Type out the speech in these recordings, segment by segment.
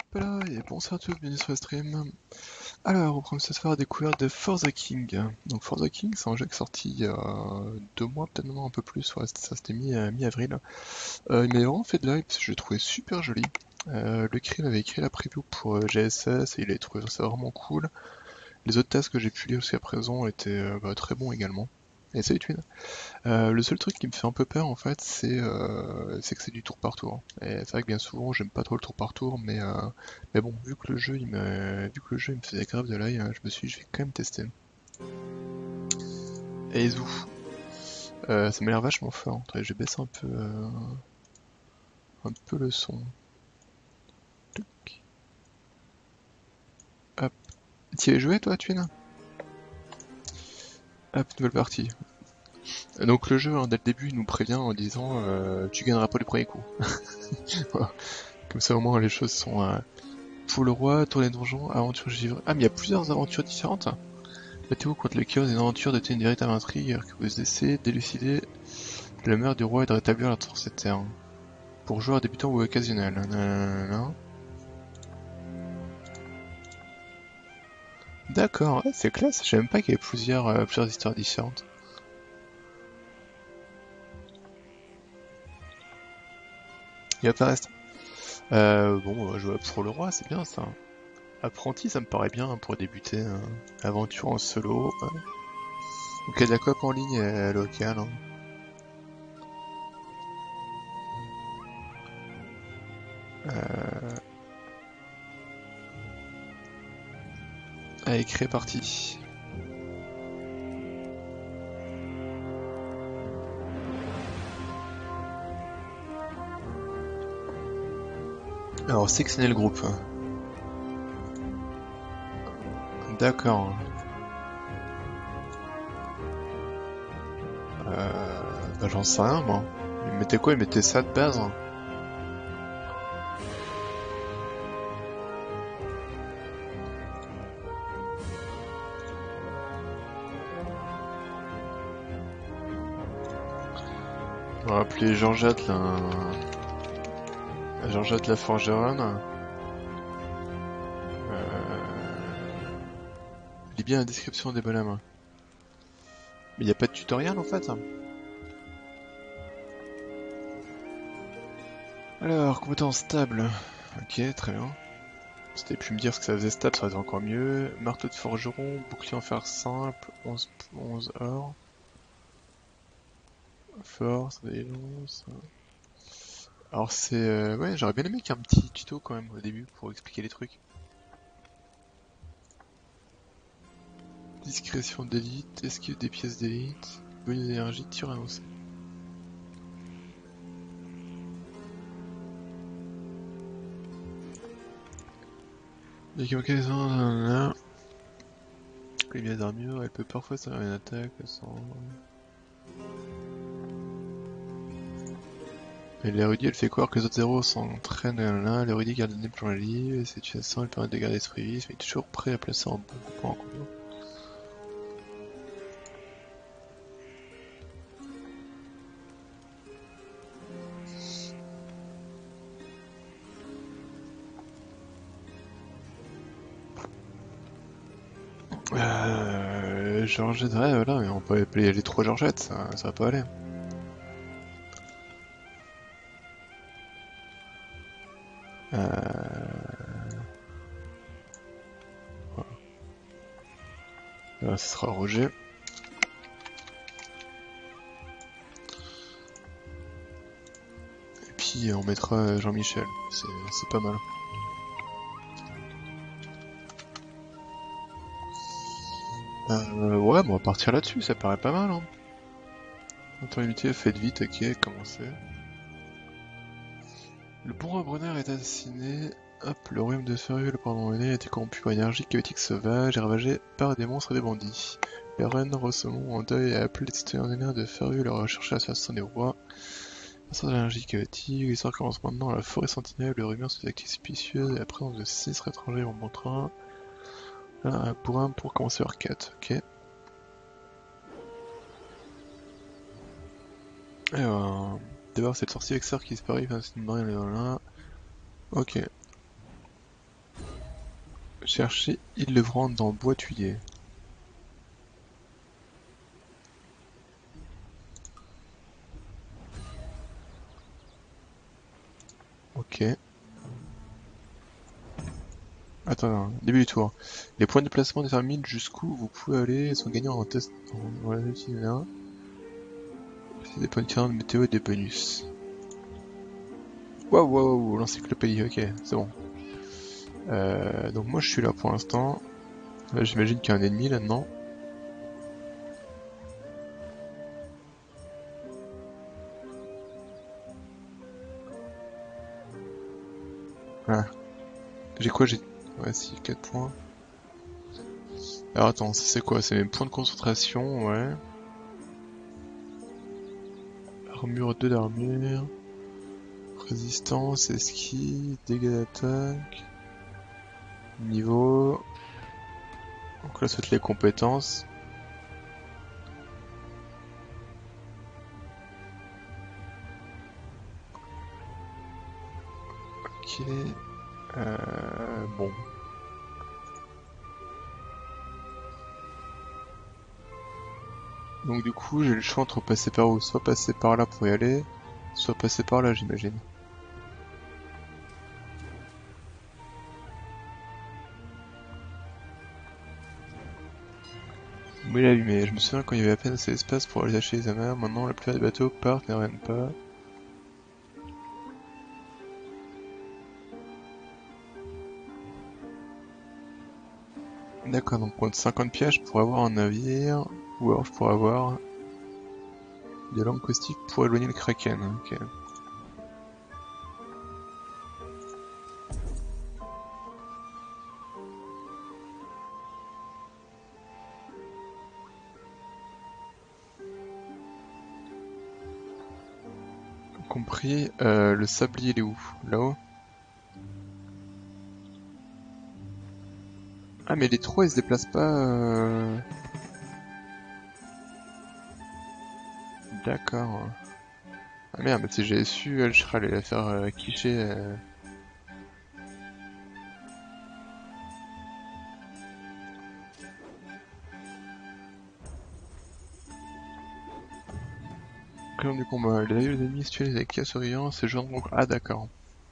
Là, et bonsoir à tous, bienvenue sur le stream. Alors, on prend ce soir à découvrir de Forza King. Donc Forza King, c'est un jeu qui est sorti il y a 2 mois, peut-être même un peu plus, ouais, ça c'était mi-avril. Il m'a vraiment fait de l'œil parce que je l'ai trouvé super joli. Le Krill avait écrit la preview pour GSS et il a trouvé ça vraiment cool. Les autres tests que j'ai pu lire jusqu'à présent étaient très bons également. Et salut Twin. Le seul truc qui me fait un peu peur en fait, c'est que c'est du tour par tour. Et c'est vrai que bien souvent, j'aime pas trop le tour par tour, mais bon, vu que le jeu il me faisait grave de l'œil, je me suis dit, je vais quand même tester. Et Zou, ça m'a l'air vachement fort. Attendez, je vais baisser un peu le son. Touc. Hop. T'y es joué toi, Twin? Hop, nouvelle partie. Donc le jeu, hein, dès le début, il nous prévient en disant tu gagneras pas du premier coup. Voilà. Comme ça au moins les choses sont pour le roi, tour des donjons, aventure givrée. Ah mais il y a plusieurs aventures différentes. Battez-vous contre le chaos des aventures de une véritable intrigue que vous essayez d'élucider le meurtre du roi et de rétablir l'ordre sur cette terre. Pour joueurs débutants ou occasionnels. Nanana. D'accord, ouais, c'est classe, je savais même pas qu'il y avait plusieurs histoires différentes. Il y a pas reste. Bon, on va jouer pour le roi, c'est bien ça. Apprenti, ça me paraît bien pour débuter. Aventure en solo. Donc il y a de la coop en ligne locale. Hein. Allez, créer partie. Alors, sectionner le groupe. D'accord. J'en sais rien, moi. Il mettait quoi? Il mettait ça de base? Hein. On va appeler Jean-Jacques la Forgeronne. Lis bien la description des bonhommes. Mais y a pas de tutoriel en fait. Alors, compétences stables. Ok, très bien. Si t'avais pu me dire ce que ça faisait stable, ça aurait été encore mieux. Marteau de forgeron, bouclier en fer simple, 11 or. Force, résilience. Alors ouais, j'aurais bien aimé qu'il y ait un petit tuto quand même au début pour expliquer les trucs. Discrétion d'élite, esquive des pièces d'élite, bonus d'énergie, tir annoncé. Là. Les pièces d'armure, elle peut parfois servir une attaque sans... Et l'érudit, elle fait croire que les autres héros s'entraînent là. L'érudit garde une pour la livre, et cette situation, elle permet de garder l'esprit vif, mais il est toujours prêt à placer un bon coup en combat. Georgette, ouais, voilà, mais on peut appeler les 3 Georgettes, ça va pas aller. Là, ce sera Roger. Et puis on mettra Jean-Michel, c'est pas mal. Ouais, bon, on va partir là-dessus, ça paraît pas mal. Hein. Temps limité, faites vite, ok, commencez. Le bon rebreneur est assassiné. Hop, le royaume de Furieux, le pardon a été corrompu par une énergie chaotique sauvage et ravagé par des monstres et des bandits. Les reines Rosemont en deuil a appelé les citoyens de Furieux leur rechercher l'assassin des rois. Face à l'énergie chaotique, l'histoire commence maintenant à la forêt sentinelle, les rumeurs sur des activités suspicieuses et la présence de 6 étrangers en bon train. Là, pour commencer leur quête, ok. D'abord, c'est le sorcier Exar qui disparaît face à une marine là. Ok. Chercher Île-de-Vrande dans Bois Thuillier. Ok. Attends, non, début du tour. Les points de déplacement déterminent jusqu'où vous pouvez aller et sont gagnés en test. Voilà, c'est des points de tir de météo et des bonus. Waouh, waouh, l'encyclopédie, ok, c'est bon. Donc moi je suis là pour l'instant. Là, j'imagine qu'il y a un ennemi là-dedans. Ah, j'ai quoi? J'ai... Ouais, si, 4 points. Alors attends, ça c'est quoi? C'est mes points de concentration, ouais. Armure 2 d'armure. Résistance, esquive, dégâts d'attaque. Niveau. Donc là, ça va être les compétences. Ok. Bon. Donc du coup, j'ai le choix entre passer par où? Soit passer par là pour y aller, soit passer par là, j'imagine. Oui, là, mais je me souviens quand il y avait à peine assez d'espace pour aller acheter les amarres, maintenant la plupart des bateaux partent et ne reviennent pas. D'accord, donc contre 50 pièges pour avoir un navire, ou alors je pourrais avoir des lampes caustiques pour éloigner le kraken. Ok. Compris, le sablier il est où? Là-haut? Ah mais les trois ils se déplacent pas. D'accord. Ah merde, si j'avais su, je serais allé la faire quicher. Clan du combat. Les aïeux des ennemis situés avec la surveillance, ces gens donc. Ah d'accord.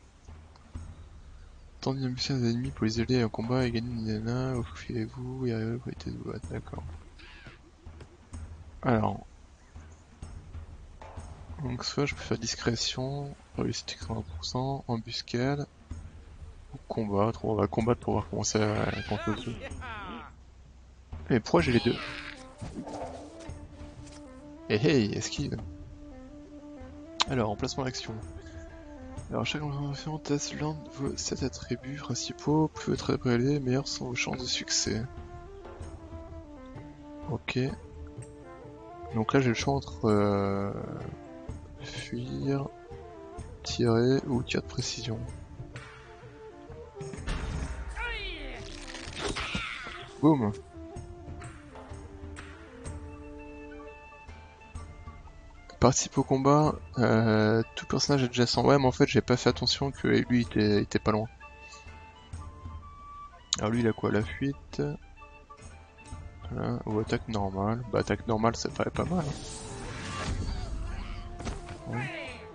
Tandis d'embusquer des ennemis pour les aider en combat et gagner une nana, vous faufilez-vous et arrivez pour éviter de vous battre. D'accord. Alors, donc soit je peux faire discrétion, réussite 80%, embuscade, ou combat. On va combattre pour voir comment ça se joue. Mais pourquoi j'ai les deux? Eh hey, esquive. Alors, emplacement d'action. Alors, chaque information teste l'un de vos 7 attributs principaux. Plus votre attribut est élevé, meilleures sont vos chances de succès. Ok. Donc là, j'ai le choix entre fuir, tirer ou tir de précision. Boum! Participe au combat, tout personnage adjacent. Ouais, mais en fait, j'ai pas fait attention que lui était pas loin. Alors lui, il a quoi? La fuite, voilà, ou attaque normale. Bah, attaque normale, ça paraît pas mal. Hein. Ouais.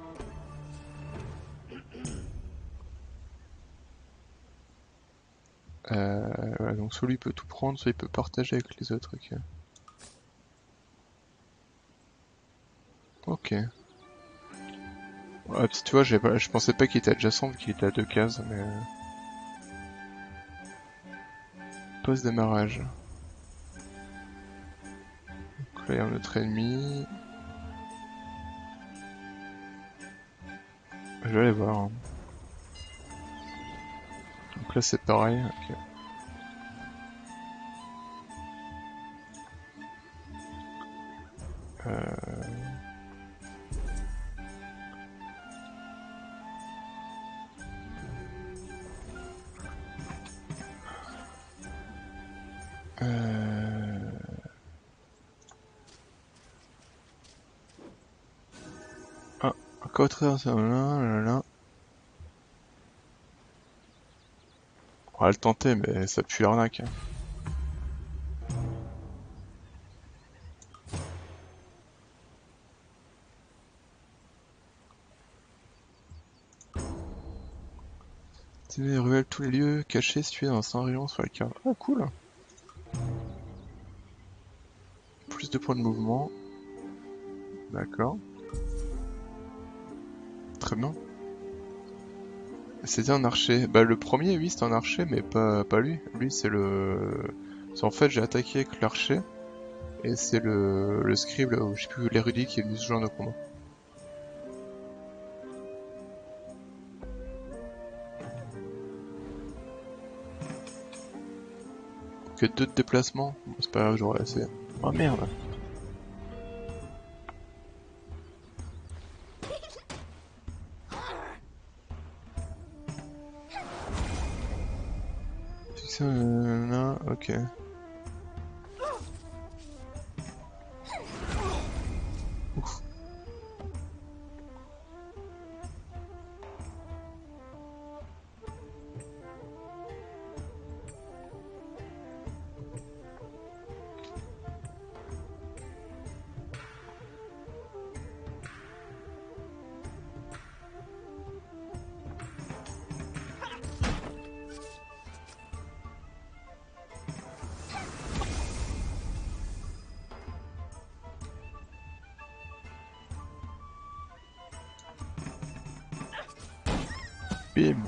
Ouais, donc soit lui peut tout prendre, soit il peut partager avec les autres. Ok. Ok. Ouais, tu vois, je pensais pas qu'il était adjacent vu qu'il était à 2 cases, mais... Poste démarrage. Donc là, il y a un autre ennemi. Je vais aller voir. Hein. Donc là, c'est pareil. Ok. Euh... Euh... Ah, encore ça là, là, là. va le tenter, mais ça pue l'arnaque. Hein. Révèle tous les lieux cachés situés dans un rayon sur la carte. Ah, cool! Plus de points de mouvement. D'accord. Très bien. C'était un archer. Bah, le premier, oui, c'était un archer, mais pas lui. Lui, c'est le... En fait, j'ai attaqué avec l'archer, et c'est le scribe, ou je sais plus, l'érudit qui est venu ce genre de combat. Que 2 de déplacement. Bon, c'est pas grave, j'aurais assez. Oh merde! Succès, ok. Ouf. Bim!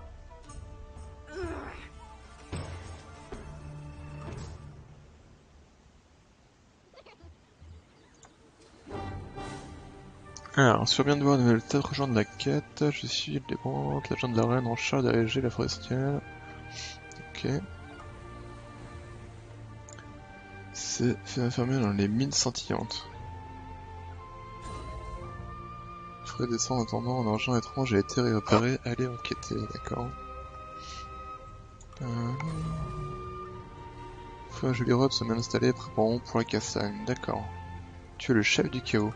Alors, sur bien de voir le tête rejoint de la quête, je suis le débranche, l'agent de la reine en charge d'AG la forestière. Ok. C'est fait enfermer dans les mines scintillantes. Frais descend en attendant, un argent étrange a été réopéré, allez enquêter, d'accord. Faut un joli robe se met installé, préparons pour la castagne, d'accord. Tu es le chef du chaos.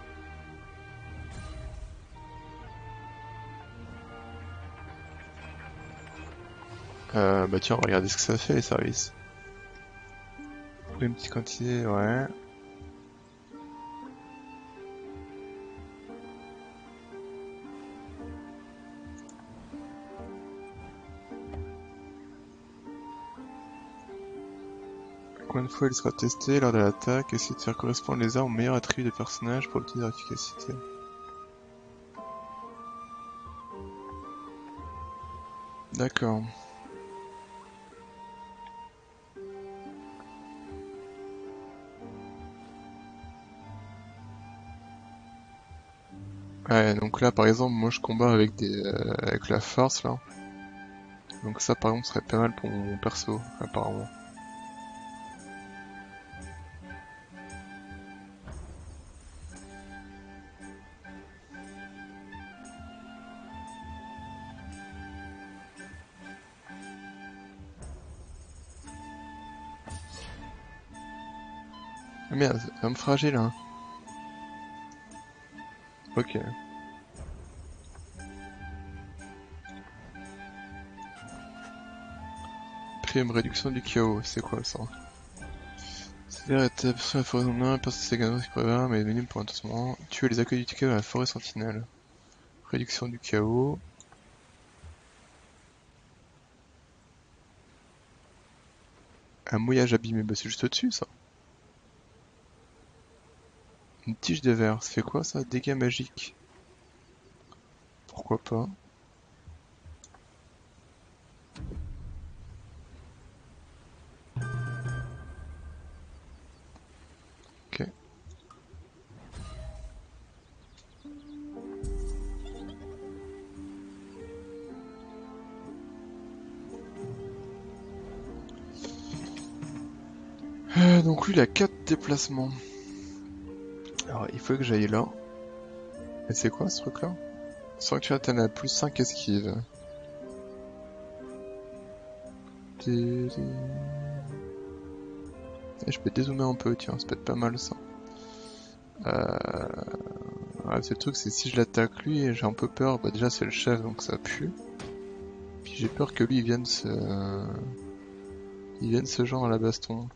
Bah tiens, regardez ce que ça fait les services. Une petite quantité, ouais. Combien de fois il sera testé lors de l'attaque, essayer de faire correspondre les armes aux meilleurs attributs des personnages pour obtenir efficacité. D'accord. Ouais, donc là par exemple, moi je combats avec avec la force là. Donc ça par exemple serait pas mal pour mon perso, apparemment. Ah merde, c'est un homme fragile hein. Ok. Prime réduction du chaos, c'est quoi ça? C'est-à-dire être sur la forêt de main, passer ses gants qui prévient, mais minime pour un moment. Tuer les accueils du chaos à la forêt sentinelle. Réduction du chaos. Un mouillage abîmé, bah c'est juste au-dessus ça. Une tige de verre, ça fait quoi ça? Dégâts magiques. Pourquoi pas? Ok. Donc lui il a 4 déplacements. Alors il faut que j'aille là. Et c'est quoi ce truc là? Sans que tu atteignes à plus 5 esquives. Et je peux dézoomer un peu, tiens, ça peut être pas mal ça. Ouais, c'est le truc, c'est si je l'attaque lui, j'ai un peu peur, bah déjà c'est le chef donc ça pue. Puis Puis j'ai peur que lui il vienne se... genre à la baston.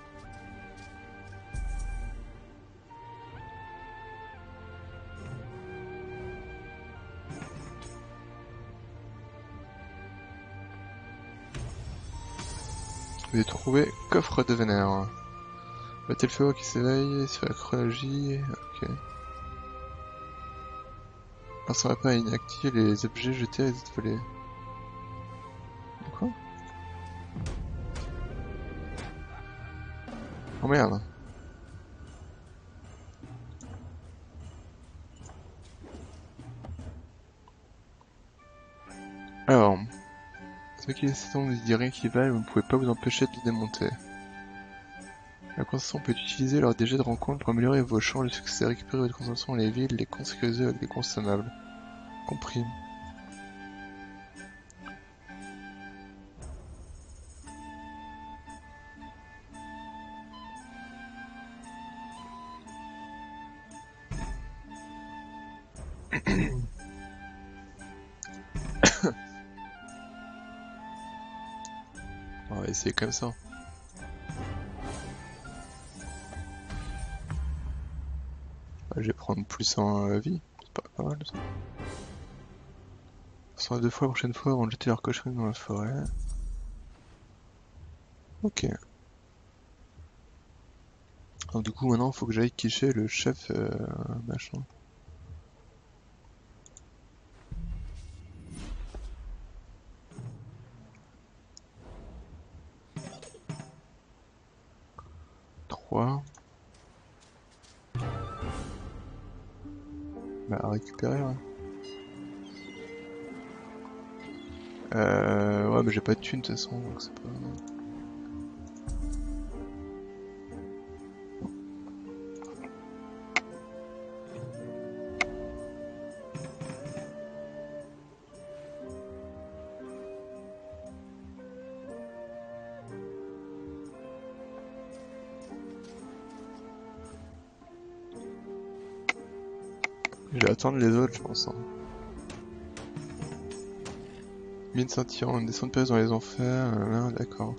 J'ai trouvé coffre de vénère. Le feu qui s'éveille sur la chronologie. Ok. On ne serait pas à inactiver les objets jetés à les autres volets. Quoi? Oh merde. Alors, ce qui est certain, vous dit rien qui va et vous ne pouvez pas vous empêcher de le démonter. La concentration peut être utilisée lors des jets de rencontre pour améliorer vos chances de succès, récupérer votre concentration dans les villes, les conséquencer avec des consommables. Compris. On va essayer comme ça. Je vais prendre plus en vie, c'est pas mal ça. Ça sera 2 fois la prochaine fois avant de jeter leur cochonnerie dans la forêt. Ok. Alors du coup maintenant il faut que j'aille quicher le chef machin. Trois. Bah à récupérer ouais. Ouais mais j'ai pas de thunes de toute façon donc c'est pas... Je vais attendre les autres je pense. Hein. Mine scintillant, une descente périlleuse dans les enfers, d'accord.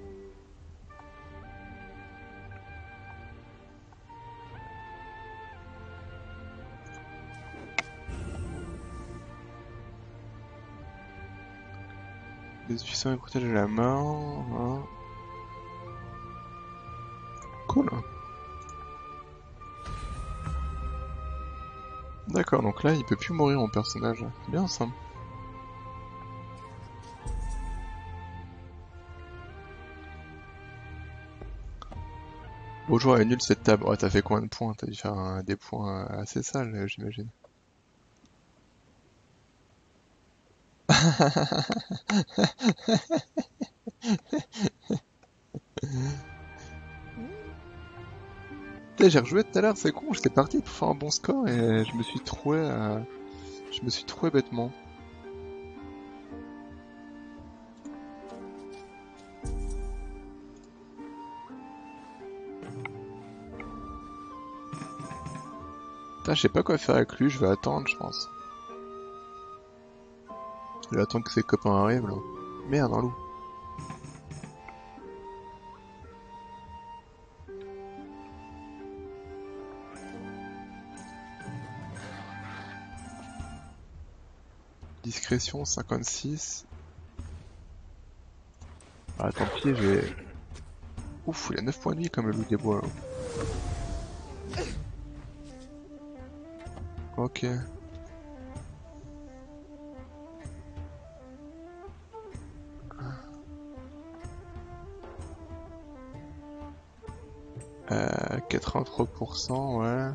Les puissants et protègent la mort. Hein. Cool. D'accord, donc là il peut plus mourir mon personnage. C'est bien ça. Bonjour, elle est nulle cette table. Ouais, t'as fait combien de points? T'as dû faire des points assez sales, j'imagine. Putain, j'ai rejoué tout à l'heure, c'est con, j'étais parti pour faire un bon score et je me suis trouvé bêtement. Putain, je sais pas quoi faire avec lui, je vais attendre, je pense. Je vais attendre que ses copains arrivent là. Merde, un loup. Discrétion 56. Ah, tant pis, j'ai... Ouf, il a 9 points de vie comme le loup des bois. Là. Ok. Euh, 83%, ouais.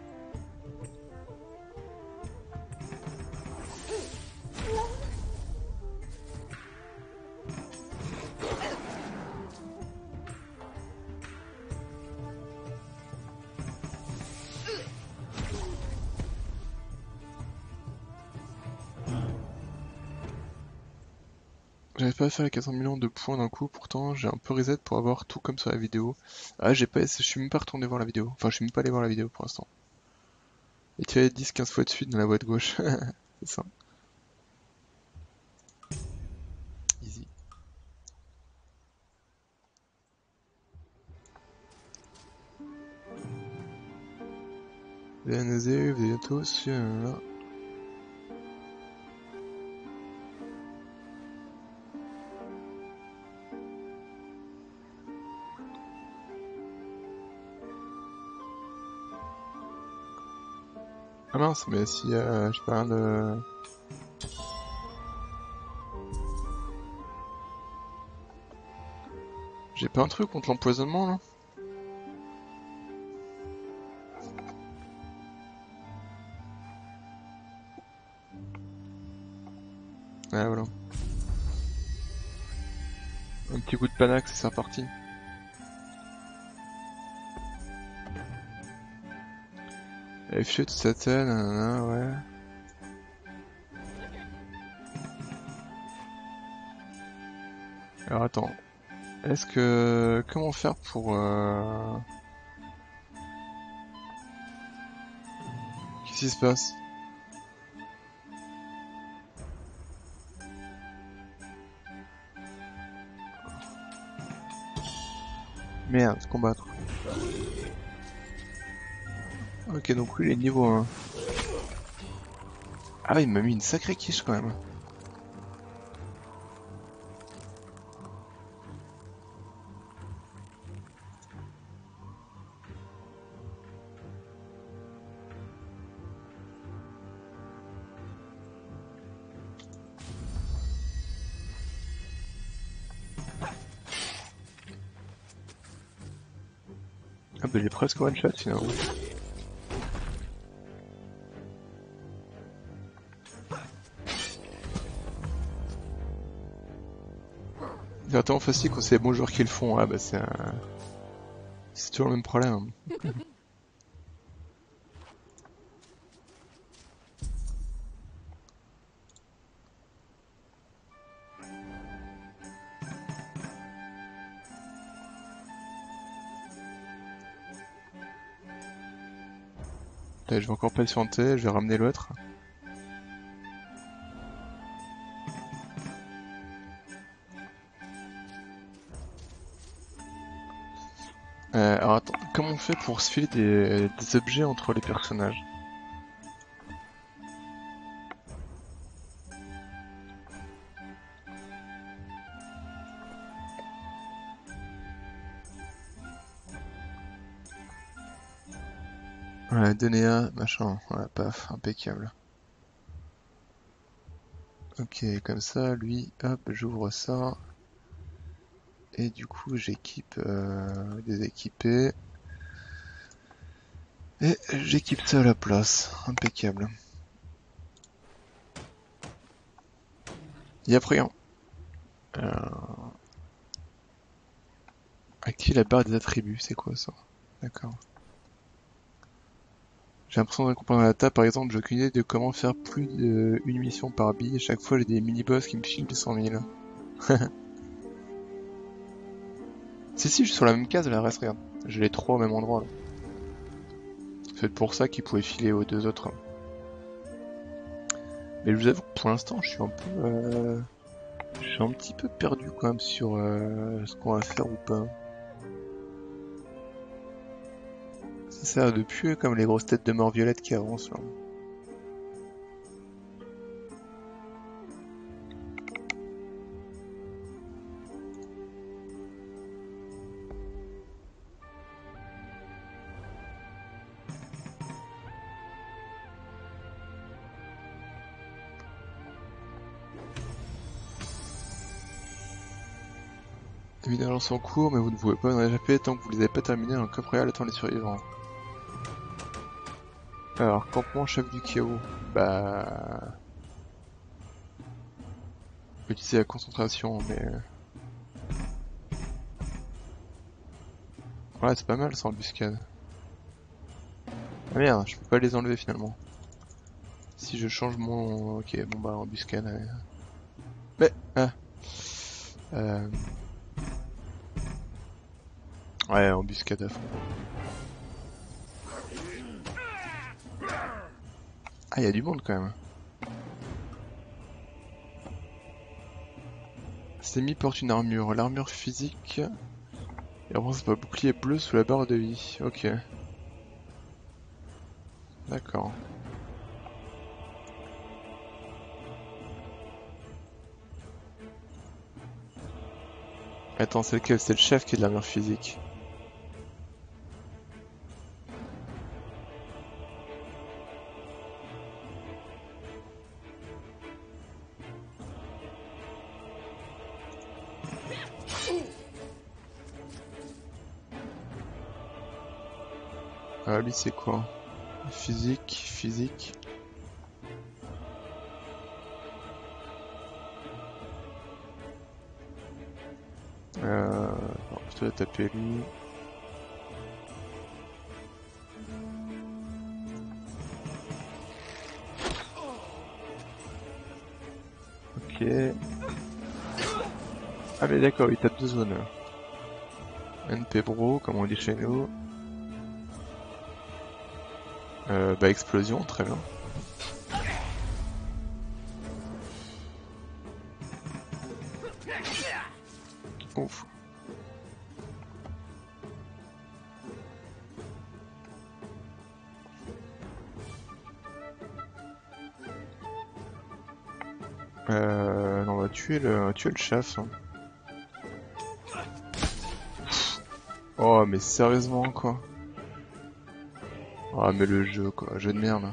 J'arrive pas à faire les 400 millions de points d'un coup, pourtant j'ai un peu reset pour avoir tout comme sur la vidéo. Ah, je suis même pas retourné voir la vidéo. Enfin, je suis même pas allé voir la vidéo pour l'instant. Et tu as 10-15 fois de suite dans la boîte gauche. C'est ça. VNZ, vous êtes tous là. Ah mince, mais si je sais pas de... J'ai pas un truc contre l'empoisonnement là? Ah voilà. Un petit coup de panax et c'est reparti. F-shoot, Satan, nanana, ouais. Alors attends. Est-ce que... Comment faire pour... Qu'est-ce qui se passe? Merde, combattre. Ok, donc lui il est niveau 1. Ah il m'a mis une sacrée quiche quand même. Ah bah j'ai presque one shot finalement. C'est tellement facile quand c'est les bons joueurs qui le font. Ah bah c'est un... C'est toujours le même problème. Là, je vais encore patienter, je vais ramener l'autre. Alors attends, comment on fait pour se filer des objets entre les personnages? Ouais, DNA, machin, ouais, paf, impeccable. Ok, comme ça, lui, hop, j'ouvre ça. Et du coup, j'équipe des équipés. Et j'équipe ça à la place, impeccable. Y'a rien. Active la barre des attributs, c'est quoi ça? D'accord. J'ai l'impression de comprendre la table, par exemple, j'ai aucune idée de comment faire plus d'une mission par bille. À chaque fois, j'ai des mini-boss qui me filent 100 000. Si, je suis sur la même case, là, reste, regarde. J'ai les trois au même endroit, là. C'est peut-être pour ça qu'ils pouvaient filer aux deux autres. Mais je vous avoue que pour l'instant, je suis un peu... Je suis un petit peu perdu, quand même, sur ce qu'on va faire ou pas. Ça sert depuis comme les grosses têtes de mort violette qui avancent, là. Les vidanges sont en cours, mais vous ne pouvez pas en échapper tant que vous les avez pas terminés. Un coffre réel attend les survivants. Alors, campement chef du chaos. Bah... On peut utiliser la concentration, mais... Ouais, c'est pas mal, ça, embuscade. Ah merde, je peux pas les enlever, finalement. Si je change mon... Ok, bon bah, embuscade... Mais... Ah... Euh... Ouais, embuscade à fond. Ah, y a du monde, quand même. Semi porte une armure. L'armure physique... Et après, c'est pas bouclier bleu sous la barre de vie. Ok. D'accord. Attends, c'est lequel? C'est le chef qui est de l'armure physique. Ah, lui c'est quoi? Physique, physique. Non, plutôt la taper lui. Ok. Ah mais d'accord, il tape deux zones. NP bro, comme on dit chez nous. Bah explosion, très bien. Ouf. Non, on va tuer le chef. Hein. Oh mais sérieusement quoi. Ah mais le jeu quoi, jeu de merde.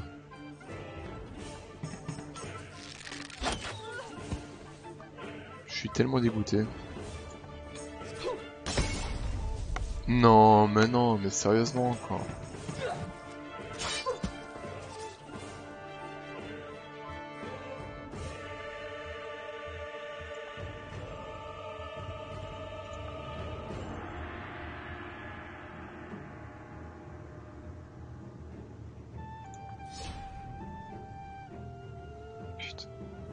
Je suis tellement dégoûté. Non, mais sérieusement quoi. Putain.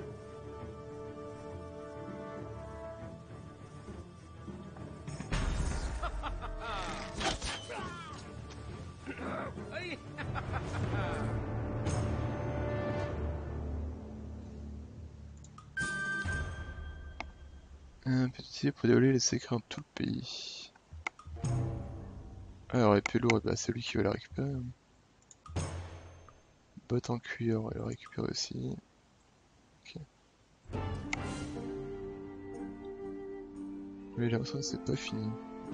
Un petit pour dévoiler les secrets dans tout le pays. Alors épée lourde, bah c'est lui qui va la récupérer. Hein. Botte en cuir, on va la récupérer aussi. Ok. Mais j'ai l'impression que c'est pas fini.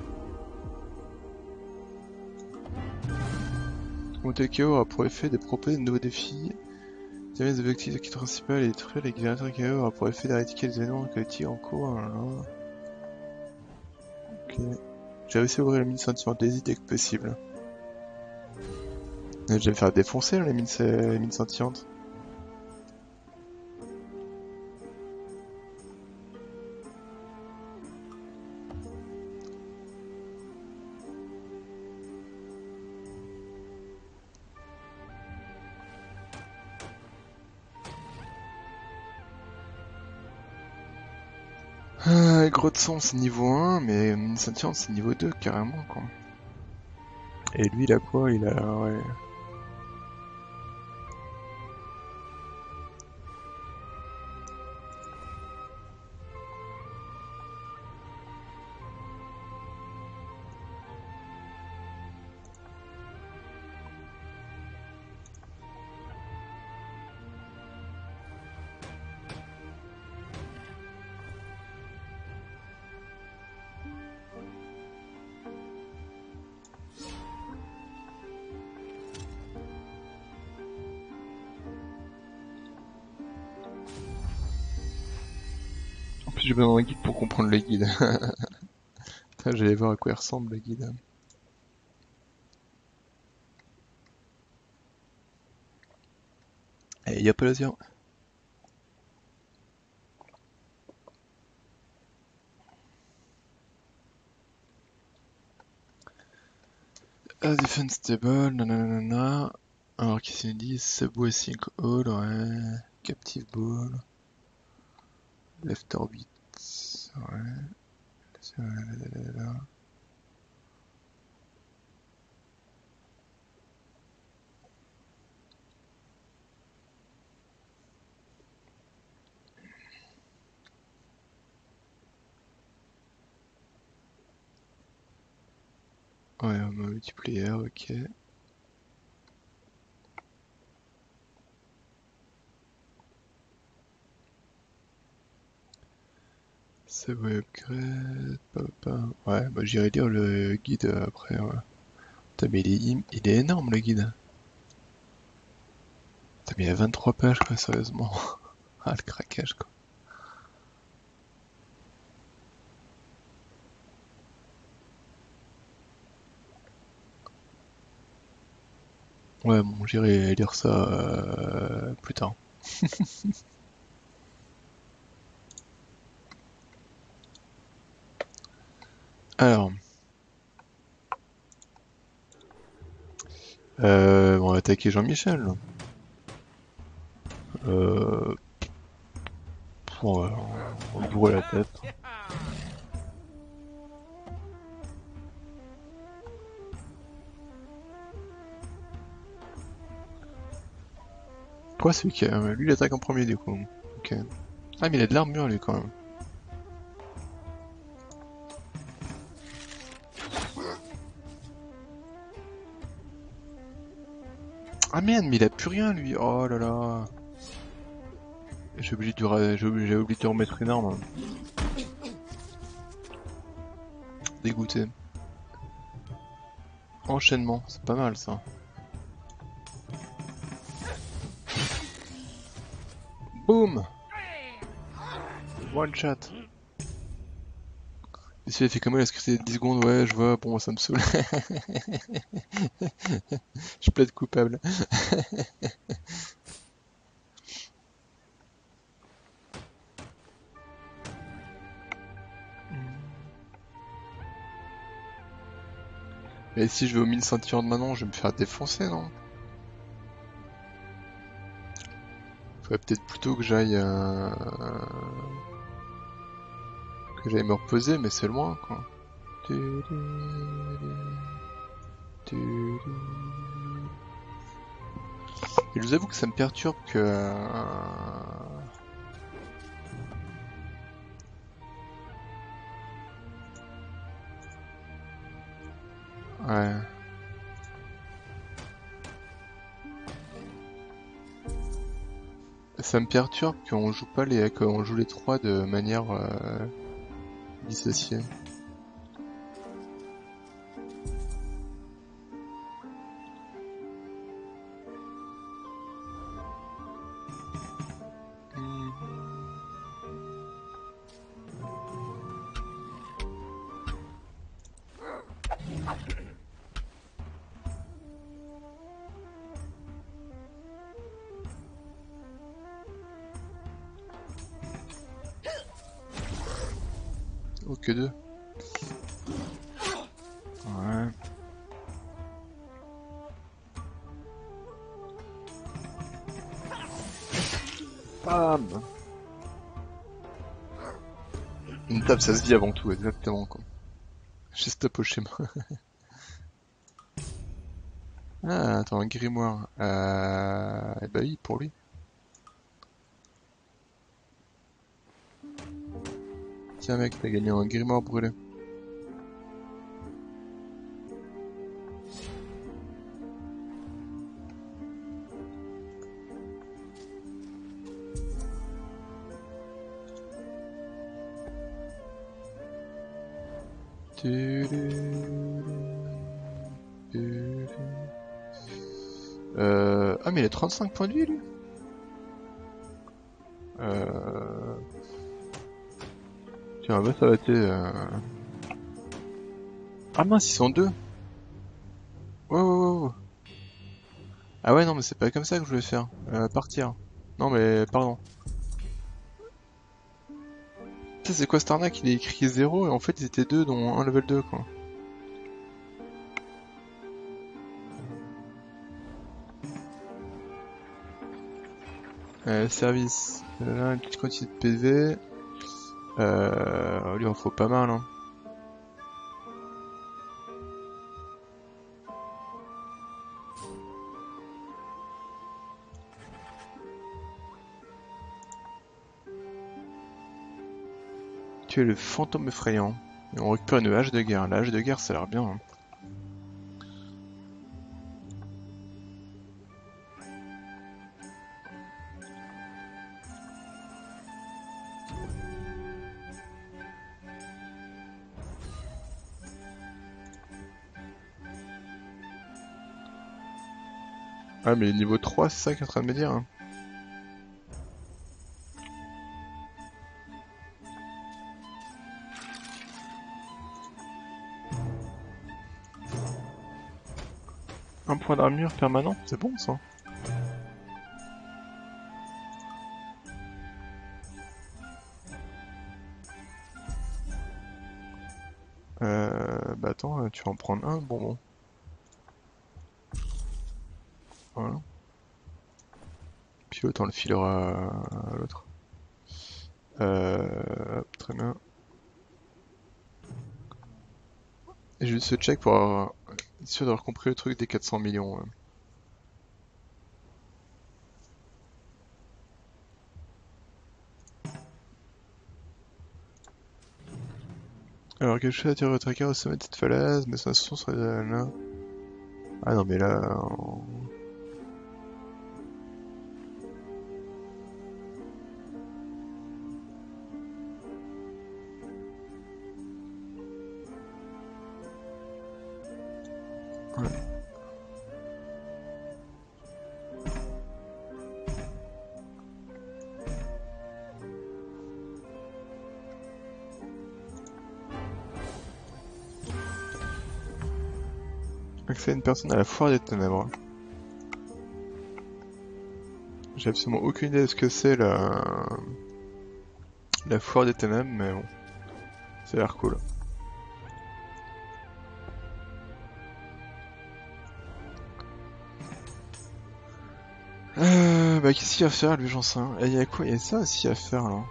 Monter KO a pour effet de proposer de nouveaux défis. Les objectifs de quête principale et détruire les générateurs KO aura pour effet d'éradiquer les événements chaotiques en cours. Ok. J'ai réussi à ouvrir la mine sentiment Daisy dès que possible. Je vais me faire défoncer là, les mines sentientes. Gros de sang c'est niveau 1, mais mine sentiente c'est niveau 2 carrément quoi. Et lui il a quoi? Il a... ouais. En plus j'ai besoin d'un guide pour comprendre le guide. J'allais voir à quoi il ressemble le guide. Et y a pas laser. Defense table, nanana. Alors qu'est-ce qu'ils disent? Subway sinkhole, ouais. Captive ball. Left orbit. Ouais. Ouais, multiplayer, ok. C'est ouais, upgrade, ouais, bah j'irai lire le guide après, ouais. Putain, mais il est énorme le guide. Putain, mais il y a 23 pages quoi, sérieusement. Ah, le craquage quoi. Ouais, bon, j'irai lire ça plus tard. Alors, on va attaquer Jean-Michel. Euh, pour bourrer la tête. Quoi, c'est qui lui il attaque en premier du coup. Ok. Ah, mais il a de l'armure lui quand même. Ah merde, mais il a plus rien lui. Oh là là. J'ai oublié de remettre une arme. Dégoûté. Enchaînement, c'est pas mal ça. Boum. One shot. Et si elle fait comme elle, est-ce que c'est 10 secondes? Ouais, je vois, bon, ça me saoule. Je plaide coupable. Mais si je vais aux 1000 ceintures de Manon, je vais me faire défoncer, non? Faudrait peut-être plutôt que j'aille me reposer, mais c'est loin, quoi. Et je vous avoue que ça me perturbe que... Ouais. Ça me perturbe qu'on joue les trois de manière dissociée. Oh, que deux. Ouais. Bam. Une table, ça se dit avant tout, exactement, quoi. J'ai stop au schéma. Ah, attends, un grimoire. Eh bah oui, pour lui. Tiens mec, t'as gagné un grimoire brûlé. Ah mais il a 35 points de vie lui. Euh... Tiens, bah ça va être... Ah mince, ils sont deux. Ouais, ouais, ouais, ouais. Ah ouais, non, mais c'est pas comme ça que je voulais faire. Partir. Non, mais pardon. Ça, c'est quoi cette arnaque? Il est écrit 0 et en fait ils étaient deux, dont un level 2 quoi. Service. Là, une petite quantité de PV. Lui, en faut pas mal, hein. Tu es le fantôme effrayant. Et on récupère une hache de guerre. La hache de guerre, ça a l'air bien, hein. Ah mais niveau 3 c'est ça qu'il est en train de me dire hein. Un point d'armure permanent, c'est bon ça. Bah attends, tu vas en prendre un, bon. Voilà. Puis l'autre on le filera à l'autre. Très bien. Et juste ce check pour être sûr d'avoir compris le truc des 400 millions. Ouais. Alors quelque chose attire votre regard au sommet de cette falaise, mais son ascension serait là. Ah non mais là... Ouais. Accès à une personne à la foire des ténèbres. J'ai absolument aucune idée de ce que c'est la foire des ténèbres, mais bon, ça a l'air cool. Bah qu'est-ce qu'il y a à faire lui j'en sais rien. Et il y a quoi? Il y a ça aussi à faire là.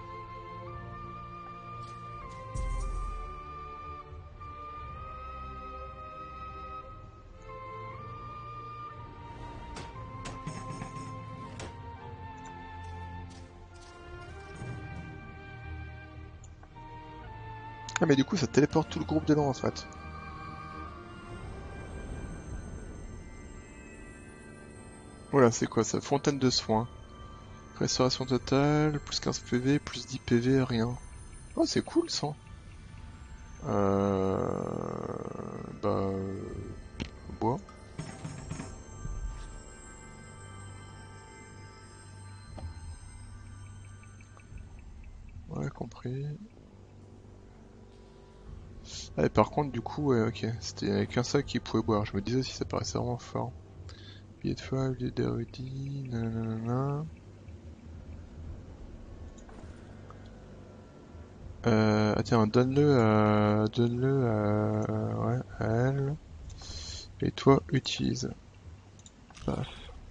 Ah mais du coup ça téléporte tout le groupe dedans en fait. Voilà c'est quoi ça? Fontaine de soins. Restauration totale, plus 15 PV, plus 10 PV, rien. Oh c'est cool ça. Bah... bois. Ouais compris. Ah, et par contre du coup ouais ok, c'était qu'un seul qui pouvait boire. Je me disais si ça paraissait vraiment fort. Billet de foi, billet d'érudit, nanana. Ah tiens, ouais, à elle. Et toi, utilise. Paf.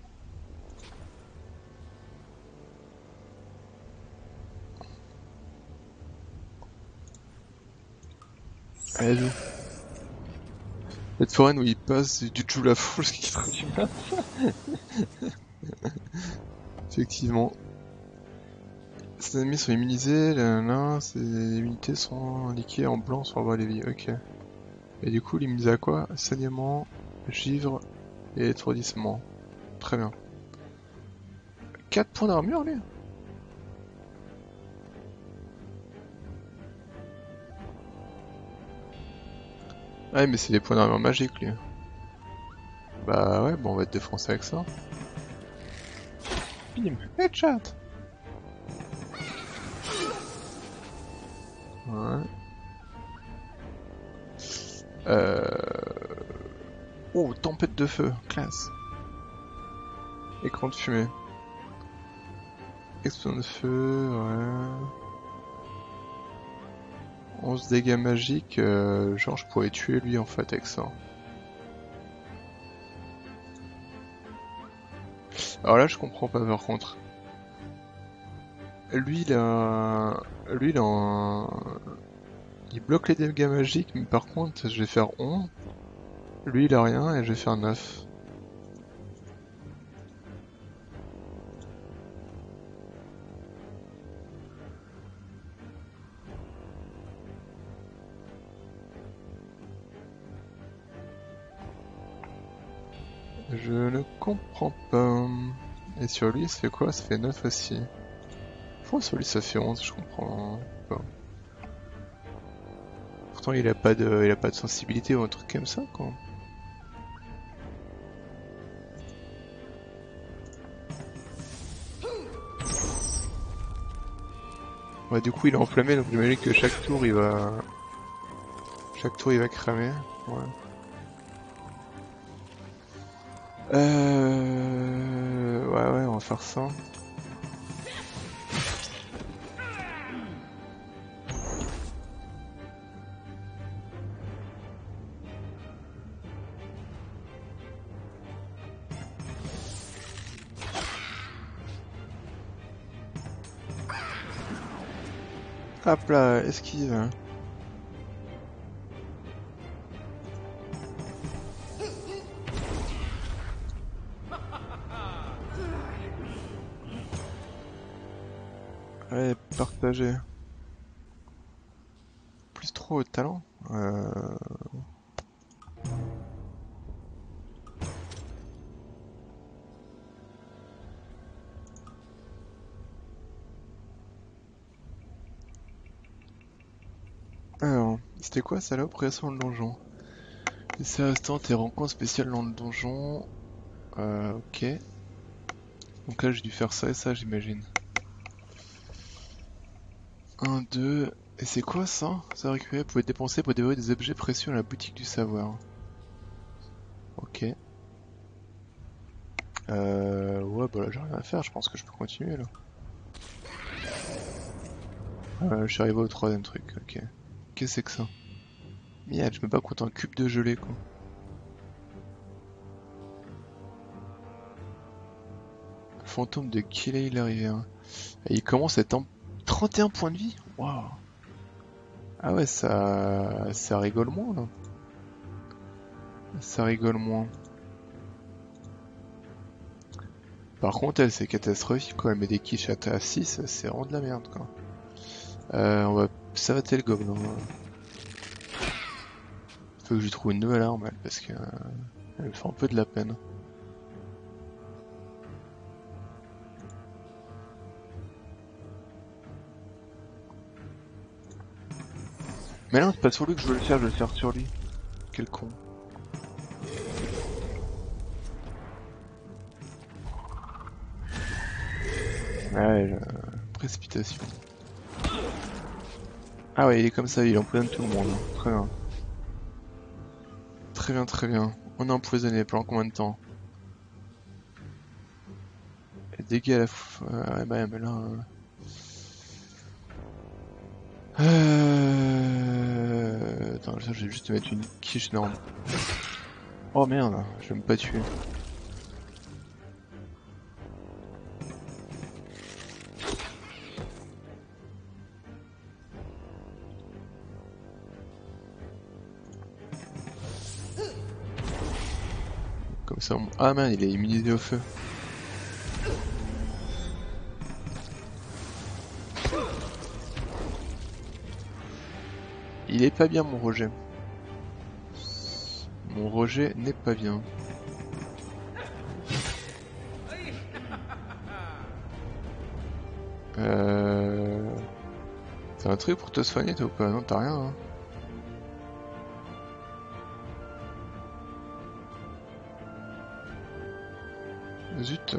Allez, go. Cette foraine où il passe du Joue la foule qui sera du mal. Effectivement. Ces ennemis sont immunisés, là, ces unités sont indiquées en blanc sur la vie. Ok. Et du coup, l'immunisé à quoi? Saignement, givre et étourdissement. Très bien. 4 points d'armure, lui? Ah, mais c'est des points d'armure magiques, lui. Bah ouais, bon, on va être défoncé avec ça. Bim! Headshot! Ouais. Oh, tempête de feu, classe. Écran de fumée. Explosion de feu, ouais. 11 dégâts magiques, genre je pourrais tuer lui en fait avec ça. Alors là je comprends pas par contre. Lui il a... Lui il a un... Il bloque les dégâts magiques mais par contre je vais faire 11. Lui il a rien et je vais faire 9. Je ne comprends pas. Et sur lui ça fait quoi? Ça fait 9 aussi. Pourquoi sur lui ça fait 11? Je comprends pas. Pourtant il a pas de sensibilité ou un truc comme ça quoi. Ouais, du coup il est enflammé, donc j'imagine que chaque tour il va... Chaque tour il va cramer. Ouais. Ouais, on va faire ça. Hop là, esquive. Allez, partager. Plus trop de talent. Alors, c'était quoi ça là, progression dans le donjon? Essai restant tes rencontres spéciales dans le donjon. Ok. Donc là j'ai dû faire ça et ça j'imagine. 1, 2... Et c'est quoi ça? Ça récupérer, vous pouvez dépenser pour dévorer des objets précieux à la boutique du savoir. Ok. Ouais bah là j'ai rien à faire, je pense que je peux continuer là. Je suis arrivé au troisième truc, ok. Qu'est-ce que c'est que ça? Merde, je me bats contre un cube de gelée quoi. Fantôme de Kiley la rivière. Et il commence à être en 31 points de vie. Waouh. Ah ouais, ça rigole moins là. Ça rigole moins. Par contre, elle c'est catastrophique quoi. Elle met des quiches à 6, c'est vraiment de la merde quoi. On va savater le gobelin. Faut que je lui trouve une nouvelle arme elle, parce que elle me fait un peu de la peine. Mais non, c'est pas sur lui que je veux le faire, je veux le faire sur lui. Quel con. Ouais, précipitation. Ah ouais, il est comme ça, il empoisonne tout le monde. Très bien. Très bien, très bien. On est empoisonné pendant combien de temps? Et dégâts à la ouais, bah, mais là... Attends, je vais juste te mettre une quiche norme. Oh merde, je vais me pas tuer. Comme ça, ah man, il est immunisé au feu. Il est pas bien mon Roger. Mon Roger n'est pas bien. T'as un truc pour te soigner toi ou pas? Non, t'as rien hein. Zut.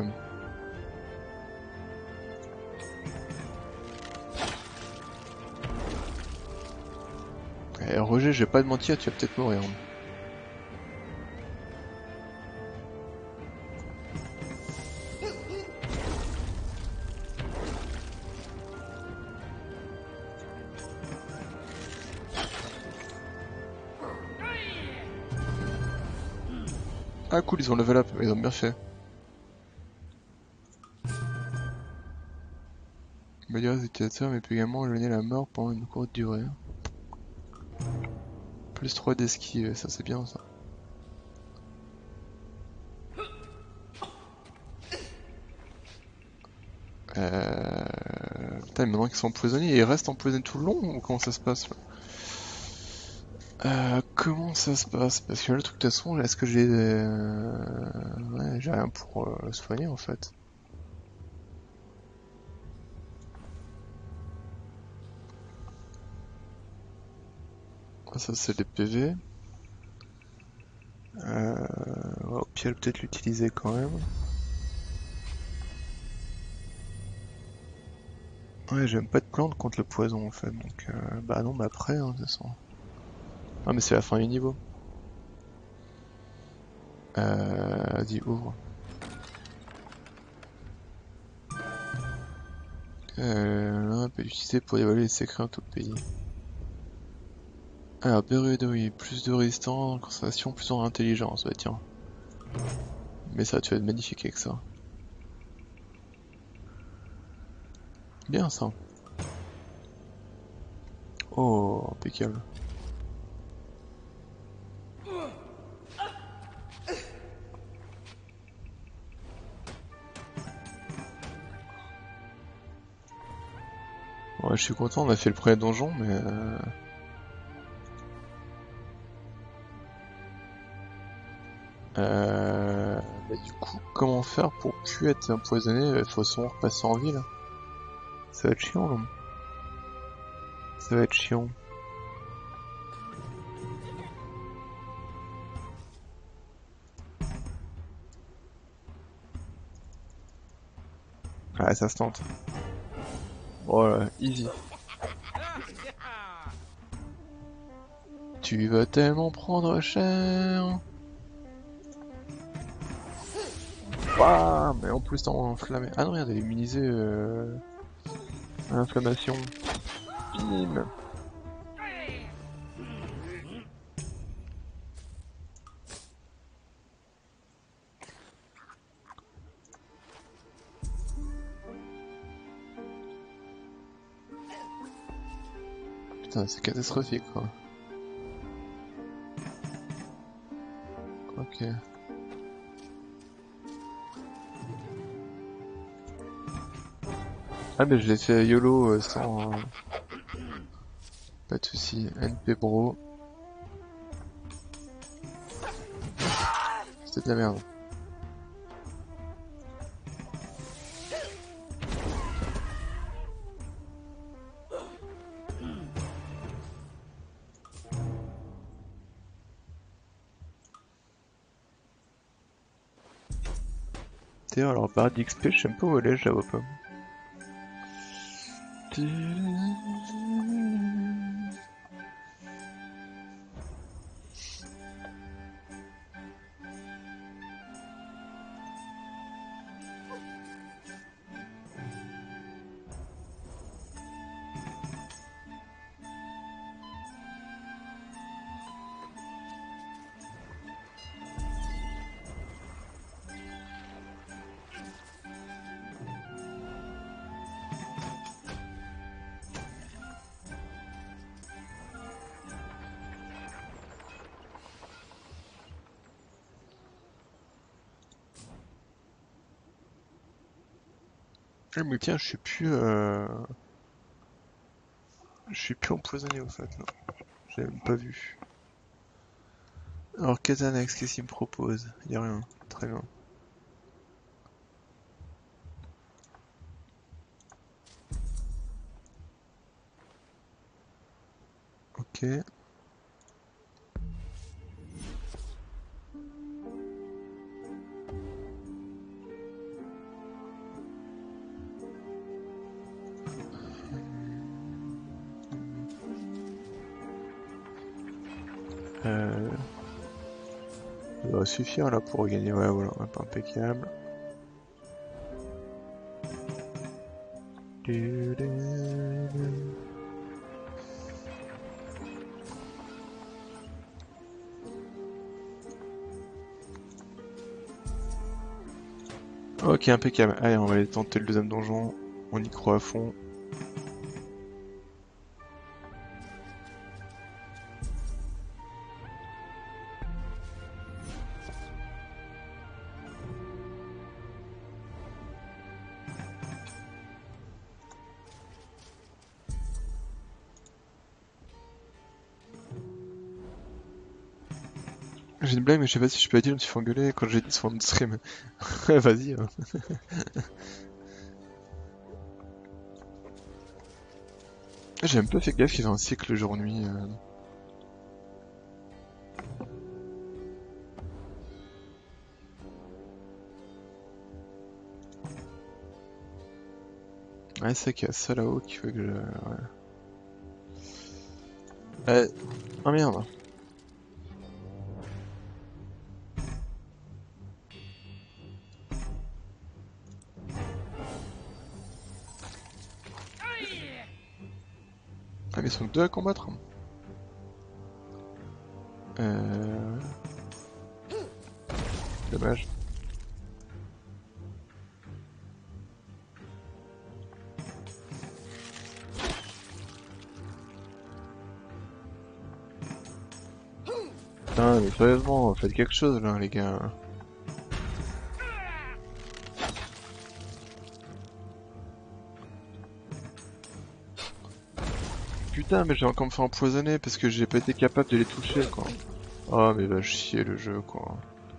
Roger, je vais pas te mentir, tu vas peut-être mourir. Ah cool, ils ont level up, ils ont bien fait. Meilleur des utilisateurs, mais peut également éloigner la mort pendant une courte durée. Plus 3 d'esquive, ça c'est bien ça. Putain, maintenant qu'ils sont empoisonnés, ils restent empoisonnés tout le long ou comment ça se passe là? Comment ça se passe? Parce que là, le truc de toute façon, est-ce que j'ai... Ouais, j'ai rien pour le soigner en fait. Ah, ça c'est des PV. Ouais, au pire, peut-être l'utiliser quand même. Ouais, j'aime pas de plantes contre le poison en fait, donc bah non, bah après, hein, de toute façon. Ah, mais c'est la fin du niveau. Vas-y, ouvre. Peut utiliser pour évaluer les secrets en tout pays. Alors, oui, plus de résistance, concentration, plus en intelligence, bah tiens. Mais ça, tu vas être magnifique avec ça. Bien ça. Oh, impeccable. Ouais, je suis content, on a fait le premier donjon, mais... Bah, du coup, comment faire pour plus être empoisonné de façon repasser en ville? Ça va être chiant, là. Ça va être chiant. Ah, ça se tente. Voilà, easy. Tu vas tellement prendre cher. Waouh, mais en plus t'es enflammé. Ah non, regarde, elle est immunisée à l'inflammation. Bim. Putain, c'est catastrophique quoi. Ok. Ah mais je l'ai fait YOLO sans... Pas de soucis. NP bro. C'était de la merde. D'ailleurs, alors barre d'XP, je sais même pas où elle est, je la vois pas. Ah mais tiens, je suis plus empoisonné au fait, non. J'ai même pas vu. Alors Kazanax, qu'est-ce qu'il me propose? Y a rien. Très bien. Ok. Ça va suffire là pour gagner. Ouais, voilà, impeccable. Ok, impeccable. Allez, on va aller tenter le deuxième donjon. On y croit à fond. J'ai une blague, mais je sais pas si je peux la dire, je me suis fait engueuler quand j'ai dit sur notre stream. Vas-y. Hein. J'ai même pas fait gaffe qu'il y avait un cycle jour-nuit. Ouais, c'est qu'il y a ça là-haut qui veut que je... Ouais. Oh merde. Ah mais ils sont que deux à combattre. Dommage. Putain mais sérieusement, faites quelque chose là les gars. Putain mais j'ai encore me fait empoisonner parce que j'ai pas été capable de les toucher quoi. Oh mais va chier le jeu quoi.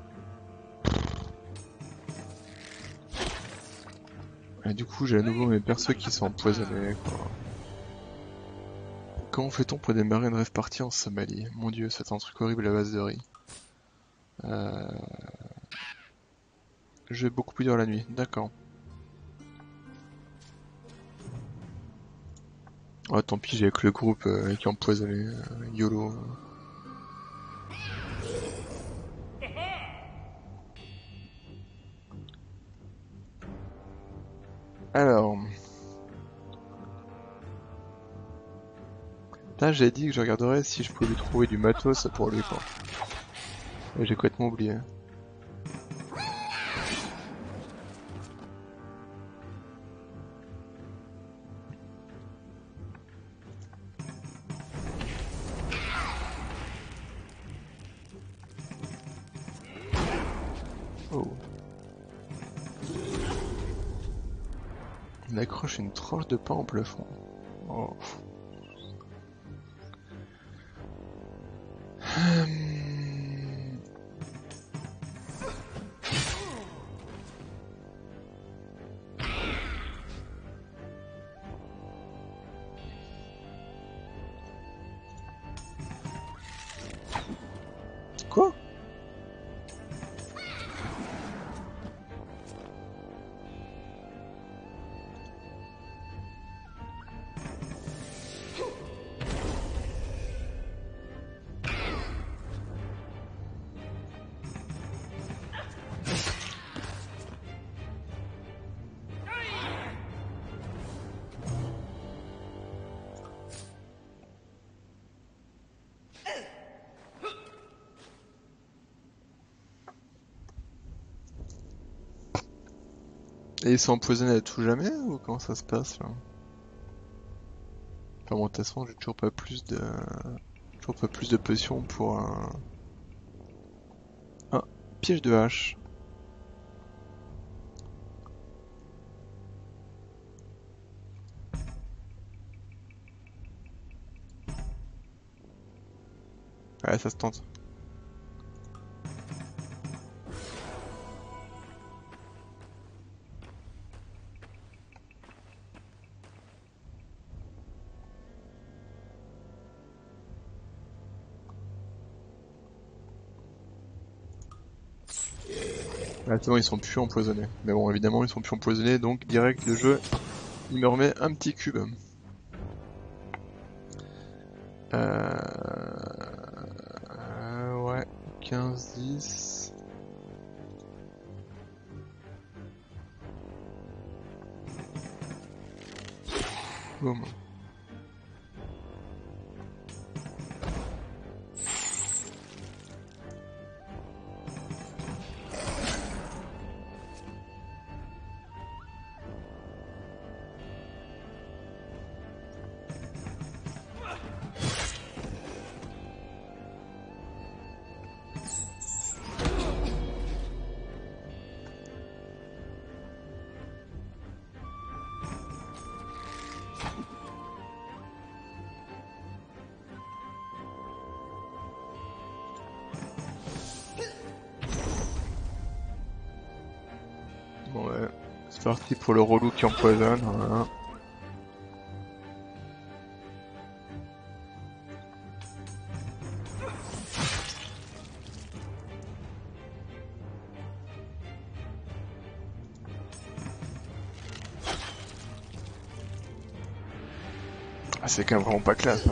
Et du coup j'ai à nouveau mes persos qui sont empoisonnés quoi. Comment fait-on pour démarrer une rêve partie en Somalie? Mon dieu, c'est un truc horrible à base de riz. Je vais beaucoup plus dur la nuit, d'accord. Oh tant pis, j'ai avec le groupe qui est empoisonné, YOLO. Alors... Putain, j'ai dit que je regarderais si je pouvais lui trouver du matos pour lui quoi. Et j'ai complètement oublié. Oh. Il accroche une tranche de pain au plafond. Oh. Quoi? Et ils sont empoisonnés à tout jamais ou comment ça se passe là? Enfin bon, de toute façon, j'ai toujours pas plus de potions pour un... Ah, piège de hache. Ouais, ça se tente. Ah, c'est bon, ils sont plus empoisonnés. Mais bon, évidemment, ils sont plus empoisonnés, donc direct le jeu, il me remet un petit cube. Ouais, 15-10. Boum. Bon ouais, c'est parti pour le relou qui empoisonne, voilà. Ah, c'est quand même vraiment pas classe.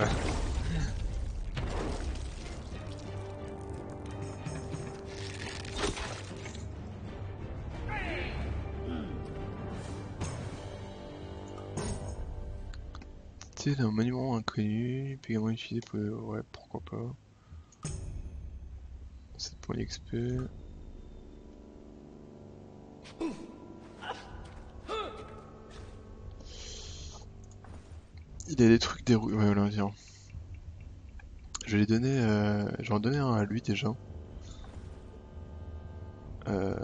C'est un monument inconnu, puis également utilisé pour... Ouais, pourquoi pas. 7 points d'XP. Il y a des trucs déroulés. Ouais, voilà, tiens. Je vais les donner. Je vais en donner un à lui déjà. Euh...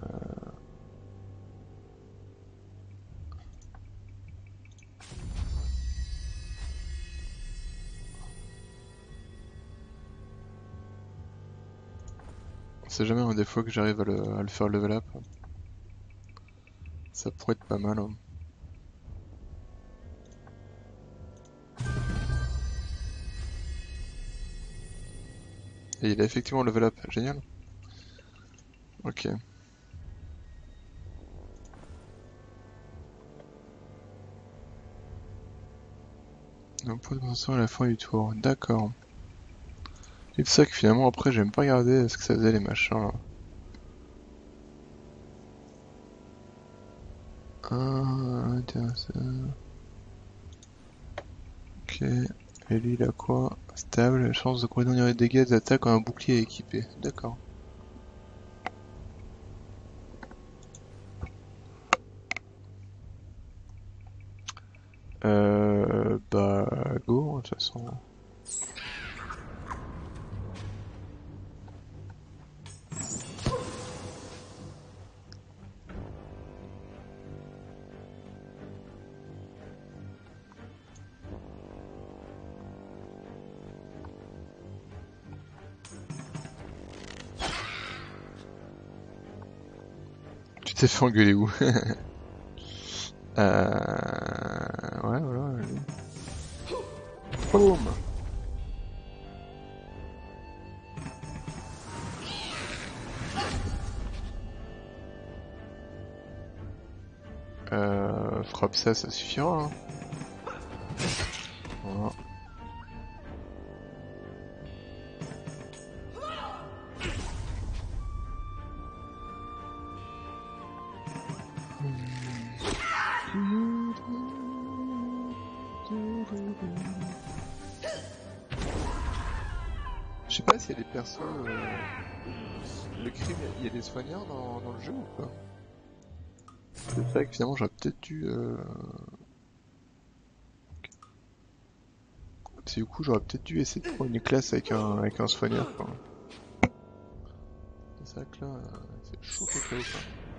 On sait jamais, hein, des fois que j'arrive à le faire level up. Ça pourrait être pas mal. Hein. Et il a effectivement level up. Génial. Ok. Donc pour de à la fin du tour. D'accord. Et c'est ça que finalement après j'aime pas regarder ce que ça faisait les machins là. Ah, intéressant. Ok. Et lui il a quoi? Stable, chance de coordonner les dégâts des attaques quand un bouclier est équipé. D'accord. Bah go, de toute façon. Tu t'es fait engueuler où? Ouais, voilà. Allez. Boum! Frappe ça, ça suffira. Hein. Voilà. Je sais pas s'il y a des persos. Le crime, il y a des soignards dans le jeu ou pas? C'est vrai que finalement j'aurais peut-être dû. C'est du coup j'aurais peut-être dû essayer de prendre une classe avec un soigneur quoi. C'est vrai que là, c'est chaud caca ou pas.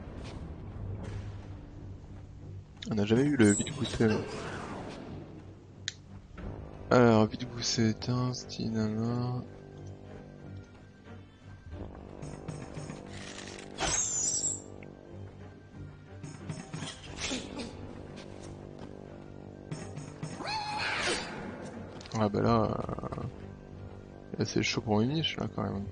On n'a jamais eu le vide gousset là. Alors, vide gousset éteint, stinana. Ah bah là c'est chaud pour une niche là quand même.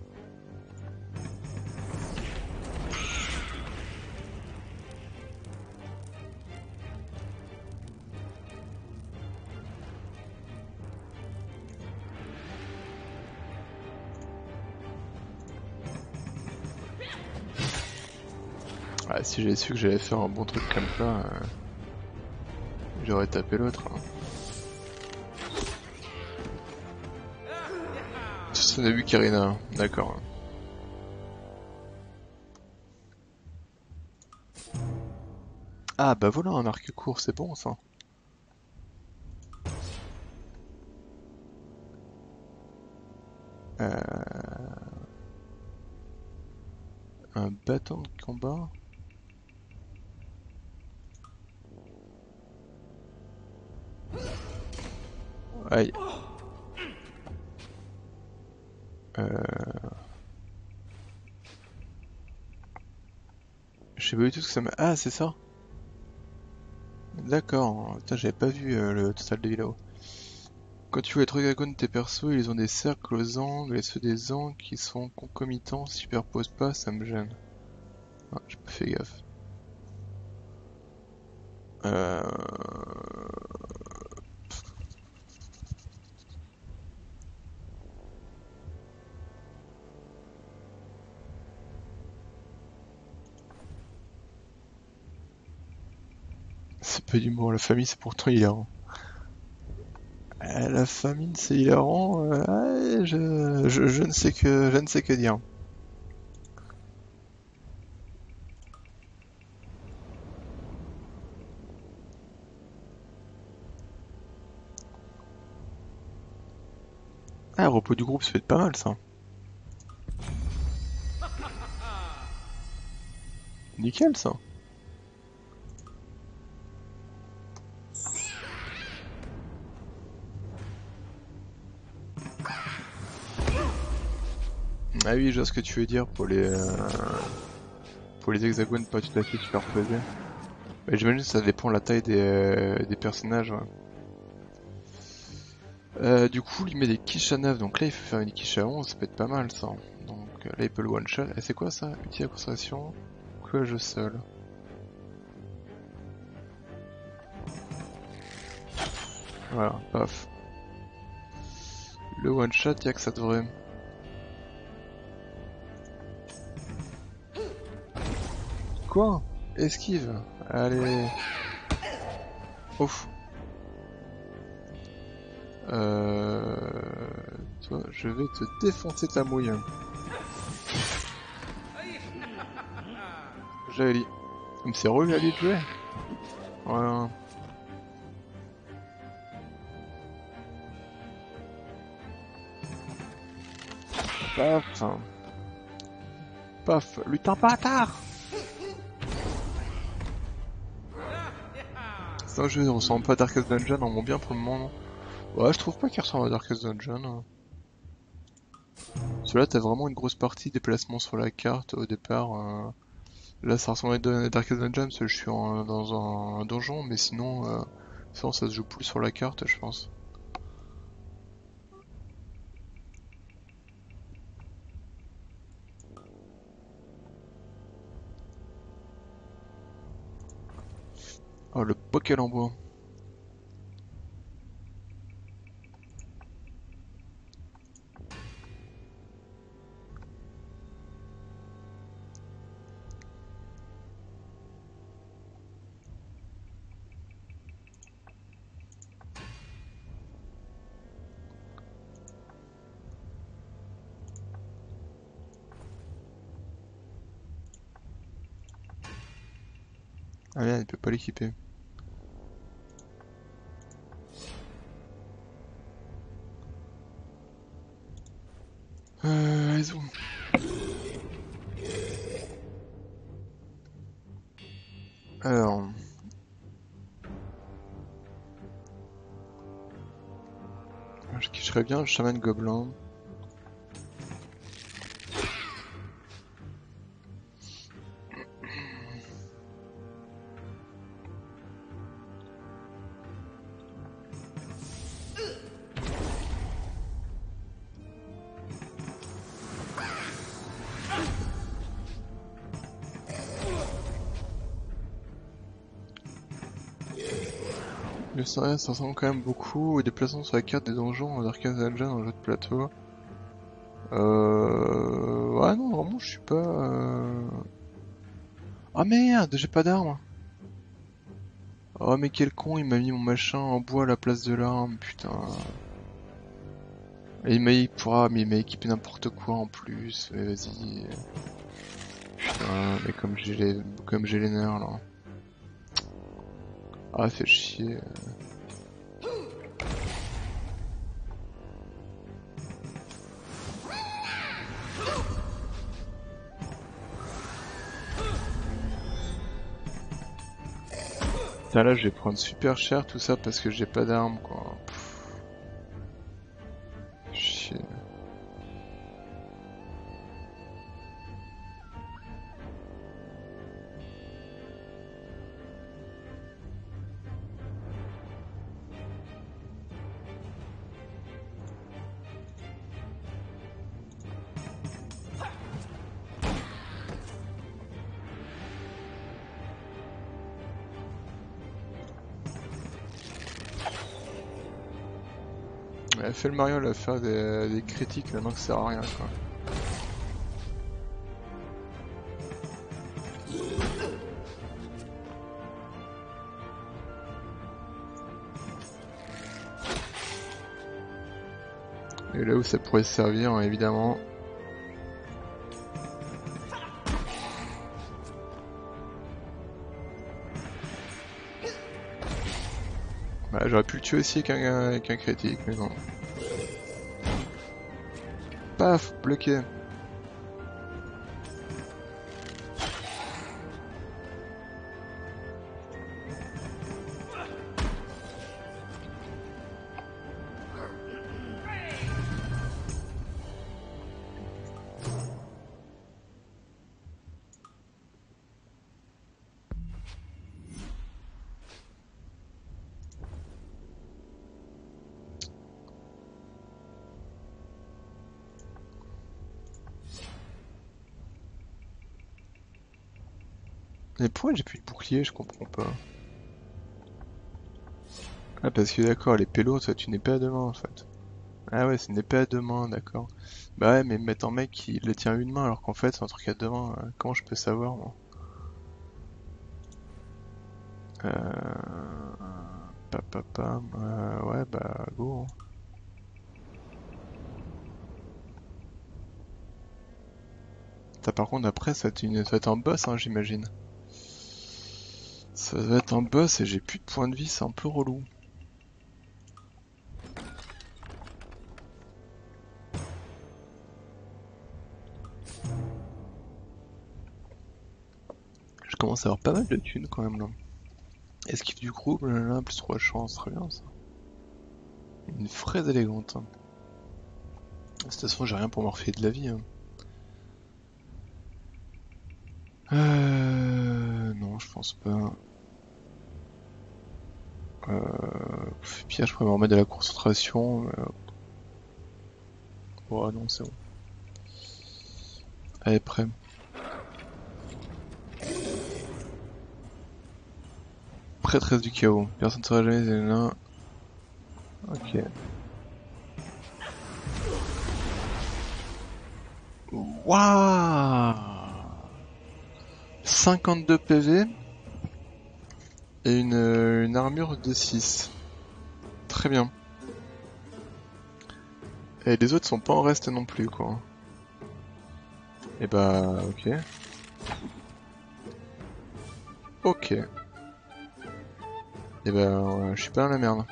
Ah, si j'avais su que j'allais faire un bon truc comme ça, j'aurais tapé l'autre. Hein. On a vu Karina, d'accord. Ah bah voilà un arc court, c'est bon ça. Un bâton de combat. Aïe. Je sais pas du tout ce que ça m'a... Ah c'est ça. D'accord. Putain j'avais pas vu le total de vie là-haut. Quand tu vois les trucs icônes de tes persos, ils ont des cercles aux angles et ceux des angles qui sont concomitants se superposent pas, ça me gêne. Ah, j'ai pas fait gaffe. Euh... C'est pas d'humour, la famille c'est pourtant hilarant. La famine c'est hilarant, ouais, je ne sais que dire. Ah, repos du groupe, ça fait pas mal ça. Nickel ça. Ah oui, je vois ce que tu veux dire pour les hexagones pas tout à fait superposés. Mais j'imagine que ça dépend de la taille des personnages. Ouais. Du coup, il met des quiches à 9, donc là il faut faire une quiche à 11, ça peut être pas mal ça. Donc là il peut le one shot. Et c'est quoi ça? Outil à concentration, quoi jeu seul. Voilà, paf. Le one shot, y'a que ça devrait. Quoi? Esquive. Allez. Ouf. Toi, je vais te défoncer ta mouille. J'avais dit. Mais c'est relou à lui de jouer. Voilà. Paf. Paf. Lutin bâtard. C'est un jeu, il ressemble pas à Darkest Dungeon, on va bien pour le moment, non? Ouais, je trouve pas qu'il ressemble à Darkest Dungeon. Celui-là, t'as vraiment une grosse partie déplacement sur la carte au départ. Là, ça ressemble à Darkest Dungeon parce que je suis dans un donjon, mais sinon, sinon, ça se joue plus sur la carte, je pense. Oh, le pokel en bois. Ah merde, il peut pas l'équiper. Raison. Alors, je kifferais bien le chaman gobelin. Le scénario, ça ressemble quand même beaucoup aux déplacements sur la carte des donjons d'Arcane Dungeon dans le jeu de plateau. Ouais, non, vraiment, je suis pas. Ah merde, j'ai pas d'arme. Oh, mais quel con, il m'a mis mon machin en bois à la place de l'arme, putain. Et mais il m'a équipé n'importe quoi en plus, mais vas-y. Putain, mais comme j'ai les nerfs là. Ah, fait chier. Putain, là, je vais prendre super cher tout ça parce que j'ai pas d'armes, quoi. Chier. Elle fait le Mario, elle va faire des critiques maintenant que ça sert à rien, quoi. Et là où ça pourrait servir, hein, évidemment. Bah, j'aurais pu le tuer aussi avec un critique, mais non. Paf, bloqué. Mais pourquoi j'ai plus de bouclier, je comprends pas. Ah parce que d'accord, les pélos, ça tu une épée à deux mains en fait. Ah ouais, c'est une épée à deux mains, d'accord. Bah ouais, mais mettre en mec qui le tient à une main alors qu'en fait c'est un truc à deux mains, comment je peux savoir moi? Ouais bah go. Hein. Par contre après ça va être un boss hein, j'imagine. Ça va être un boss et j'ai plus de points de vie, c'est un peu relou. Je commence à avoir pas mal de thunes quand même là. Esquive du groupe, là, plus 3 chances, très bien ça. Une fraise élégante. Hein. De toute façon j'ai rien pour me refiler de la vie. Hein. Non, je pense pas. Pire, je pourrais me remettre de la concentration. Oh non, c'est bon. Allez, prêt. Prêtresse du chaos. Personne ne saura jamais là. Ok. Waouh 52 PV et une armure de 6. Très bien. Et les autres sont pas en reste non plus, quoi. Et bah, ok. Ok. Et bah, je suis pas dans la merde.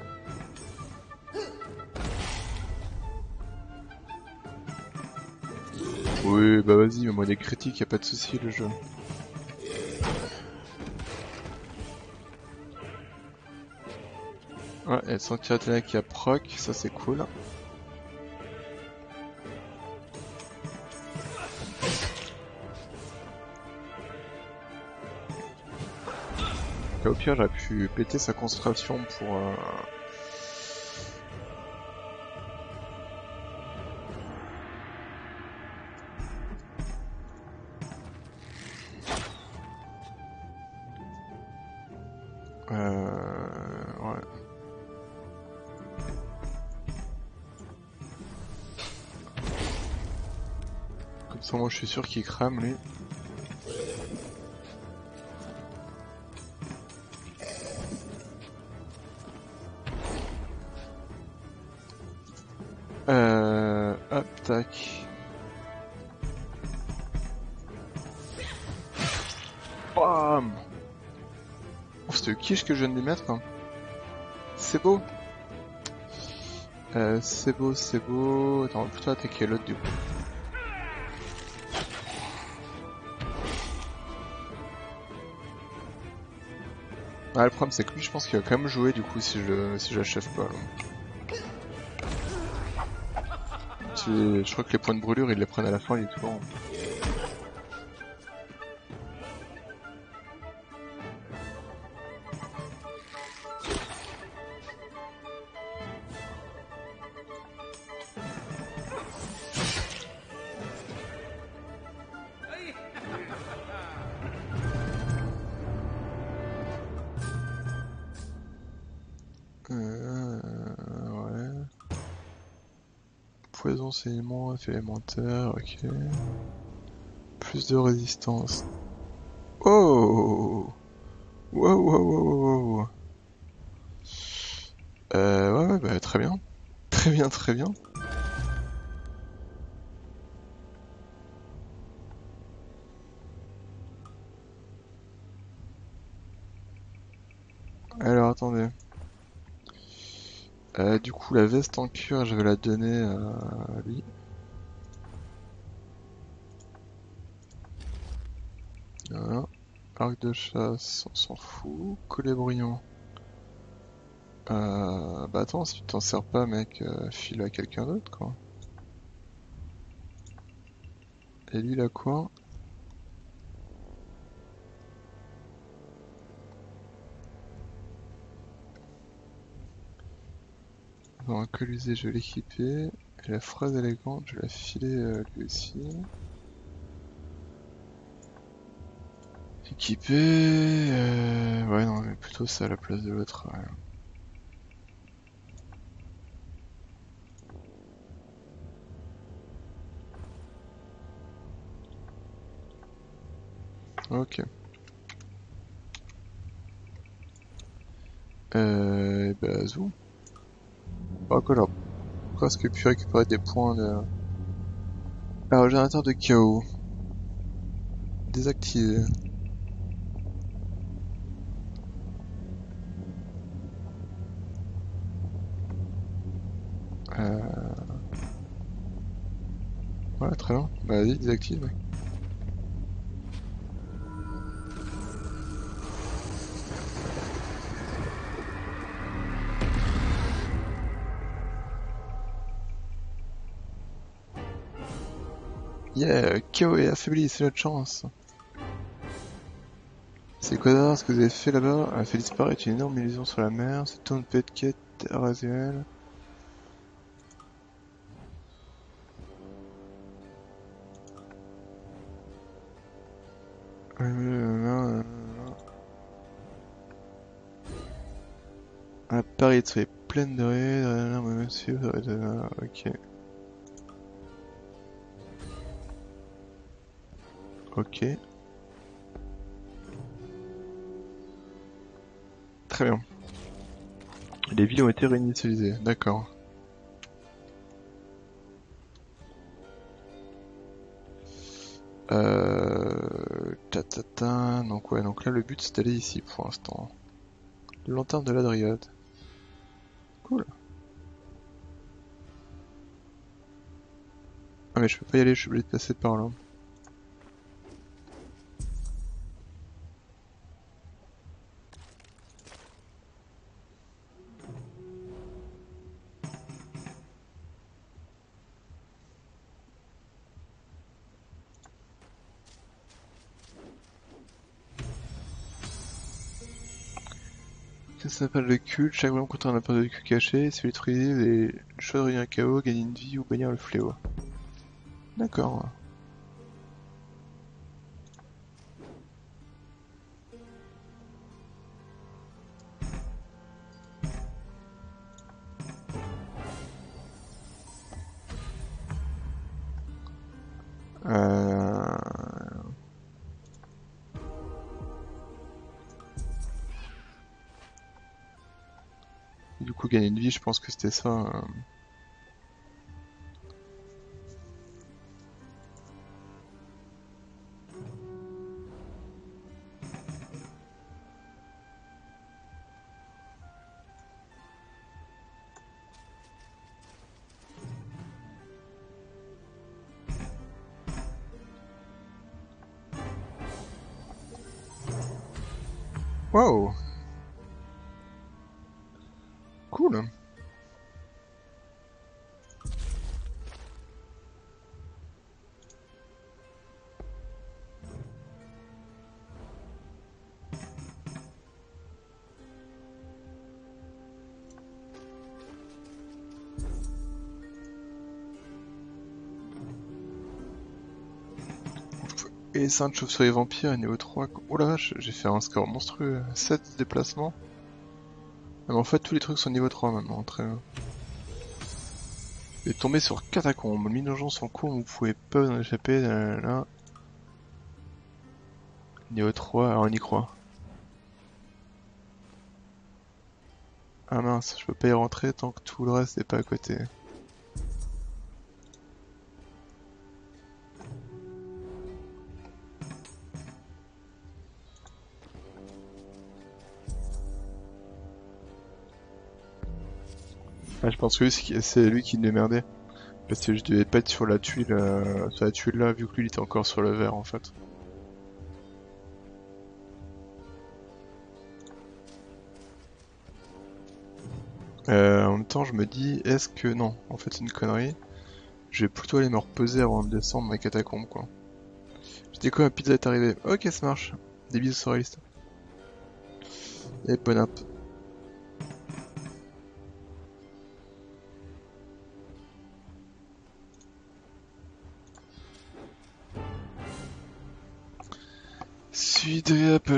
Oui, bah vas-y, mais moi des critiques, y a pas de souci le jeu. Ouais, et sans tirer qui a proc, ça c'est cool. Au pire, j'aurais pu péter sa concentration pour... Ouais. Comme ça, moi, je suis sûr qu'il crame, lui. Hop, tac. Bam! Oh, c'est le quiche que je viens de lui mettre. Hein. C'est beau. C'est beau, c'est beau. Attends, on va plutôt attaquer l'autre du coup. Ah, le problème c'est que lui, je pense qu'il va quand même jouer du coup si je l'achève pas. Je crois que les points de brûlure, ils les prennent à la fin du tour. Ouais. Poison, saignement, effet élémentaire, ok. Plus de résistance. Oh! Wow, wow, wow, wow, wow. Ouais, bah très bien. Très bien, très bien. attendez. Du coup, la veste en cuir, je vais la donner à lui. Voilà. Arc de chasse, on s'en fout. Collet brillant. Bah attends, si tu t'en sers pas, mec, file à quelqu'un d'autre, quoi. Et lui, il a quoi? Bon, un colusé, je vais l'équiper. Et la fraise élégante, je vais la filer lui aussi. Équipé... Ouais, non, mais plutôt ça à la place de l'autre. Ouais. Ok. Bah, zou. Oh, que j'ai presque pu récupérer des points de... Alors, générateur de chaos. Désactivé. Euh... Ouais, très bien. Bah, vas-y, désactive, mec. Yeah, KO est affaibli, c'est notre chance. C'est quoi d'art ce que vous avez fait là-bas? A fait disparaître une énorme illusion sur la mer, c'est une petite quête rationnelle. À Paris, soyez pleine de raies, monsieur, ok. Ok, très bien. Les villes ont été réinitialisées, d'accord. Donc ouais, donc là le but c'est d'aller ici pour l'instant. Lanterne de la Dryade. Cool. Ah mais je peux pas y aller, je suis obligé de passer par là. Ça s'appelle le culte, chaque membre contre un apport de cul caché, si vous détruisez les choses un chaos, gagnez une vie ou bannir le fléau. D'accord. Euh... Du coup, gagner une vie, je pense que c'était ça. Wow, cool. Et Sainte Chauve-souris Vampire, niveau 3. Oh la vache, j'ai fait un score monstrueux. 7 déplacements. Ah, mais en fait, tous les trucs sont niveau 3 maintenant, très bien. Et tomber sur Catacombes. Mine de gens sont courts, vous pouvez pas vous en échapper. Là. Niveau 3, alors on y croit. Ah mince, je peux pas y rentrer tant que tout le reste n'est pas à côté. Ah, je pense que c'est lui qui devait merder. Parce que je devais pas être sur la tuile là, vu que lui il était encore sur le verre en fait. En même temps, je me dis, est-ce que non, en fait, c'est une connerie. Je vais plutôt aller me reposer avant de descendre ma catacombe, quoi. J'étais quoi, la pizza est arrivée. Ok, ça marche. Des bisous sur la liste. Et bon app. Suite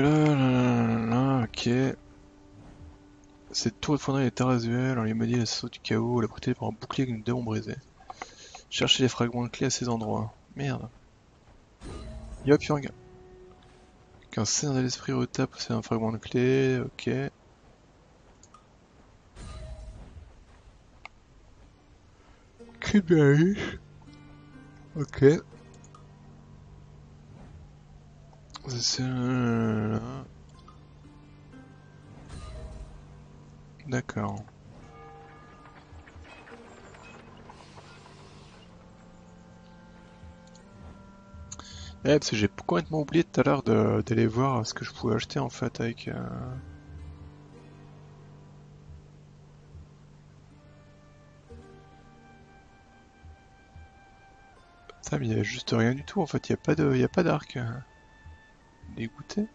ok. Cette tour de fonderie est terrasuelle, on lui m'a dit la saut du chaos, la protégée par un bouclier avec une démon brisée. Cherchez les fragments de clés à ces endroits. Merde. Yop Yang. Qu'un scénario de l'esprit retape possède un fragment de clé, ok. Clé de la riche. Ok. D'accord. Parce que j'ai complètement oublié tout à l'heure d'aller voir ce que je pouvais acheter en fait avec... Ça, mais il y a juste rien du tout en fait, y a pas d'arc. Dégoûté.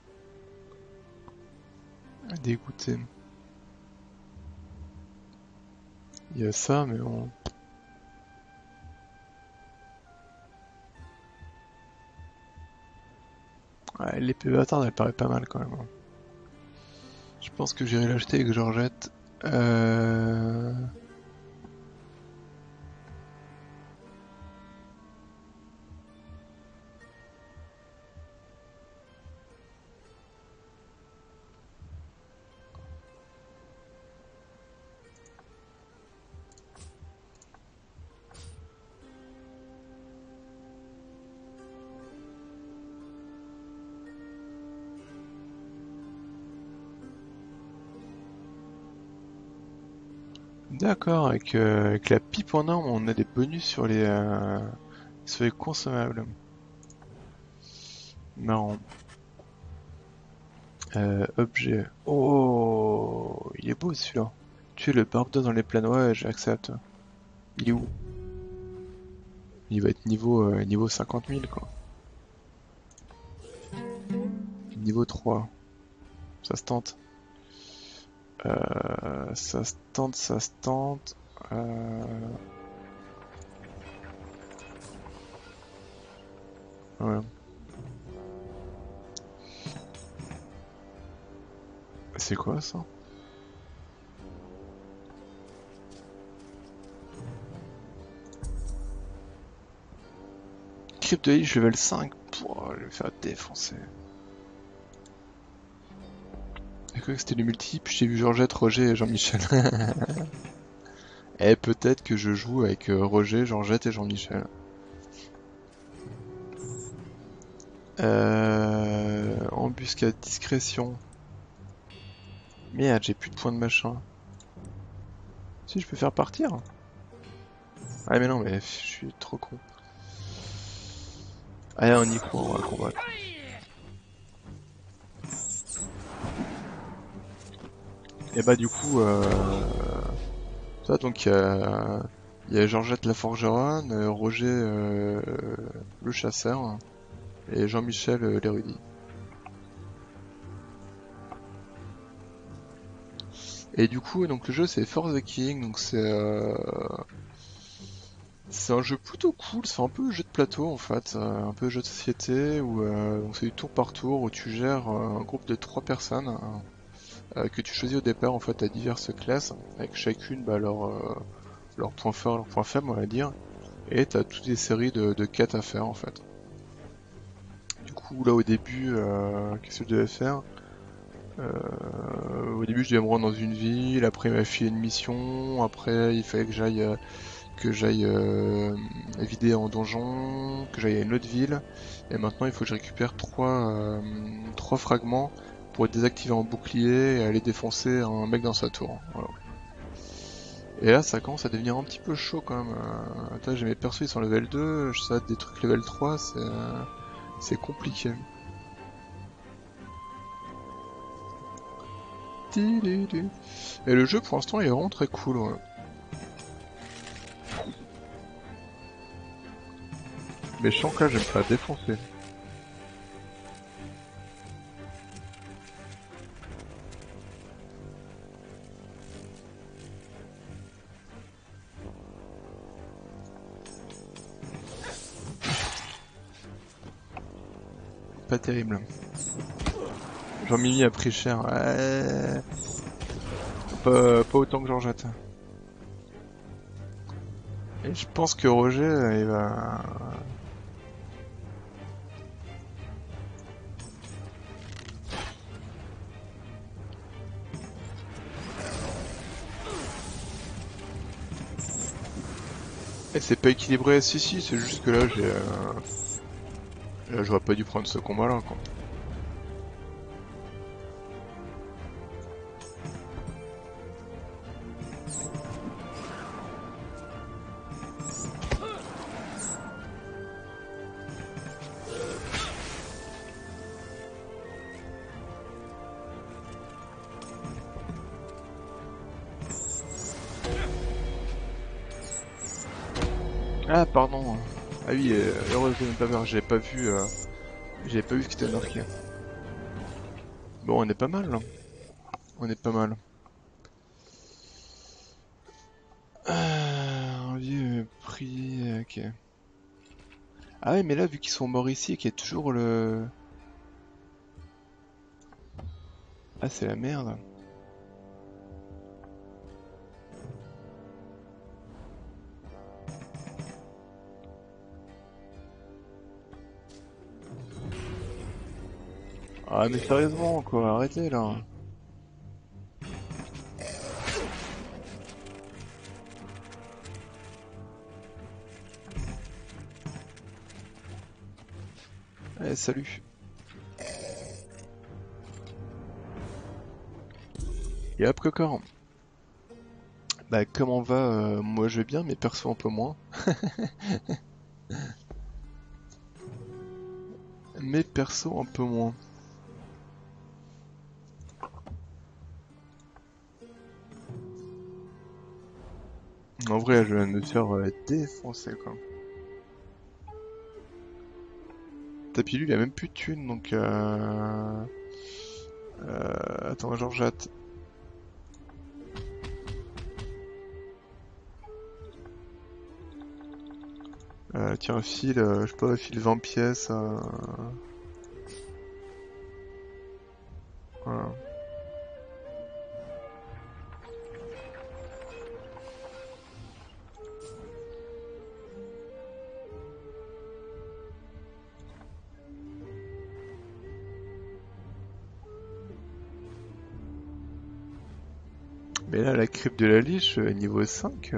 Dégoûté. Il y a ça, mais bon... Ouais, l'épée bâtarde elle paraît pas mal quand même, hein. Je pense que j'irai l'acheter avec Georgette. Euh... D'accord, avec la pipe en arme, on a des bonus sur les consommables. Marrant. Objet. Oh, il est beau celui-là. Tu es le barbe dans les plaines, ouais, j'accepte. Il est où? Il va être niveau 50 000 quoi. Niveau 3. Ça se tente. Ça se tente, ça se tente. Ouais. C'est quoi ça? Crypt de Lich level 5. Pouah, je vais me faire défoncer. J'ai cru que c'était le multi, puis j'ai vu Georgette, Roger et Jean-Michel. Et peut-être que je joue avec Roger, Georgette et Jean-Michel. Embuscade, discrétion. Merde, j'ai plus de points de machin. Si, je peux faire partir. Ah mais non, mais je suis trop con. Allez, on y croit, on va combattre. Et bah du coup, ça donc il y a Georgette la forgeronne, Roger le chasseur et Jean-Michel l'érudit. Et du coup, donc le jeu c'est For the King, donc c'est un jeu plutôt cool, c'est un peu jeu de plateau en fait, un peu jeu de société où donc c'est du tour par tour où tu gères un groupe de 3 personnes que tu choisis au départ en fait à diverses classes avec chacune bah, leur point fort, leur point faible on va dire, et t'as toutes des séries de quêtes à faire en fait. Du coup là au début, qu'est-ce que je devais faire? Au début je devais me rendre dans une ville, après il m'a filé une mission, après il fallait que j'aille vider en donjon, que j'aille à une autre ville, et maintenant il faut que je récupère trois fragments pour désactiver un bouclier et aller défoncer un mec dans sa tour. Voilà. Et là, ça commence à devenir un petit peu chaud quand même. Attends, j'ai mes persos, ils sont level 2, ça va être des trucs level 3, c'est compliqué. Et le jeu, pour l'instant, il est vraiment très cool, ouais. Mais je sens que là, je vais me faire défoncer. Pas terrible. Jean-Mimi a pris cher. Ouais. Pas autant que Georgette. Et je pense que Roger, il va... Et c'est pas équilibré, si si, c'est juste que là, là, j'aurais pas dû prendre ce combat-là, quoi. Ah, pardon. Ah oui, heureuse de ne pas voir, j'avais pas vu ce qui était marqué. Bon, on est pas mal, là. On est pas mal. Envie, prix, ok. Ah ouais, mais là, vu qu'ils sont morts ici et qu'il y a toujours le... Ah, c'est la merde. Ah, mais sérieusement, quoi, arrêtez, là. Allez, salut. Et hop, Cocor. Bah, comment va? Moi, je vais bien, mais perso un peu moins. Mais perso un peu moins. En vrai, je viens de me faire défoncer, quoi. Tapi lui, il a même plus de thunes, donc attends, Georgette. Tiens, file, je sais pas, file 20 pièces. Voilà. Mais là, la crypte de la liche, niveau 5,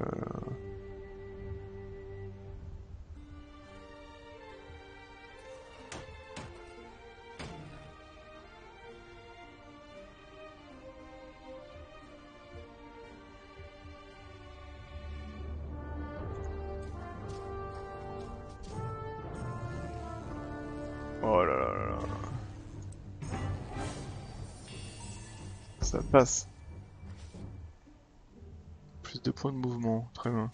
oh là là là là, ça passe. Plus de points de mouvement, très bien.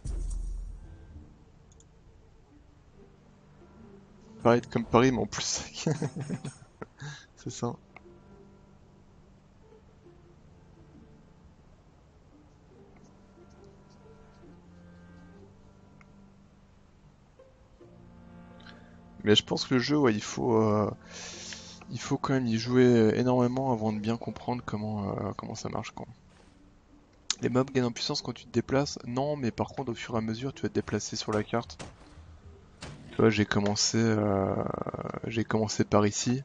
Pareil comme Paris, mais en plus 5. C'est ça. Mais je pense que le jeu, ouais, il faut quand même y jouer énormément avant de bien comprendre comment ça marche, quoi. Les mobs gagnent en puissance quand tu te déplaces? Non, mais par contre, au fur et à mesure, tu vas te déplacer sur la carte. Tu vois, j'ai commencé par ici.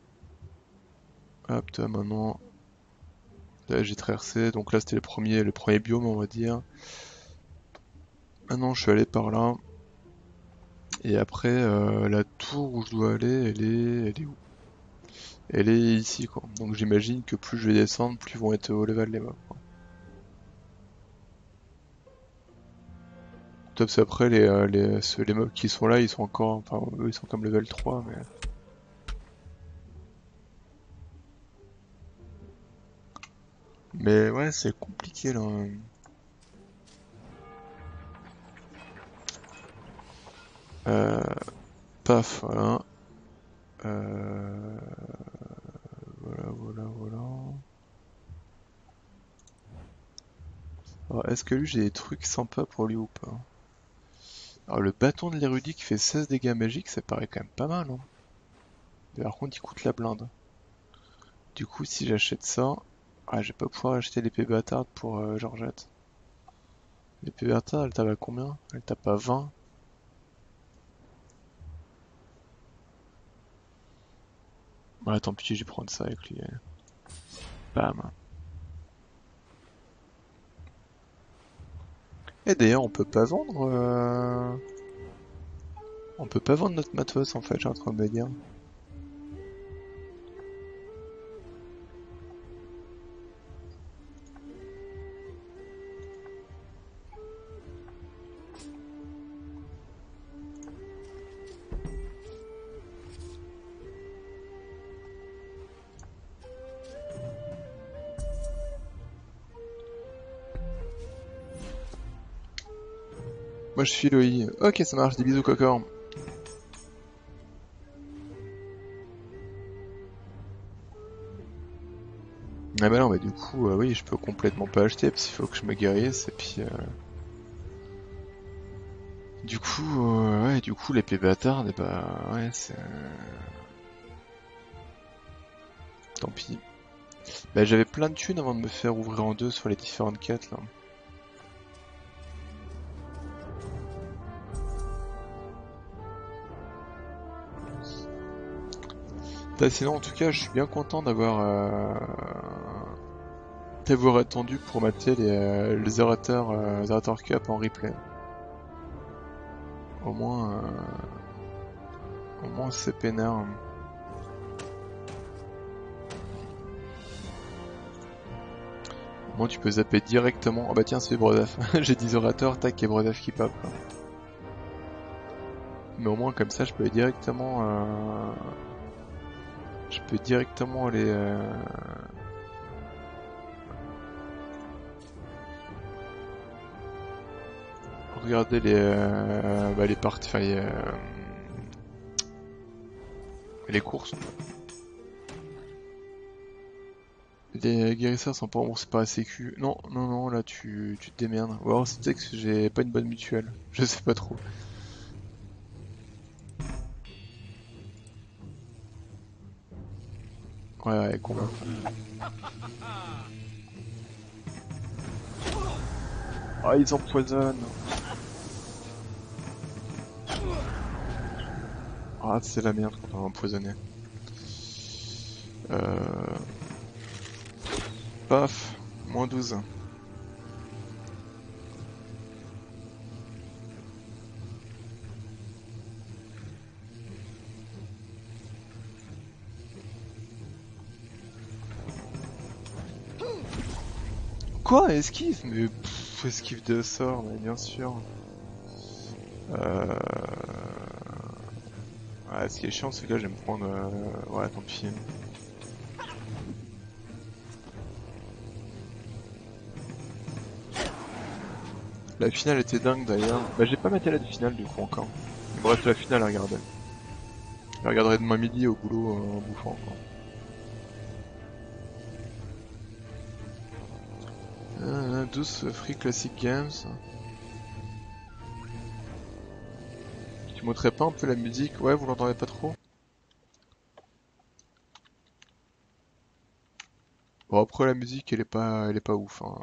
Hop, toi, maintenant, là, j'ai traversé. Donc là, c'était le premier biome, on va dire. Maintenant, je suis allé par là. Et après, la tour où je dois aller, elle est où? Elle est ici, quoi. Donc j'imagine que plus je vais descendre, plus vont être au level les mobs, quoi. Top, c'est après les mobs qui sont là, ils sont encore. Enfin, eux ils sont comme level 3, mais. Mais ouais, c'est compliqué là. Euh, paf, voilà. Voilà. Alors, est-ce que lui, j'ai des trucs sympas pour lui ou pas? Alors, le bâton de l'érudit qui fait 16 dégâts magiques, ça paraît quand même pas mal, hein. Mais par contre, il coûte la blinde. Du coup, si j'achète ça... Ah, je vais pas pouvoir acheter l'épée bâtarde pour Georgette. L'épée bâtarde, elle tape à combien? Elle tape à 20. Ouais, tant pis, je vais prendre ça avec lui. Bam. Et d'ailleurs, on peut pas vendre... On peut pas vendre notre matos, en fait, j'ai en train de me dire. Moi, je suis Loï. Ok, ça marche, des bisous, coco. Ah bah non, mais du coup, oui, je peux complètement pas acheter, parce qu'il faut que je me guérisse, et puis... Du coup, ouais, du coup, l'épée bâtarde, et bah, ouais, c'est... Tant pis. Bah, j'avais plein de thunes avant de me faire ouvrir en deux sur les différentes quêtes, là. Bah, sinon, en tout cas, je suis bien content d'avoir attendu pour mater les Orator Cup en replay. Au moins, c'est peinard. Au moins, tu peux zapper directement. Oh bah tiens, c'est Brodaf. J'ai 10 orateurs, tac, et Brodaf qui pop, quoi. Mais au moins, comme ça, je peux directement... Je peux directement aller... regarder les parties... Enfin, les courses. Les guérisseurs sont pas remboursés par la sécu. Non, non, non, là tu te démerdes. Ou alors c'est peut-être que j'ai pas une bonne mutuelle. Je sais pas trop. Ouais, ouais, combat. Ah, ils empoisonnent. Ah, c'est la merde quand on va empoisonner. Euh... Paf, -12. Quoi? Esquive? Mais esquive de sort, mais bien sûr. Euh... Ouais, ce qui est chiant, c'est que là, je vais me prendre... Ouais, tant pis. La finale était dingue d'ailleurs. Bah, j'ai pas maté la finale du coup encore. Bref, la finale à regarder. Je la regarderai demain midi au boulot en bouffant, quoi. 12 Free Classic Games. Tu montrais pas un peu la musique? Ouais, vous l'entendez pas trop? Bon, après la musique elle est pas ouf, hein.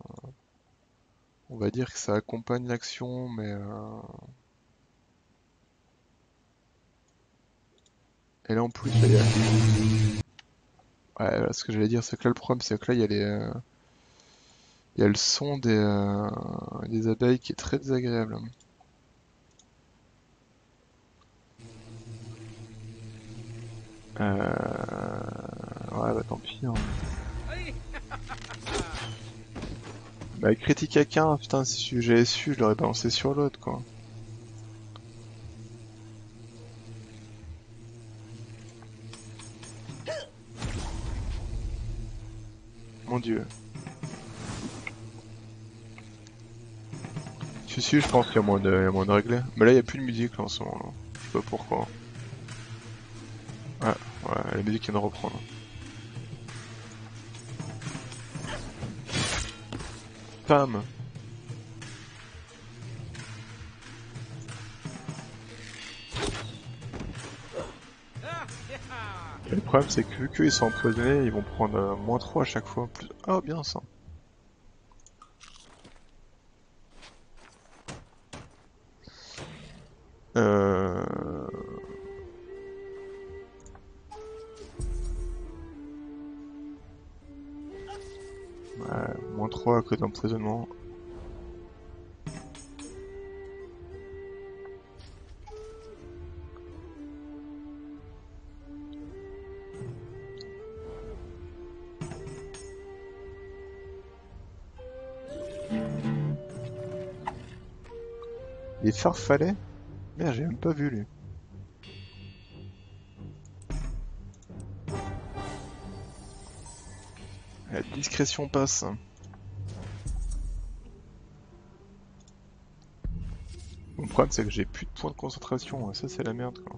On va dire que ça accompagne l'action, mais et là en plus là, ouais, voilà, ce que j'allais dire, c'est que là le problème c'est que là il y a le son des abeilles qui est très désagréable. Ouais, bah tant pis, hein. Bah critique à qu'un, putain, si j'avais su, je l'aurais balancé sur l'autre, quoi. Mon dieu. Si, je pense qu'il y a moyen de régler. Mais là, il n'y a plus de musique là, en ce moment. Là. Je sais pas pourquoi. Ah, ouais, la musique vient de reprendre. Pam! Et le problème, c'est que vu qu'ils sont empoisonnés, ils vont prendre -3 à chaque fois. Plus... Ah, bien ça. Euh... Ouais, -3 à cause d'empoisonnement. Les farfalets? Merde, j'ai même pas vu lui. La discrétion passe. Mon problème, c'est que j'ai plus de points de concentration. Ça, c'est la merde, quoi.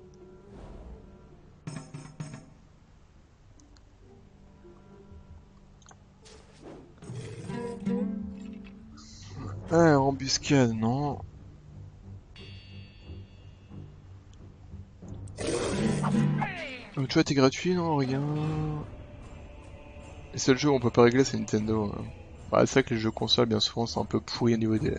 Ah, embuscade, non. Tu vois, t'es gratuit, non, regarde. Les seuls jeux où on peut pas régler, c'est Nintendo. Bah, c'est vrai que les jeux consoles, bien souvent, c'est un peu pourri au niveau des...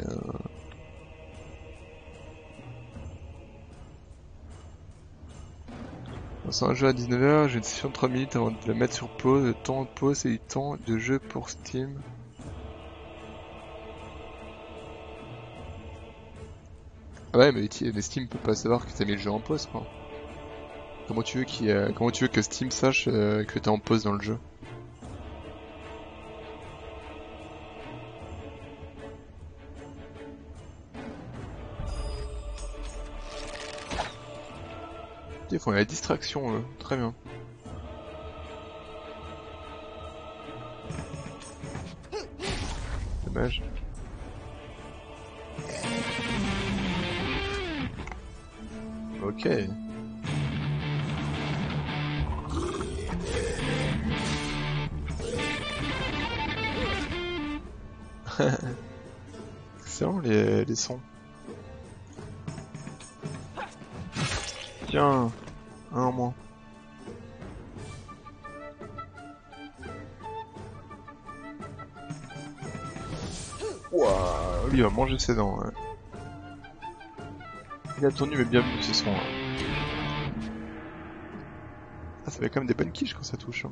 C'est un jeu à 19h, j'ai une session de 3 minutes avant de le mettre sur pause. Le temps de pause, c'est du temps de jeu pour Steam. Ah ouais, mais Steam peut pas savoir que t'as mis le jeu en pause, quoi. Comment tu veux que Steam sache que t'es en pause dans le jeu? Ils font la distraction, très bien. Dommage. Ok. Excellent les sons. Tiens, un en moins. Ouah, lui il va manger ses dents. Ouais. Il a tourné mais bien vu ce son. Ah, ça fait quand même des bonnes quiches quand ça touche. Hein.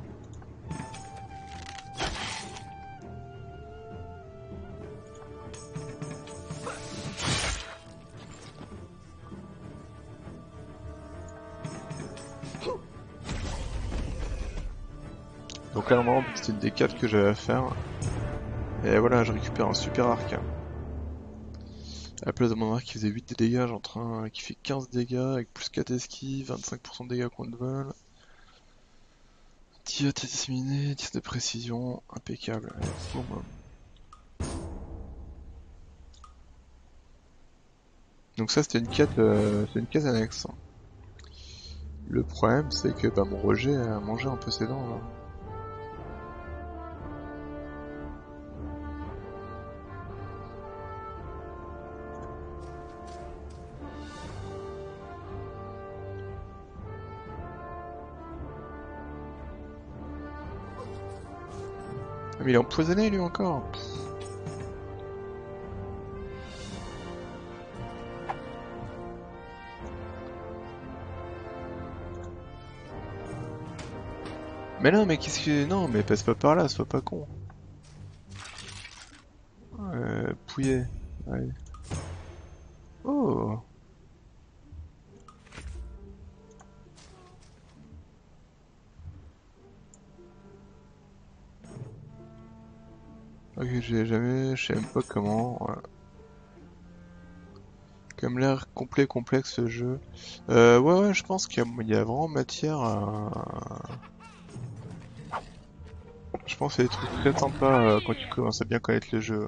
Donc là normalement c'était une des 4 que j'avais à faire. Et voilà, je récupère un super arc. À la place de mon arc qui faisait 8 de dégâts, j'en train un qui fait 15 dégâts avec plus 4 esquives, 25% de dégâts contre vol. Tir disséminé, tir de précision, impeccable. Boum. Donc ça c'était une quête, annexe. Le problème c'est que bah, mon Roger a mangé un peu ses dents là. Ah, mais il est empoisonné lui encore. Mais non, mais qu'est-ce que... Non, mais passe pas par là, sois pas con. Pouillet. Ouais. Oh. Ok, j'ai jamais, je sais même pas comment. Voilà. Comme l'air complet complexe ce jeu. Ouais, je pense qu'il y a vraiment matière à. Je pense qu'il y a des trucs très sympas quand tu commences à bien connaître le jeu.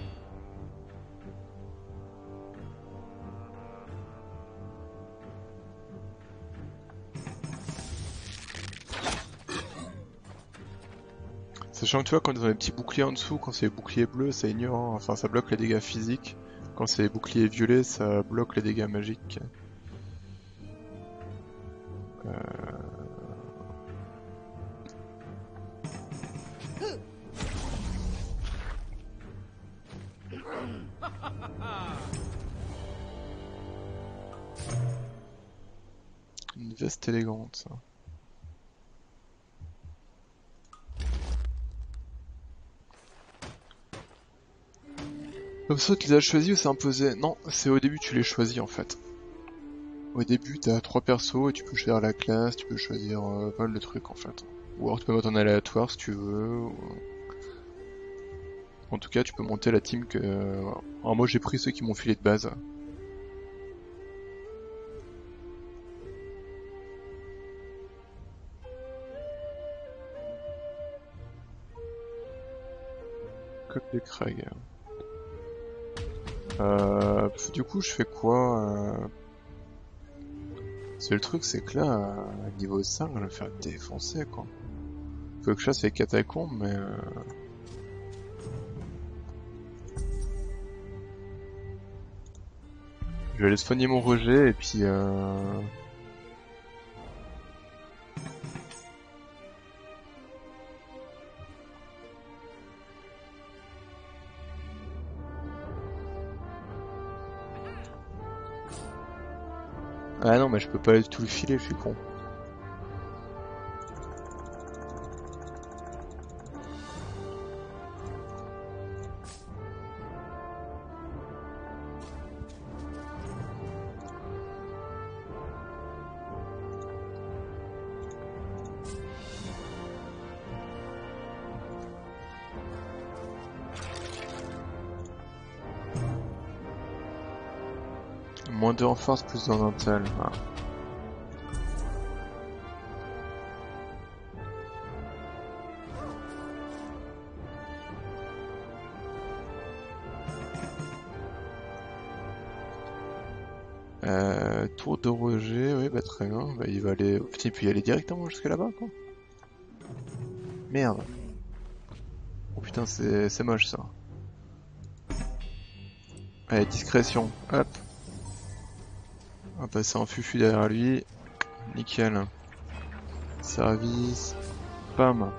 Sachant que tu vois, quand ils ont les petits boucliers en dessous, quand c'est les boucliers bleus, ça ignore, hein. Enfin, ça bloque les dégâts physiques. Quand c'est les boucliers violets, ça bloque les dégâts magiques. Une veste élégante. Comme ça, tu les as choisis ou c'est imposé? Non, c'est au début tu les choisis en fait. Au début, t'as 3 persos et tu peux choisir la classe, tu peux choisir pas mal de trucs en fait. Ou alors tu peux mettre en aléatoire si tu veux. En tout cas, tu peux monter la team que. Voilà. Alors moi j'ai pris ceux qui m'ont filé de base. Code de Craig. Du coup, je fais quoi C'est le truc, c'est que là, niveau 5, je vais me faire défoncer quoi. Faut que je fasse les catacombes, mais. Je vais aller soigner mon rejet et puis. Ah non, mais je peux pas aller tout le filer, je suis con. Moins 2 en force, plus 2 en mental. Ah. Tour de rejet, oui, bah très bien. Bah, il va aller. Putain, il peut y aller directement jusque là-bas, quoi. Merde. Oh putain, c'est moche ça. Allez, discrétion. Hop. On va passer en fufu derrière lui. Nickel. Service. Pam.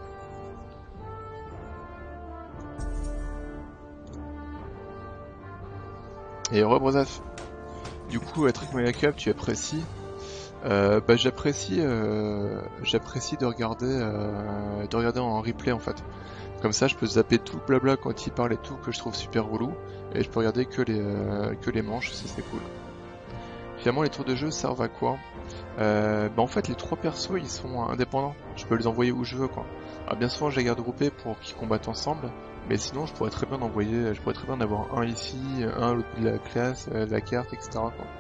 Et rebrosaf. Du coup, Trick Maya Cup, tu apprécies. Bah j'apprécie de regarder en replay en fait. Comme ça, je peux zapper tout le blabla quand il parle et tout que je trouve super relou, et je peux regarder que les manches, ça c'est cool. Finalement, les tours de jeu servent à quoi? Bah en fait, les 3 persos ils sont indépendants. Je peux les envoyer où je veux quoi. Alors bien souvent, je les garde groupés pour qu'ils combattent ensemble, mais sinon, je pourrais très bien en avoir un ici, un à l'autre bout de la classe, de la carte, etc. quoi.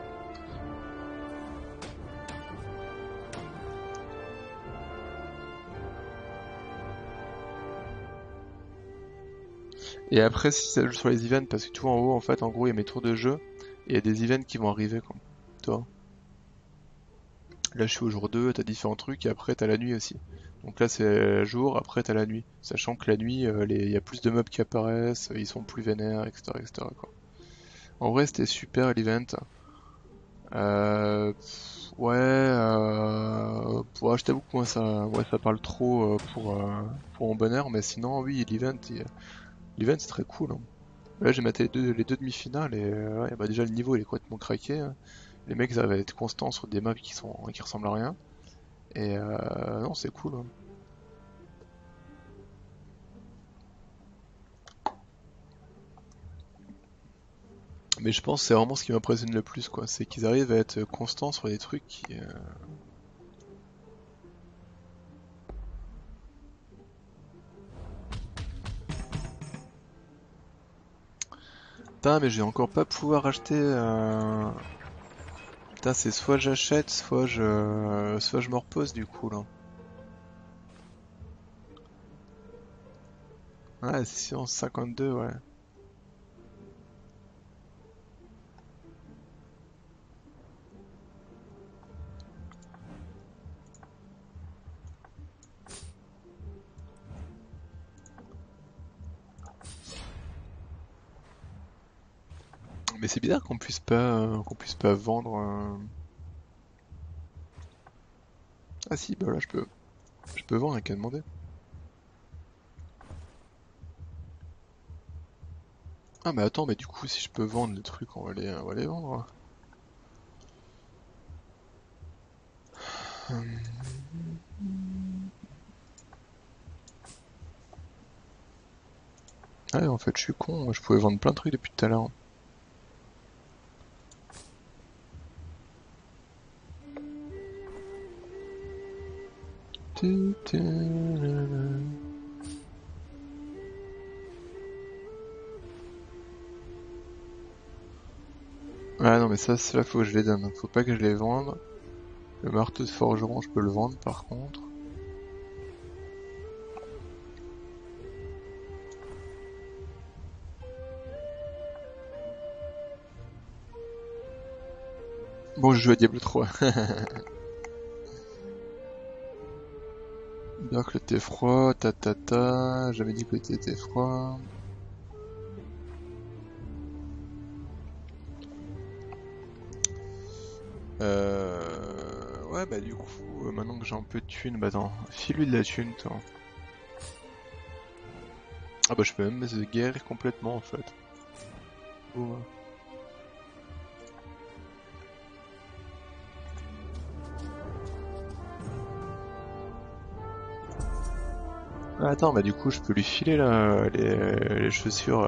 Et après, si ça joue sur les events, parce que tout en haut, en fait, en gros, il y a mes tours de jeu, et il y a des events qui vont arriver, quoi. Toi. Là, je suis au jour 2, t'as différents trucs, et après, t'as la nuit aussi. Donc là, c'est jour, après, t'as la nuit. Sachant que la nuit, il y a plus de mobs qui apparaissent, ils sont plus vénères, etc., quoi. En vrai, c'était super, l'event. Ouais, ouais, je t'avoue que moi, ça parle trop pour mon bonheur, mais sinon, oui, l'event, c'est très cool, hein. Là, j'ai maté les deux demi-finales et ouais, bah déjà le niveau il est complètement craqué, hein. Les mecs ils arrivent à être constants sur des maps qui ressemblent à rien. Et non, c'est cool, hein. Mais je pense que c'est vraiment ce qui m'impressionne le plus, quoi. C'est qu'ils arrivent à être constants sur des trucs qui. Putain, mais je vais encore pas pouvoir acheter. Putain, c'est soit j'achète, soit je me repose du coup là. Ouais, 652, ouais. Mais c'est bizarre qu'on puisse pas vendre. Ah si, bah là je peux vendre, à qu'à demander. Ah mais attends, mais du coup si je peux vendre les trucs, on va les vendre. Hum. Ouais, en fait je suis con, je pouvais vendre plein de trucs depuis tout à l'heure. Ah non mais ça, cela faut que je les donne, faut pas que je les vende. Le marteau de forgeron je peux le vendre par contre. Bon, je joue à Diablo 3. Bien que le thé froid, j'avais dit que le thé était froid. Ouais, bah du coup, maintenant que j'ai un peu de thunes, bah attends, file-lui de la thune, toi. Ah bah je peux même me guérir complètement en fait. Oh. Ah, attends, bah du coup je peux lui filer là les chaussures.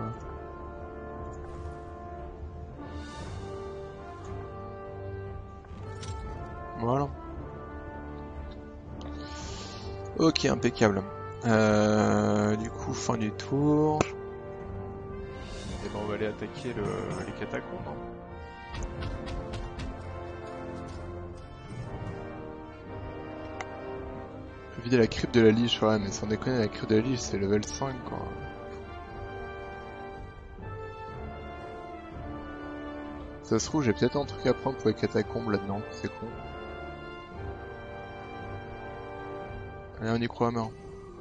Voilà. Ok, impeccable. Du coup, fin du tour. Et ben on va aller attaquer les catacombes, hein. Vider la crypte de la Liche, ouais, mais sans déconner, la crypte de la Liche c'est level 5 quoi. Ça se trouve, j'ai peut-être un truc à prendre pour les catacombes là-dedans, c'est con. Allez, on y croit à mort.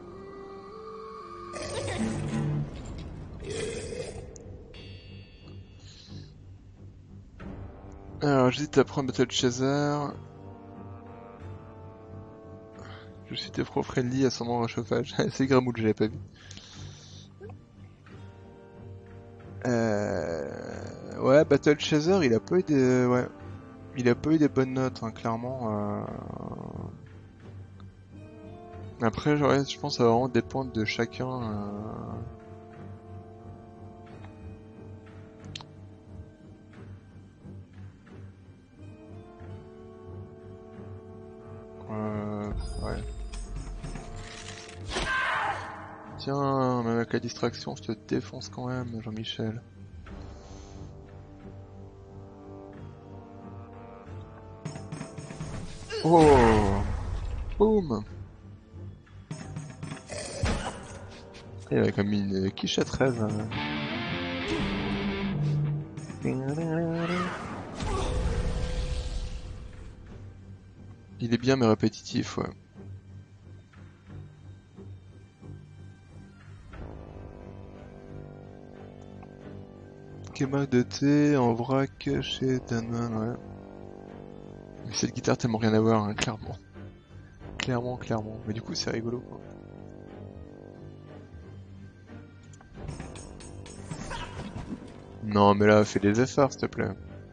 Alors, j'hésite à prendre Battle Chaser. Je suis pro-friendly à son nom réchauffage. C'est Gramoul, je l'avais pas vu. Ouais, Battle Chaser, il a pas eu des... Ouais. Il a pas eu des bonnes notes, hein, clairement. Après, ouais, je pense que ça va vraiment dépendre de chacun. Ouais. Tiens, même avec la distraction, je te défonce quand même, Jean-Michel. Oh! Boum! Il avait comme une quiche à 13. Il est bien mais répétitif, ouais. Kemak de thé en vrac chez Danone, ouais. Mais cette guitare tellement rien à voir, hein, clairement. Clairement. Mais du coup, c'est rigolo, quoi. Non, mais là, fais des efforts, s'il te plaît.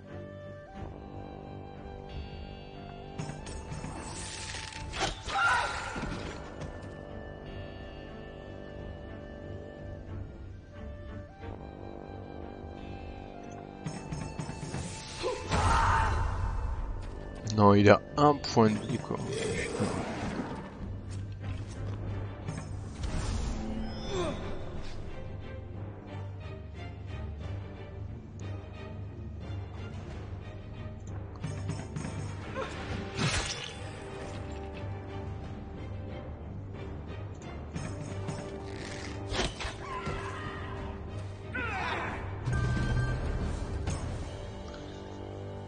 Non, il a un point de vie, quoi.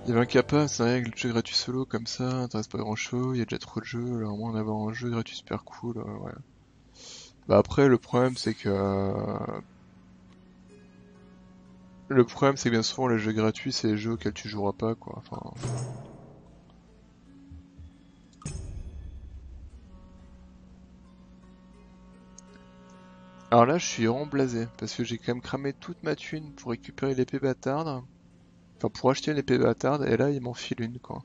Il y avait un capa, c'est vrai que le jeu gratuit solo comme ça, t'intéresse pas grand chose, il y a déjà trop de jeux, alors au moins d'avoir un jeu gratuit super cool, ouais. Bah après le problème c'est que bien souvent les jeux gratuits c'est les jeux auxquels tu joueras pas quoi. Enfin. Alors là je suis vraiment blasé parce que j'ai quand même cramé toute ma thune pour récupérer l'épée bâtarde. Enfin pour acheter une épée bâtarde et là il m'en file une quoi.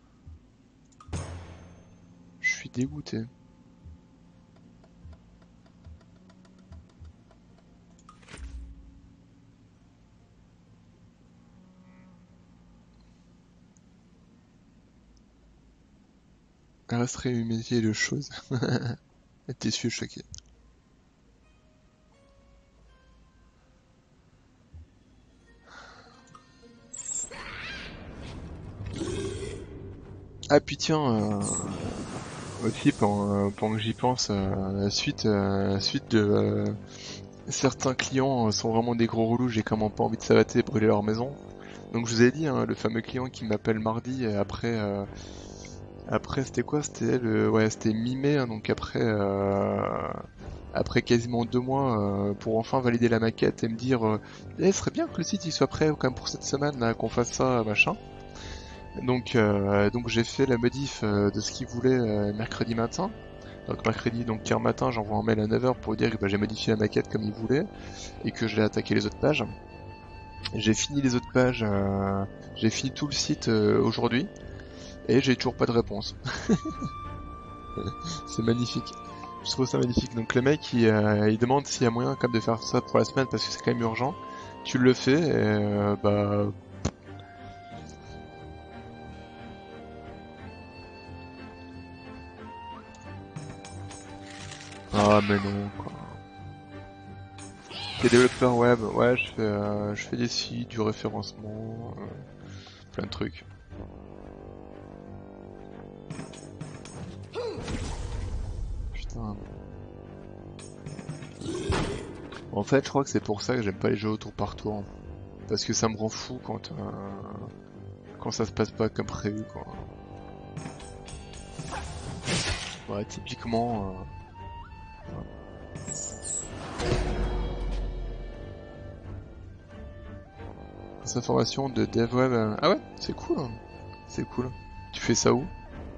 Je suis dégoûté. Il resterait une métier de choses. T'es choqué. Ah puis tiens, aussi pendant que j'y pense, suite de certains clients sont vraiment des gros relous, j'ai comment pas envie de savater et brûler leur maison. Donc je vous ai dit, hein, le fameux client qui m'appelle mardi et après c'était quoi? C'était mi-mai, hein, donc après quasiment 2 mois pour enfin valider la maquette et me dire ce serait bien que le site il soit prêt quand même pour cette semaine là, qu'on fasse ça machin. Donc j'ai fait la modif de ce qu'il voulait mercredi matin. Donc mercredi, donc hier matin, j'envoie un mail à 9h pour lui dire que bah, j'ai modifié la maquette comme il voulait et que je l'ai attaqué les autres pages. J'ai fini les autres pages, j'ai fini tout le site aujourd'hui et j'ai toujours pas de réponse. C'est magnifique. Je trouve ça magnifique. Donc le mec il demande s'il y a moyen quand même de faire ça pour la semaine parce que c'est quand même urgent. Tu le fais et bah ah mais non quoi. T'es développeur web, ouais je fais des sites, du référencement, plein de trucs. Putain. En fait je crois que c'est pour ça que j'aime pas les jeux au tour par tour. Parce que ça me rend fou quand ça se passe pas comme prévu quoi. Ouais typiquement cette formation de dev web. Ah ouais, c'est cool. Hein. C'est cool. Tu fais ça où?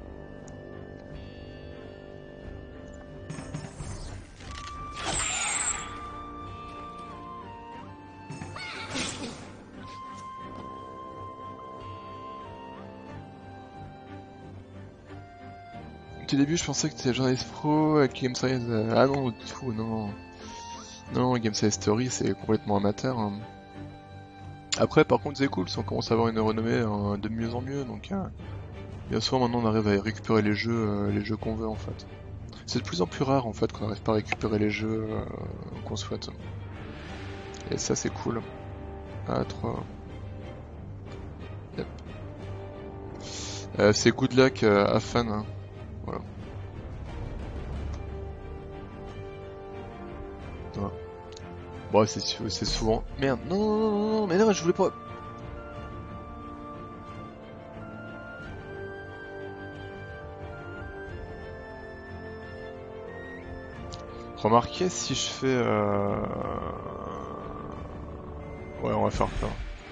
Au tout début, je pensais que tu étais journaliste pro avec Game Science. Ah non, du tout, non. Non, Game Science Story, c'est complètement amateur. Hein. Après, par contre, c'est cool, si on commence à avoir une renommée de mieux en mieux. Donc, bien sûr, maintenant, on arrive à récupérer les jeux qu'on veut en fait. C'est de plus en plus rare en fait qu'on n'arrive pas à récupérer les jeux qu'on souhaite. Et ça, c'est cool. Ah, 3. Yep. C'est good luck à fan. Hein. Voilà. Ouais. Bon, c'est souvent. Merde, non, non, non, non, non, mais non, je voulais pas. Remarquez si je fais. Ouais, on va faire ça.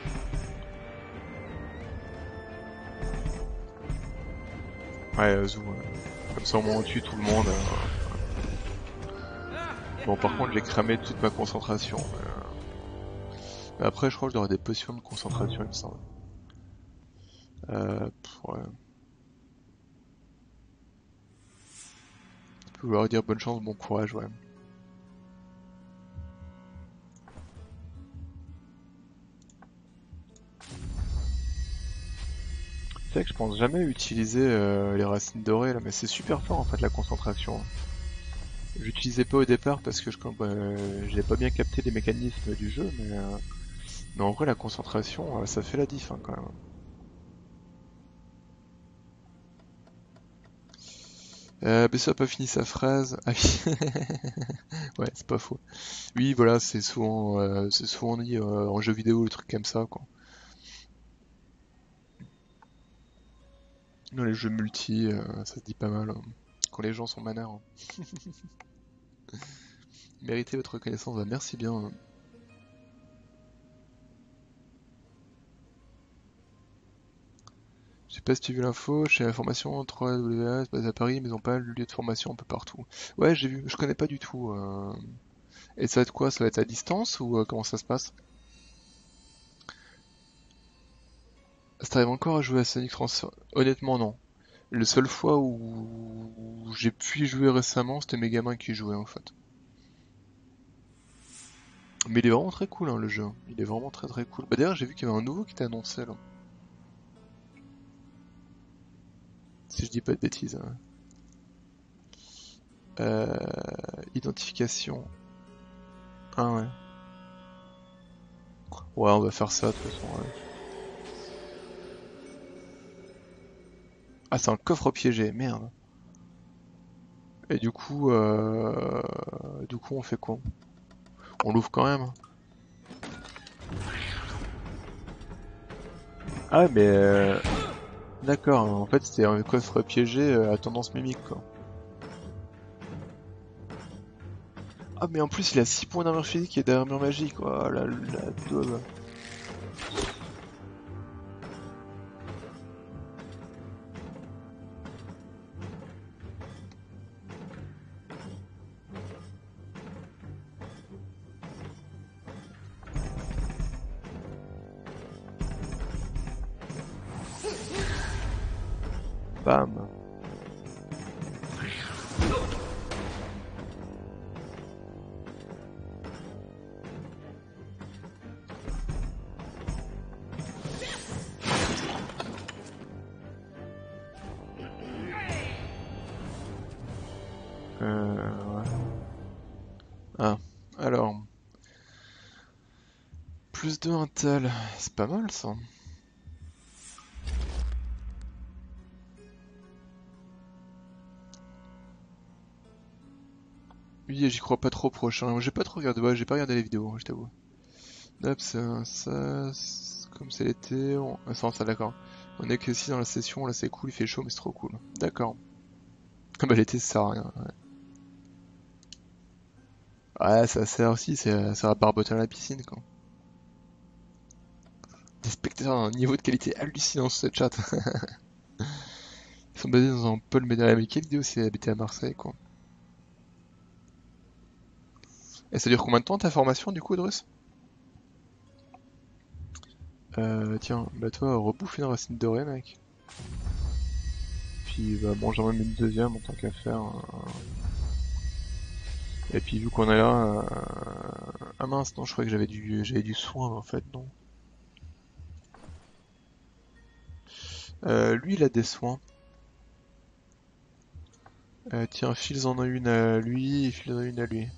Ouais, Zou. Ouais. Comme ça, au moins, on tue tout le monde. Bon, par contre, j'ai cramé toute ma concentration. Mais après, je crois que j'aurai des potions de concentration, il me semble. Ouais. Tu peux leur dire bonne chance, bon courage, ouais. C'est vrai que je pense jamais utiliser les racines dorées là, mais c'est super fort en fait la concentration. J'utilisais pas au départ parce que j'ai pas bien capté les mécanismes du jeu, mais en vrai la concentration ça fait la diff hein, quand même. Bessa a pas fini sa phrase. Ah oui, ouais c'est pas faux. Oui voilà c'est souvent dit en jeu vidéo le truc comme ça quoi. Non, les jeux multi, ça se dit pas mal, hein. Quand les gens sont manards, hein. Méritez votre reconnaissance, bah, merci bien, hein. Je sais pas si tu as vu l'info, chez la formation 3WS basée à Paris, mais ils ont pas le lieu de formation un peu partout. Ouais, j'ai vu, je connais pas du tout. Et ça va être quoi? Ça va être à distance ou comment ça se passe? Ça t'arrive encore à jouer à Sonic Transform? Honnêtement, non. Le seule fois où j'ai pu y jouer récemment, c'était mes gamins qui y jouaient en fait. Mais il est vraiment très cool, hein, le jeu. Il est vraiment très très cool. Bah d'ailleurs, j'ai vu qu'il y avait un nouveau qui était annoncé là. Si je dis pas de bêtises, hein. Euh, Identification. Ah ouais. Ouais, on va faire ça de toute façon, ouais. Ah, c'est un coffre piégé, merde. Et du coup, on fait quoi? On l'ouvre quand même. Ah, mais d'accord. En fait, c'était un coffre piégé à tendance mimique, quoi. Ah, mais en plus, il a 6 points d'armure physique et d'armure magique. Oh la daube. Bam. Ouais. Ah, alors, plus de intel, c'est pas mal ça. Oui, j'y crois pas trop prochain. J'ai pas trop regardé, ouais, j'ai pas regardé les vidéos, hein, je t'avoue. Hop, comme c'est l'été, ça d'accord. On est que 6 dans la session, là c'est cool, il fait chaud mais c'est trop cool. D'accord. Ah bah l'été ça sert à rien. Ouais, ça sert aussi, ça va barboter à la piscine quoi. Des spectateurs d'un niveau de qualité hallucinant sur cette chat. Ils sont basés dans un pôle médiéval. Mais quelle vidéo c'est habité à Marseille quoi. Et ça dure combien de temps ta formation du coup, Drus? Tiens, bah toi, rebouffe une racine dorée mec. Puis bah bon, j'en même une deuxième en tant qu'à faire. Et puis vu qu'on est là... Ah mince, non, je croyais que j'avais du soin en fait, non. Lui, il a des soins. Tiens, file-en une à lui et file-en une à lui.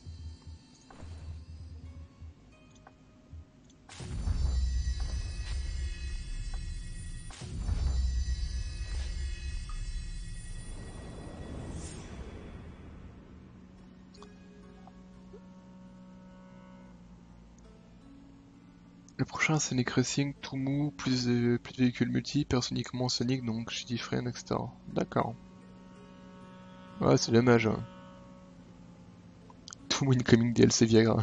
Le prochain, Sonic Racing, tout mou, plus de véhicules multi, personnellement Sonic, donc Shitty Friend, etc. D'accord. Ouais, c'est dommage, hein. Tout mou incoming DLC Viagra.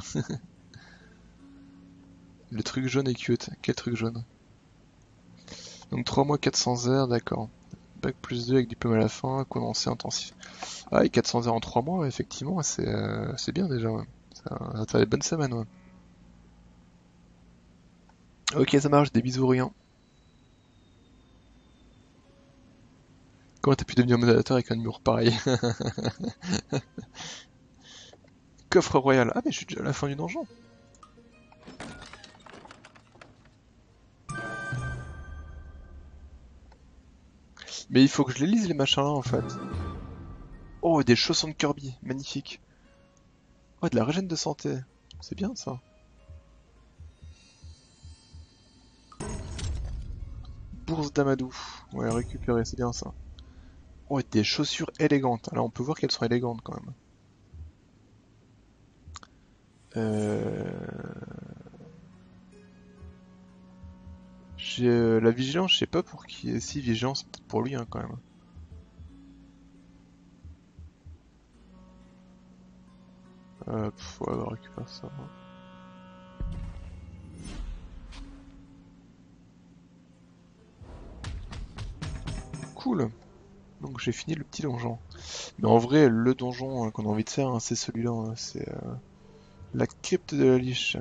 Le truc jaune est cute. Quel truc jaune? Donc 3 mois 400 heures, d'accord. Bac plus 2 avec diplôme à la fin, condensé intensif. Ah, et 400 heures en 3 mois, ouais, effectivement, c'est bien déjà, ouais. Ça fait des bonnes semaines, ouais. Ok, ça marche, des bisous, rien. Comment t'as pu devenir modérateur avec un numéro pareil? Coffre royal. Ah, mais je suis déjà à la fin du donjon. Mais il faut que je les lise, les machins là, en fait. Oh, des chaussons de Kirby, magnifique. Oh, de la régène de santé. C'est bien ça. Bourse d'Amadou. Ouais, récupérer, c'est bien ça. Oh, et des chaussures élégantes. Alors, on peut voir qu'elles sont élégantes quand même. Euh... J'ai la vigilance, je sais pas pour qui est si vigilance, peut-être pour lui hein, quand même. Ouais, on va récupérer ça. Cool. Donc j'ai fini le petit donjon. Mais en vrai, le donjon qu'on a envie de faire, hein, c'est celui-là. Hein, c'est la crypte de la Liche.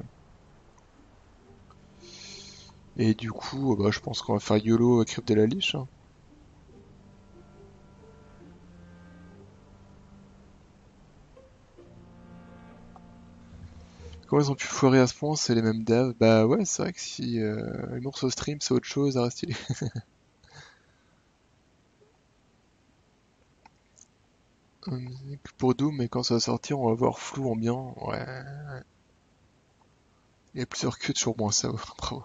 Et du coup, bah, je pense qu'on va faire YOLO crypte de la Liche. Hein. Comment ils ont pu foirer à ce point? C'est les mêmes devs. Bah ouais, c'est vrai que si humour sur stream, c'est autre chose à rester. Pour Doom, mais quand ça va sortir, on va voir flou ambiant. Ouais. Il y a plusieurs queues, toujours moins ça. Bravo.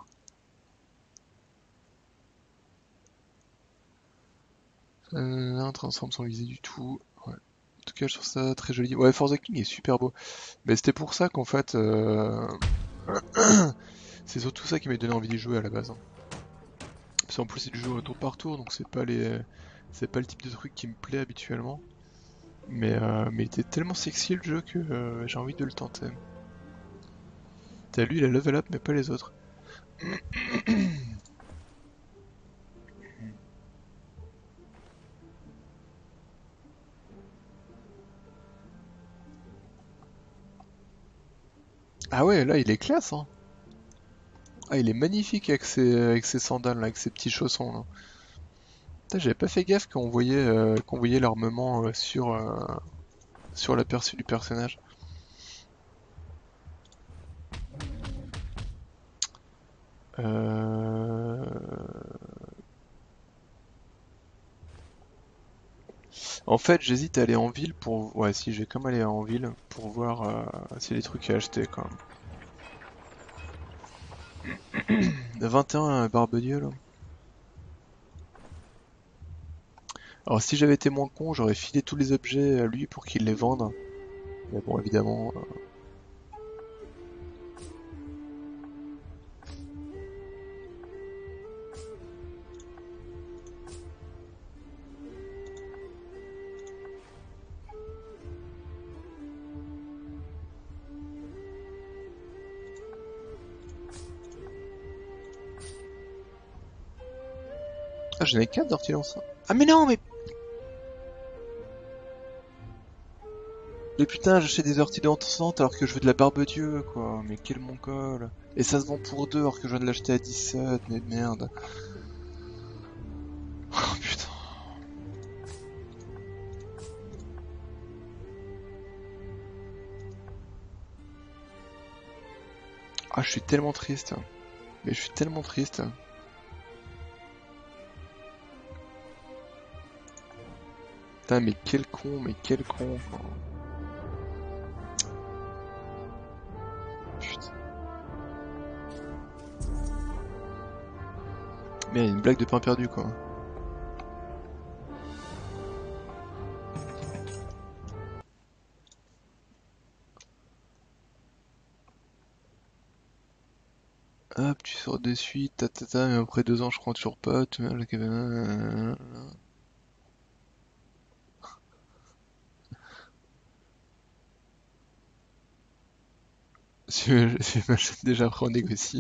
Un transforme sans viser du tout. Ouais. En tout cas, je trouve ça très joli. Ouais, Forza King est super beau. Mais c'était pour ça qu'en fait, c'est surtout ça qui m'a donné envie d'y jouer à la base. Hein. Parce qu'en plus, c'est du jeu au tour par tour, donc c'est pas le type de truc qui me plaît habituellement. Mais il était tellement sexy le jeu que j'ai envie de le tenter. T'as lui, il a level up, mais pas les autres. Ah ouais, là, il est classe, hein. Ah, il est magnifique avec ses sandales, là, avec ses petits chaussons, là. Putain, j'avais pas fait gaffe qu'on voyait l'armement sur l'aperçu du personnage. Euh... En fait, j'hésite à aller en ville pour... Ouais, si, je vais quand même aller en ville pour voir s'il y a des trucs à acheter, quand même. 21 Barbedieu, là. Alors, si j'avais été moins con, j'aurais filé tous les objets à lui pour qu'il les vende. Mais bon, évidemment... Ah, j'en ai 4 d'ortilance. Ah mais non, mais putain, j'achète des orties dansantes alors que je veux de la Barbe-Dieu, quoi. Mais quel mongol. Et ça se vend pour 2 alors que je viens de l'acheter à 17, mais merde. Oh putain. Ah, je suis tellement triste. Mais je suis tellement triste. Putain, mais quel con, quoi. Putain. Mais une blague de pain perdu, quoi. Hop, tu sors de suite, mais après 2 ans, je crois toujours pas. Si je m'achète déjà, après on négocie.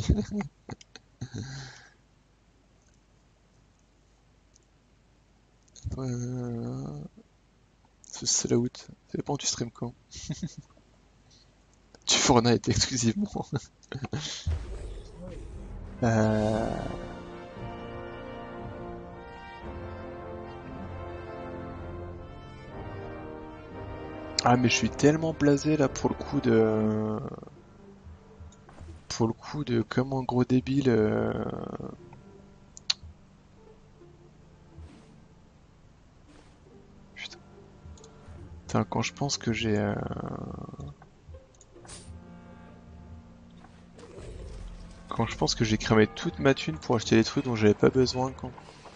C'est la out. Ça dépend, tu stream quand. Tu Fortnite exclusivement. Euh... Ah mais je suis tellement blasé là pour le coup de comme un gros débile. Putain. Putain, quand je pense que quand je pense que j'ai cramé toute ma thune pour acheter des trucs dont j'avais pas besoin quand.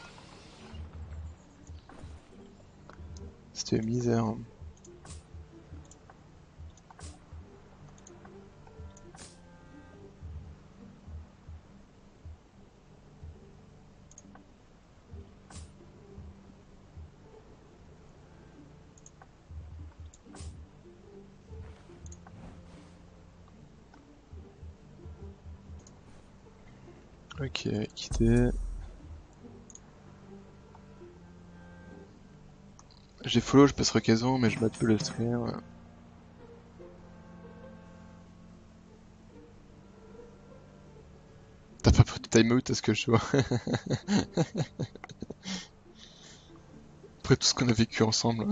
C'était misère. Hein. Ok, quitter. J'ai follow, je passe occasion, mais je mate peu le stream. T'as pas pris de timeout à ce que je vois. Après tout ce qu'on a vécu ensemble.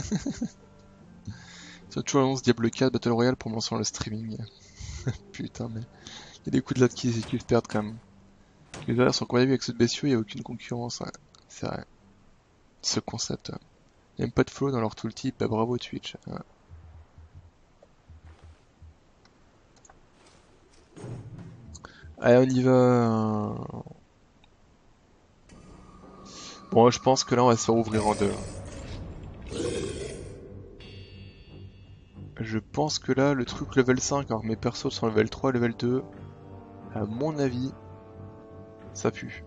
Tu as toujours l'annonce Diablo 4 Battle Royale pour lancer le streaming. Putain, mais il y a des coups de latte qui se perdent quand même. Les horaires sont compatibles avec ceux de bestiaux, il n'y a aucune concurrence. Ouais. C'est vrai. Ce concept. Il n'y a même pas de flow dans leur tooltip, bah bravo Twitch. Ouais. Allez, on y va. Bon, je pense que là, on va se faire ouvrir en deux. Je pense que là, le truc level 5, alors que mes persos sont level 3, level 2, à mon avis, ça pue.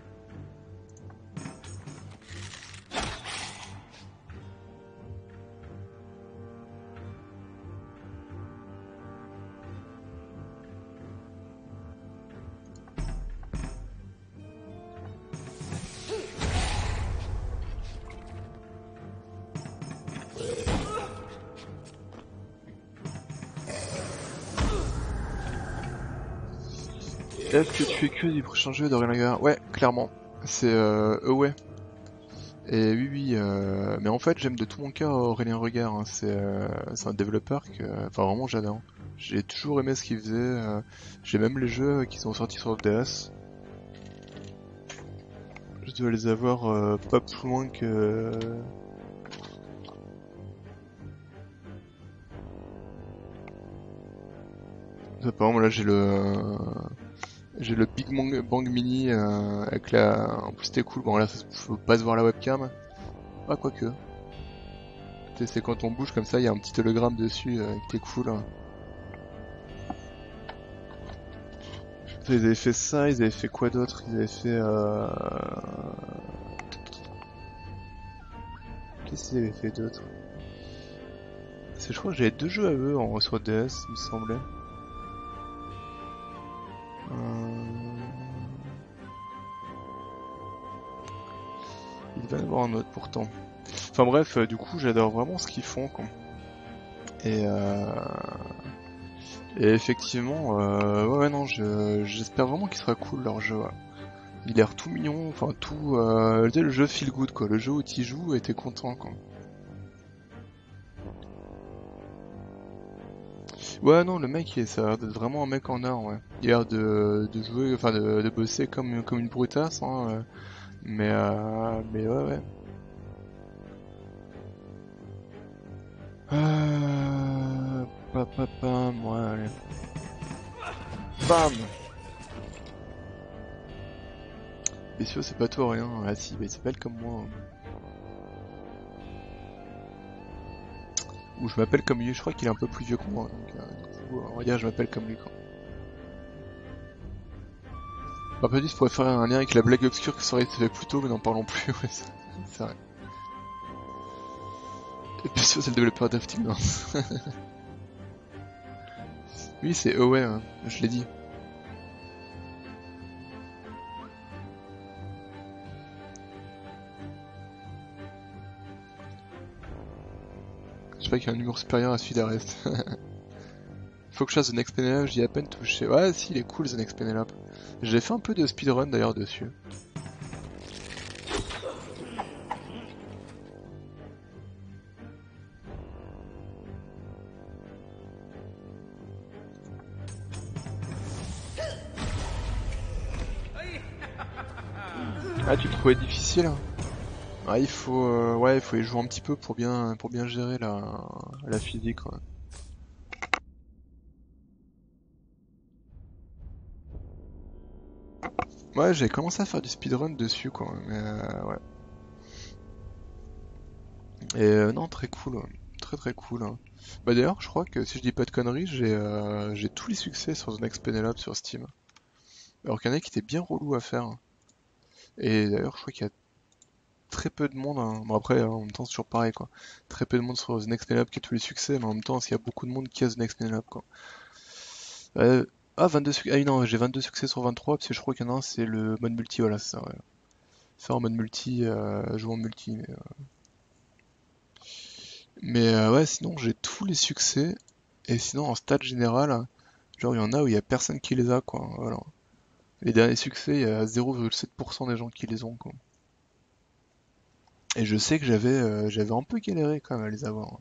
Est-ce que tu fais que du prochain jeu d'Aurélien Gare? Ouais, clairement. C'est ouais. Et oui, oui, mais en fait, j'aime de tout mon cœur Aurélien Regard. Hein. C'est un développeur que, enfin, vraiment, j'adore. J'ai toujours aimé ce qu'il faisait. J'ai même les jeux qui sont sortis sur DS. Je dois les avoir pas plus loin que. Par exemple, là, j'ai le Big Bang Mini avec la. En plus, c'était cool. Bon, là, faut pas se voir la webcam. Ah, quoique. C'est quand on bouge comme ça, il y a un petit hologramme dessus qui est cool. Hein. Ils avaient fait ça, ils avaient fait quoi d'autre? Ils avaient fait... Qu'est-ce qu'ils avaient fait d'autre? Je crois que j'avais deux jeux à eux sur DS, il me semblait. Il va y en avoir un autre pourtant. Enfin bref, du coup j'adore vraiment ce qu'ils font quoi. Et, et effectivement, ouais non, j'espère vraiment qu'il sera cool leur jeu. Ouais. Il a l'air tout mignon, enfin tout... tu sais, le jeu feel good quoi, le jeu où tu joues et t'es content quoi. Ouais, non, le mec, ça a l'air d'être vraiment un mec en or, ouais. Il a l'air de jouer, enfin de bosser comme une brutasse, hein, mais ouais, ouais. Papapam, ouais, allez. Bam! Bessio, c'est pas toi, rien. Ah si, bah, il s'appelle comme moi. Ou je m'appelle comme lui, je crois qu'il est un peu plus vieux que moi, donc du coup, on va dire je m'appelle comme lui, quoi. Un peu dit, je pourrais faire un lien avec la blague obscure que ça aurait été fait plus tôt, mais n'en parlons plus, ouais, c'est vrai. Et Bessio, c'est le développeur d'Afting, non? Oui, c'est ouais, hein, je l'ai dit. Je sais pas qu'il y a un humour supérieur à celui d'Arrest. Faut que je fasse The Next Penelope, j'y ai à peine touché. Ouais, si, il est cool The Next Penelope. J'ai fait un peu de speedrun d'ailleurs dessus. Ah, tu le trouvais difficile? Ah, il faut, ouais, il faut y jouer un petit peu pour bien gérer la physique, quoi. Ouais, j'ai commencé à faire du speedrun dessus, quoi. Mais ouais. Et non, très cool. Ouais. Très très cool. Hein. Bah d'ailleurs, je crois que si je dis pas de conneries, j'ai tous les succès sur The Next Penelope sur Steam. Alors qu'il y en a qui étaient bien relous à faire. Et d'ailleurs, je crois qu'il y a très peu de monde. Hein. Bon après, en même temps, c'est toujours pareil, quoi. Très peu de monde sur The Next Penelope qui a tous les succès, mais en même temps, il y a beaucoup de monde qui a The Next Penelope, quoi. Ah, 22 succès. Ah oui, non, j'ai 22 succès sur 23 parce que je crois qu'il y en a un, c'est le mode multi, voilà, c'est ça, ouais. Faire en mode multi, jouer en multi. Mais ouais, sinon j'ai tous les succès. Et sinon, en stats général, genre il y en a où il y a personne qui les a, quoi. Voilà. Les derniers succès, il y a 0,7% des gens qui les ont, quoi. Et je sais que j'avais un peu galéré quand même à les avoir.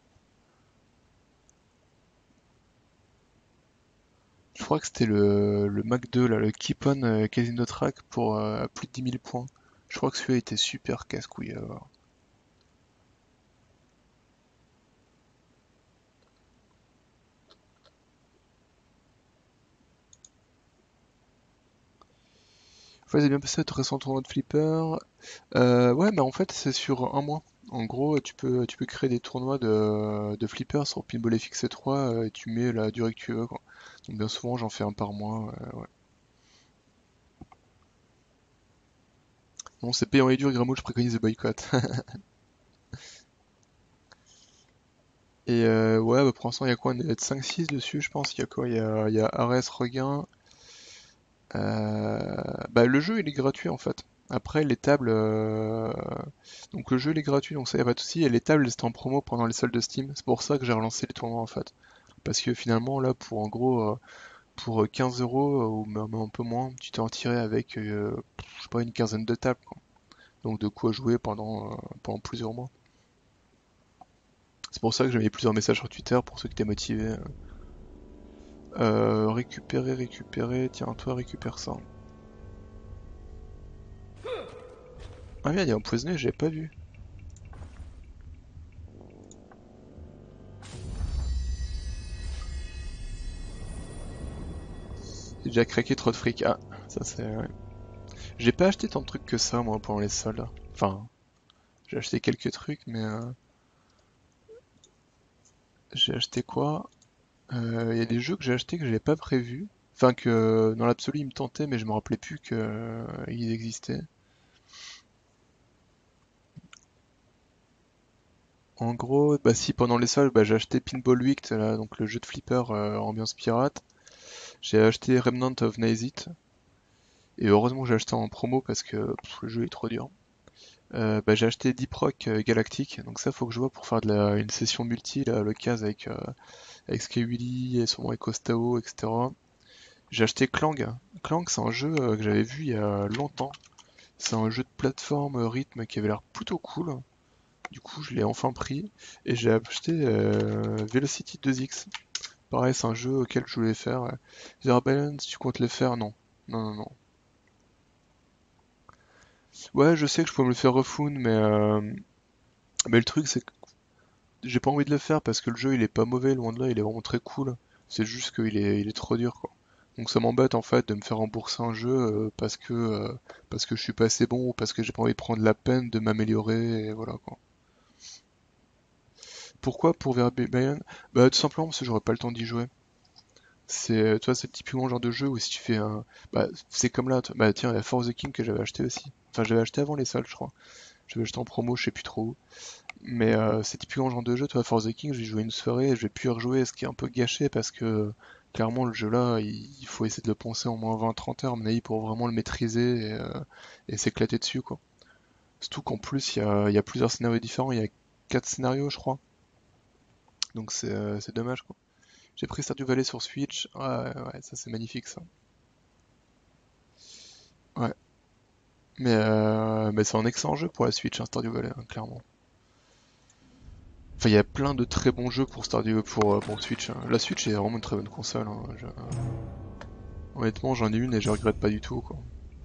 Je crois que c'était le Mac 2, là, le Keep On Casino Track pour plus de 10 000 points. Je crois que celui-là était super casse-couille à avoir. Ouais, c'est bien passé votre récent tournoi de flipper. Ouais, mais en fait, c'est sur un mois. En gros, tu peux créer des tournois de flipper sur Pinball FX3 et tu mets la durée que tu veux, quoi. Donc, bien souvent, j'en fais un par mois. Ouais. Bon, c'est payant et dur, Gramoul, je préconise le boycott. Et ouais, bah, pour l'instant, il y a quoi? On est 5-6 dessus, je pense. Il y a quoi? Il y a Ares, Regain. Bah, le jeu, il est gratuit en fait. Après, les tables. Donc, le jeu, il est gratuit, donc ça, y a pas de souci. Et les tables, c'était en promo pendant les soldes de Steam. C'est pour ça que j'ai relancé les tournois en fait. Parce que finalement, là, pour en gros, pour 15 euros ou même un peu moins, tu t'es en tiré avec, je sais pas, une quinzaine de tables, quoi. Donc, de quoi jouer pendant plusieurs mois. C'est pour ça que j'ai mis plusieurs messages sur Twitter pour ceux qui étaient motivés. Récupérer, tiens, toi récupère ça. Ah merde, il est empoisonné, j'avais pas vu. J'ai déjà craqué trop de fric. Ah, ça c'est... ouais. J'ai pas acheté tant de trucs que ça, moi, pendant les soldes. Enfin, j'ai acheté quelques trucs, mais... j'ai acheté quoi? Il y a des jeux que j'ai achetés que j'avais pas prévu. Enfin, que dans l'absolu, ils me tentaient, mais je me rappelais plus qu'ils existaient. En gros, bah si, pendant les soldes, bah, j'ai acheté Pinball Week, là, donc le jeu de flipper ambiance pirate. J'ai acheté Remnant of Nazit. Et heureusement que j'ai acheté en promo parce que le jeu est trop dur. Bah, j'ai acheté Deep Rock Galactic, donc ça faut que je vois pour faire une session multi là, à l'occasion avec Skywilly et sûrement avec Ostao, etc. J'ai acheté Clang. Clang, c'est un jeu que j'avais vu il y a longtemps. C'est un jeu de plateforme rythme qui avait l'air plutôt cool. Du coup, je l'ai enfin pris et j'ai acheté Velocity 2X. Pareil, c'est un jeu auquel je voulais faire. Zero Balance, tu comptes le faire? Non. Non, non, non. Ouais, je sais que je peux me le faire refoon, mais le truc c'est que j'ai pas envie de le faire parce que le jeu il est pas mauvais, loin de là, il est vraiment très cool. C'est juste qu'il est trop dur quoi. Donc ça m'embête en fait de me faire rembourser un jeu parce que je suis pas assez bon ou parce que j'ai pas envie de prendre la peine de m'améliorer et voilà quoi. Pourquoi pour Verbatim? Bah tout simplement parce que j'aurais pas le temps d'y jouer. Tu vois, c'est typiquement le genre de jeu où si tu fais un... Bah c'est comme là, bah tiens, il y a For the King que j'avais acheté aussi. Enfin j'avais acheté avant les soldes je crois. J'avais acheté en promo, je sais plus trop où. Mais c'est typiquement le genre de jeu, toi, For the King, j'ai joué une soirée et je vais plus y rejouer, ce qui est un peu gâché parce que clairement le jeu là, il faut essayer de le penser en moins 20-30 heures, à mon avis, pour vraiment le maîtriser et s'éclater dessus, quoi. Surtout qu'en plus, il y a plusieurs scénarios différents, il y a 4 scénarios, je crois, donc c'est dommage, quoi. J'ai pris Stardew Valley sur Switch, ouais, ouais, ça c'est magnifique, ça. Ouais, mais c'est un excellent jeu pour la Switch, hein, Stardew Valley, hein, clairement. Enfin, il y a plein de très bons jeux pour Stardew pour Switch, hein. La Switch est vraiment une très bonne console, hein. Honnêtement, j'en ai une et je regrette pas du tout, quoi.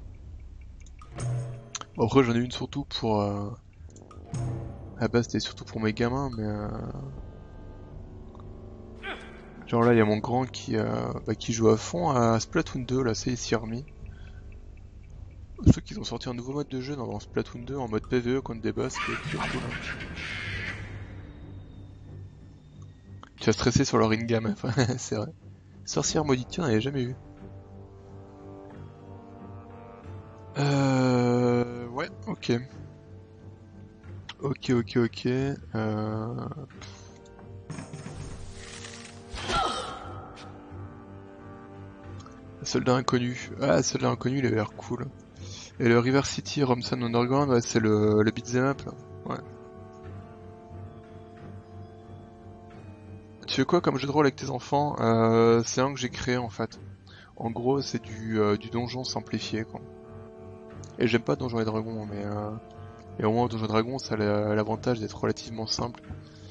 Bon, après, j'en ai une surtout pour... À la base, c'était surtout pour mes gamins, mais... Genre là, il y a mon grand qui joue à fond à Splatoon 2, là, c'est il s'y est remis. Je sais qu'ils ont sorti un nouveau mode de jeu dans Splatoon 2 en mode PvE contre des boss qui est cool, hein. Tu vas stresser sur leur in-game, enfin, c'est vrai. Sorcière maudite, tiens, on n'avait jamais vu. Ouais, ok. Ok, ok, ok. Soldat inconnu. Ah, Soldat inconnu, il a l'air cool. Et le River City Romson Underground, ouais, c'est le beat'em up là. Ouais. Tu fais quoi comme jeu de rôle avec tes enfants? C'est un que j'ai créé en fait. En gros, c'est du donjon simplifié quoi. Et j'aime pas Donjons et Dragons, mais au moins Donjons et Dragons, ça a l'avantage d'être relativement simple.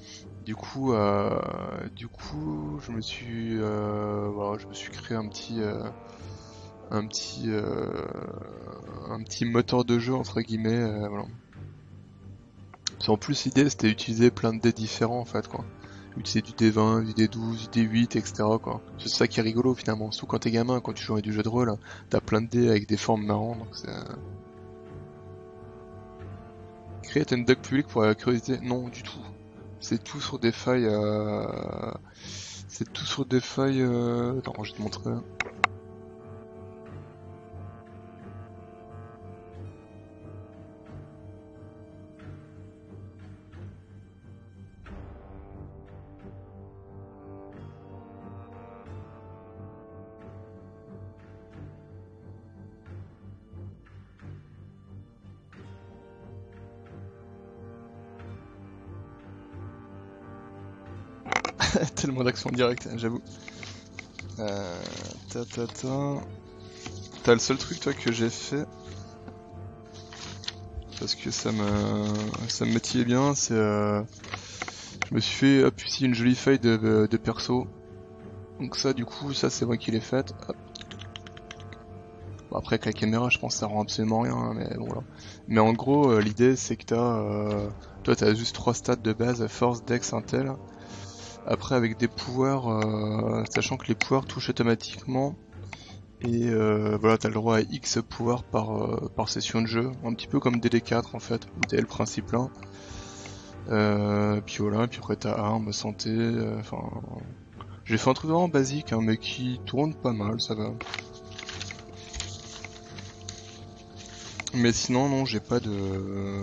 Du coup, voilà, je me suis créé un petit, euh, un petit moteur de jeu entre guillemets. Voilà. En plus, l'idée c'était d'utiliser plein de dés différents en fait quoi. Utiliser du D20, du D12, du D8, etc. quoi. C'est ça qui est rigolo finalement. Surtout quand t'es gamin, quand tu joues à du jeu de rôle, t'as plein de dés avec des formes marrantes. Donc c'est... Créer un deck public pour la curiosité? Non, du tout. C'est tout sur des failles. C'est tout sur des failles. Attends, je vais te montrer. Tellement d'action directe, j'avoue. Euh, ta ta ta. T'as le seul truc toi que j'ai fait parce que ça me motivait bien, c'est je me suis fait hop ici une jolie feuille de perso. Donc ça du coup ça c'est moi qui l'ai faite. Hop. Bon, après avec la caméra je pense que ça rend absolument rien hein, mais bon voilà. Mais en gros l'idée c'est que toi t'as juste 3 stats de base, force, dex, intel. Après avec des pouvoirs, sachant que les pouvoirs touchent automatiquement. Et voilà, t'as le droit à X pouvoirs par session de jeu, un petit peu comme DD4 en fait, où t'as le principe là. Puis voilà, puis après t'as armes, santé, enfin... J'ai fait un truc vraiment basique, hein, mais qui tourne pas mal, ça va. Mais sinon, non, j'ai pas de...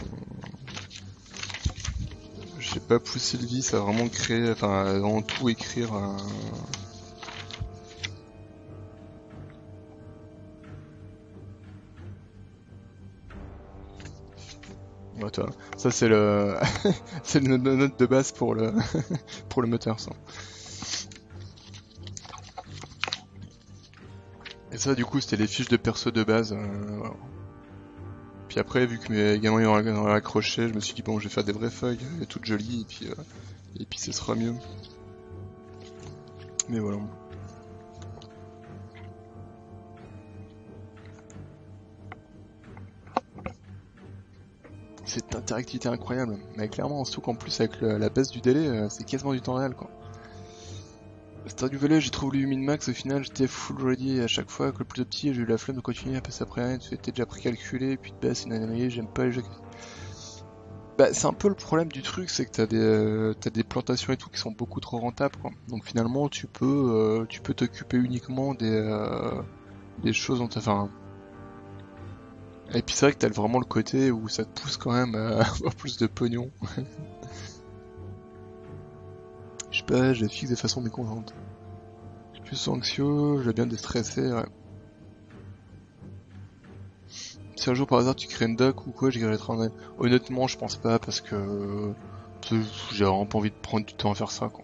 J'ai pas poussé le vice à vraiment créer, enfin, à vraiment tout écrire. Ouais, toi, ça c'est le... c'est le note de base pour le... pour le moteur, ça. Et ça, du coup, c'était les fiches de perso de base. Voilà. Puis après, vu que mes gamins ils ont accroché, je me suis dit bon, je vais faire des vraies feuilles, toutes jolies, et puis ce sera mieux. Mais voilà. C'est une interactivité incroyable. Mais clairement, surtout qu'en plus avec la baisse du délai, c'est quasiment du temps réel quoi. Stardew Valley, j'ai trouvé le min-max, au final j'étais full ready à chaque fois que le plus petit, j'ai eu la flemme de continuer à passer après rien, c'était déjà précalculé, puis de base c'est une anomalie, j'aime pas les jeux. Bah, c'est un peu le problème du truc, c'est que t'as des plantations et tout qui sont beaucoup trop rentables, quoi. Donc finalement, tu peux t'occuper uniquement des choses dont enfin. Et puis c'est vrai que t'as vraiment le côté où ça te pousse quand même à avoir plus de pognon. Je sais pas, je la fixe de façon mécontente. Je suis plus anxieux, j'ai bien déstressé, ouais. Si un jour par hasard tu crées une doc ou quoi, j'irai travailler. Honnêtement, je pense pas parce que j'ai vraiment pas envie de prendre du temps à faire ça, quoi.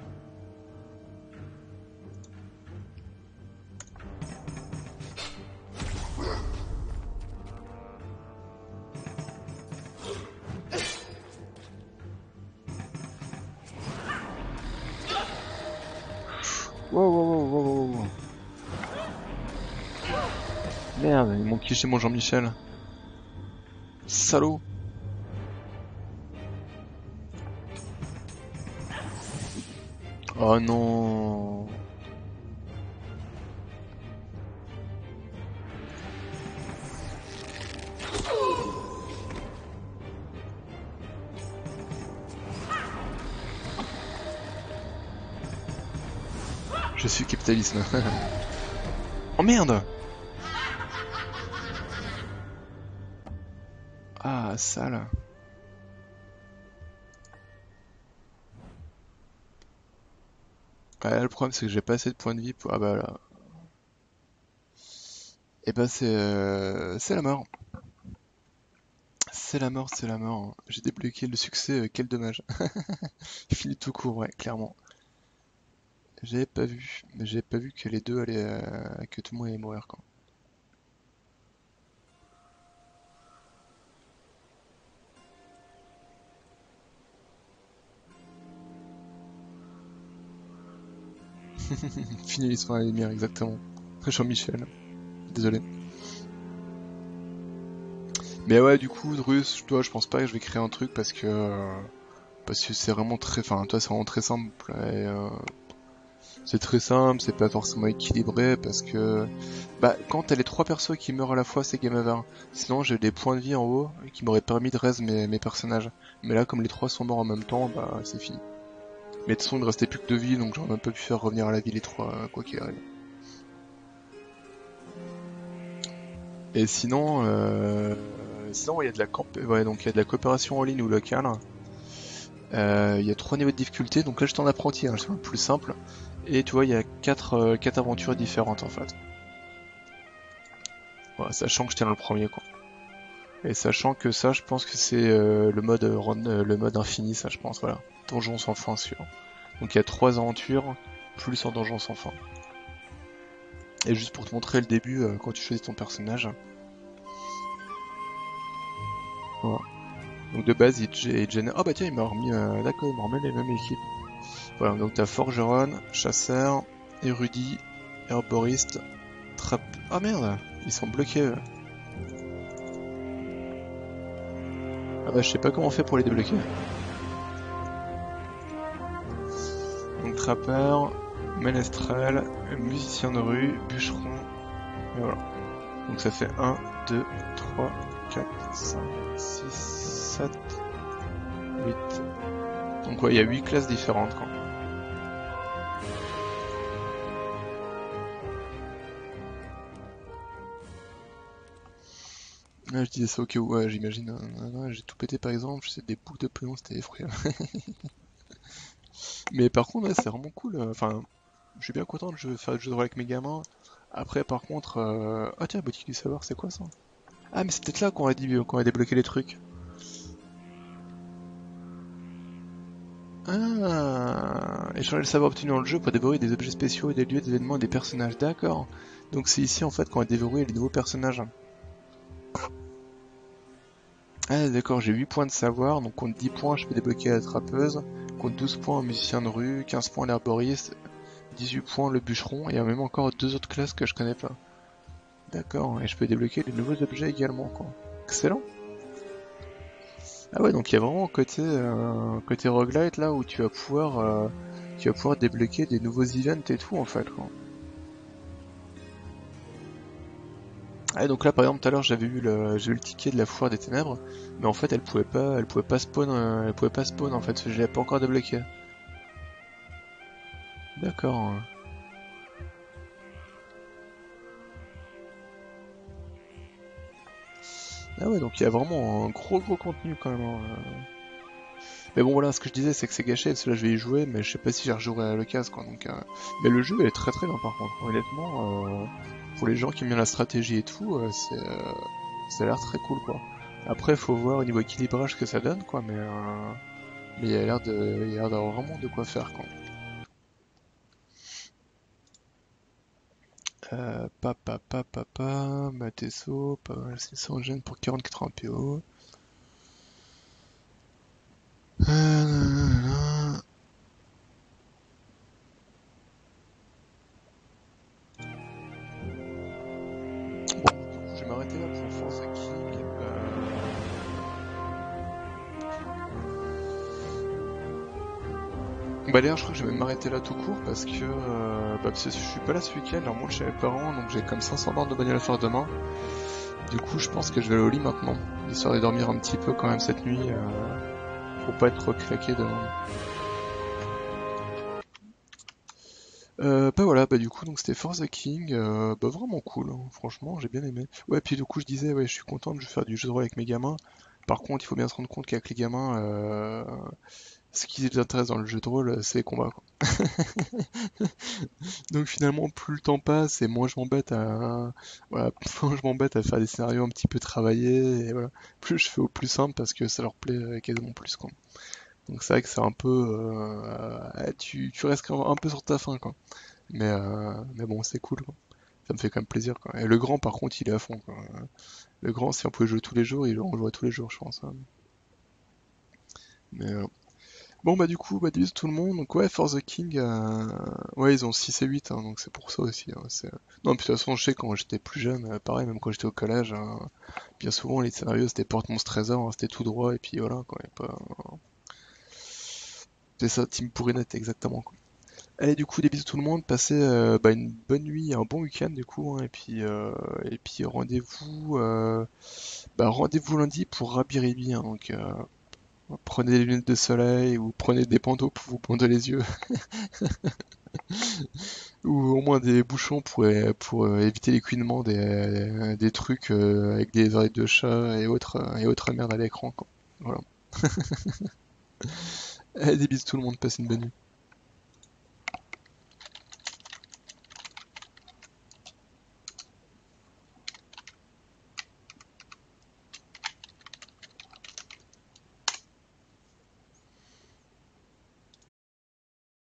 Wow, wow, wow, wow, wow, wow. Merde, ils m'ont cliché mon Jean-Michel. Salaud. Oh non. Je suis capitalisme. Oh merde. Ah, sale. Ouais, le problème c'est que j'ai pas assez de points de vie pour... Ah bah là. Et bah c'est la mort. C'est la mort, c'est la mort. J'ai débloqué le succès, quel dommage. Fini tout court, ouais, clairement. J'avais pas vu, mais j'avais pas vu que les deux allaient, que tout le monde allait mourir, quoi. Fini l'histoire à la lumière, exactement. Jean-Michel, désolé. Mais ouais, du coup, Drus, toi, je pense pas que je vais créer un truc parce que c'est vraiment très, enfin, toi, c'est vraiment très simple. Et, c'est très simple, c'est pas forcément équilibré parce que, bah, quand t'as les trois persos qui meurent à la fois, c'est game over. Sinon, j'ai des points de vie en haut qui m'auraient permis de raise mes personnages. Mais là, comme les trois sont morts en même temps, bah, c'est fini. Mais de toute façon, il ne restait plus que deux vies, donc j'aurais même pas pu faire revenir à la vie les trois, quoi qu'il arrive. Et sinon, sinon, il y a de la ouais, donc il y a de la coopération en ligne ou locale. Il y a trois niveaux de difficulté, donc là j'étais en apprenti, hein, c'est le plus simple. Et tu vois, il y a quatre aventures différentes en fait. Voilà, sachant que j'étais dans le premier, quoi. Et sachant que ça, je pense que c'est le mode infini, ça je pense, voilà. Donjon sans fin sûr. Donc il y a trois aventures, plus en donjon sans fin. Et juste pour te montrer le début, quand tu choisis ton personnage. Voilà. Donc de base, il génère... Oh bah tiens, il m'a remis... D'accord, il m'a remis les mêmes équipes. Voilà, donc t'as Forgeron, Chasseur, Érudit, Herboriste, Trap... Oh merde, ils sont bloqués eux. Ah bah je sais pas comment on fait pour les débloquer. Donc Trappeur, Ménestrel, Musicien de rue, Bûcheron, et voilà. Donc ça fait 1, 2, 3, 4, 5, 6, 7, 8. Donc ouais, il y a 8 classes différentes quoi. Ah, je disais ça au cas où, ouais, j'imagine. J'ai tout pété par exemple, j'ai des boucles de pognon, c'était effrayant. Mais par contre, ouais, c'est vraiment cool. Enfin, je suis bien content de faire le jeu de rôle avec mes gamins. Après, par contre, ah tiens, boutique du savoir, c'est quoi ça? Ah, mais c'est peut-être là qu'on a débloqué les trucs. Ah, échanger le savoir obtenu dans le jeu pour déverrouiller des objets spéciaux, des lieux, des événements, des personnages. D'accord. Donc c'est ici en fait qu'on a déverrouillé les nouveaux personnages. Ah d'accord, j'ai 8 points de savoir, donc compte 10 points, je peux débloquer la trappeuse, compte 12 points un musicien de rue, 15 points l'herboriste, 18 points le bûcheron, et il y a même encore deux autres classes que je connais pas. D'accord, et je peux débloquer les nouveaux objets également, quoi. Excellent. Ah ouais, donc il y a vraiment côté roguelite là où tu vas pouvoir débloquer des nouveaux events et tout en fait, quoi. Ah, donc là par exemple tout à l'heure j'ai eu le ticket de la foire des ténèbres, mais en fait elle pouvait pas spawn, elle pouvait pas spawn en fait, parce que je l'ai pas encore débloqué. D'accord. Ah ouais, donc il y a vraiment un gros contenu quand même, hein. Mais bon voilà, ce que je disais c'est que c'est gâché, parce que là je vais y jouer, mais je sais pas si j'y rejouerai à l'occasion quoi. Donc, mais le jeu est très bien par contre. Honnêtement, pour les gens qui aiment bien la stratégie et tout, ça a l'air très cool quoi. Après faut voir au niveau équilibrage ce que ça donne quoi, mais il y a l'air d'avoir vraiment de quoi faire quoi. Matesso, pas mal, 600 gènes pour 40-80 PO. Nanana. Bon, du coup, je vais m'arrêter là pour Forza King. Bah d'ailleurs, je crois que je vais m'arrêter là tout court parce que je suis pas là ce week-end, alors moi je suis chez mes parents, donc j'ai comme 500 bornes de bagnole à faire demain. Du coup, je pense que je vais aller au lit maintenant, histoire de dormir un petit peu quand même cette nuit, pour pas être trop claqué demain. Bah voilà, bah du coup, donc c'était Forza King, bah vraiment cool, hein, franchement, j'ai bien aimé. Ouais, puis du coup, je disais, ouais, je suis content de faire du jeu de rôle avec mes gamins. Par contre, il faut bien se rendre compte qu'avec les gamins, ce qui les intéresse dans le jeu de rôle, c'est les combats, quoi. Donc finalement, plus le temps passe et moins je m'embête à, voilà, moins je m'embête à faire des scénarios un petit peu travaillés et voilà. Plus je fais au plus simple parce que ça leur plaît quasiment plus quoi. Donc c'est vrai que c'est un peu, tu restes quand même un peu sur ta faim quoi. Mais bon, c'est cool quoi. Ça me fait quand même plaisir quoi. Et le grand par contre, il est à fond quoi. Le grand, si on pouvait jouer tous les jours, on jouerait tous les jours, je pense, hein. Mais bon bah du coup, bah bisous tout le monde. Donc ouais, For the King, ouais ils ont 6 et 8, hein, donc c'est pour ça aussi, hein, non, puis de toute façon je sais quand j'étais plus jeune, pareil, même quand j'étais au collège, hein, bien souvent les scénarios c'était Porte-Monstre Trésor, hein, c'était tout droit et puis voilà quoi, y a pas... C'est ça, Team Pourrinette exactement quoi. Allez du coup des bisous tout le monde, passez bah, une bonne nuit, un bon week-end du coup, hein, et puis rendez-vous lundi pour Rabiribi, hein, donc prenez des lunettes de soleil ou prenez des bandeaux pour vous bander les yeux. Ou au moins des bouchons pour éviter l'écouinement des trucs avec des oreilles de chat et autres merde à l'écran, quoi. Voilà. Allez, des bisous tout le monde, passez une bonne nuit.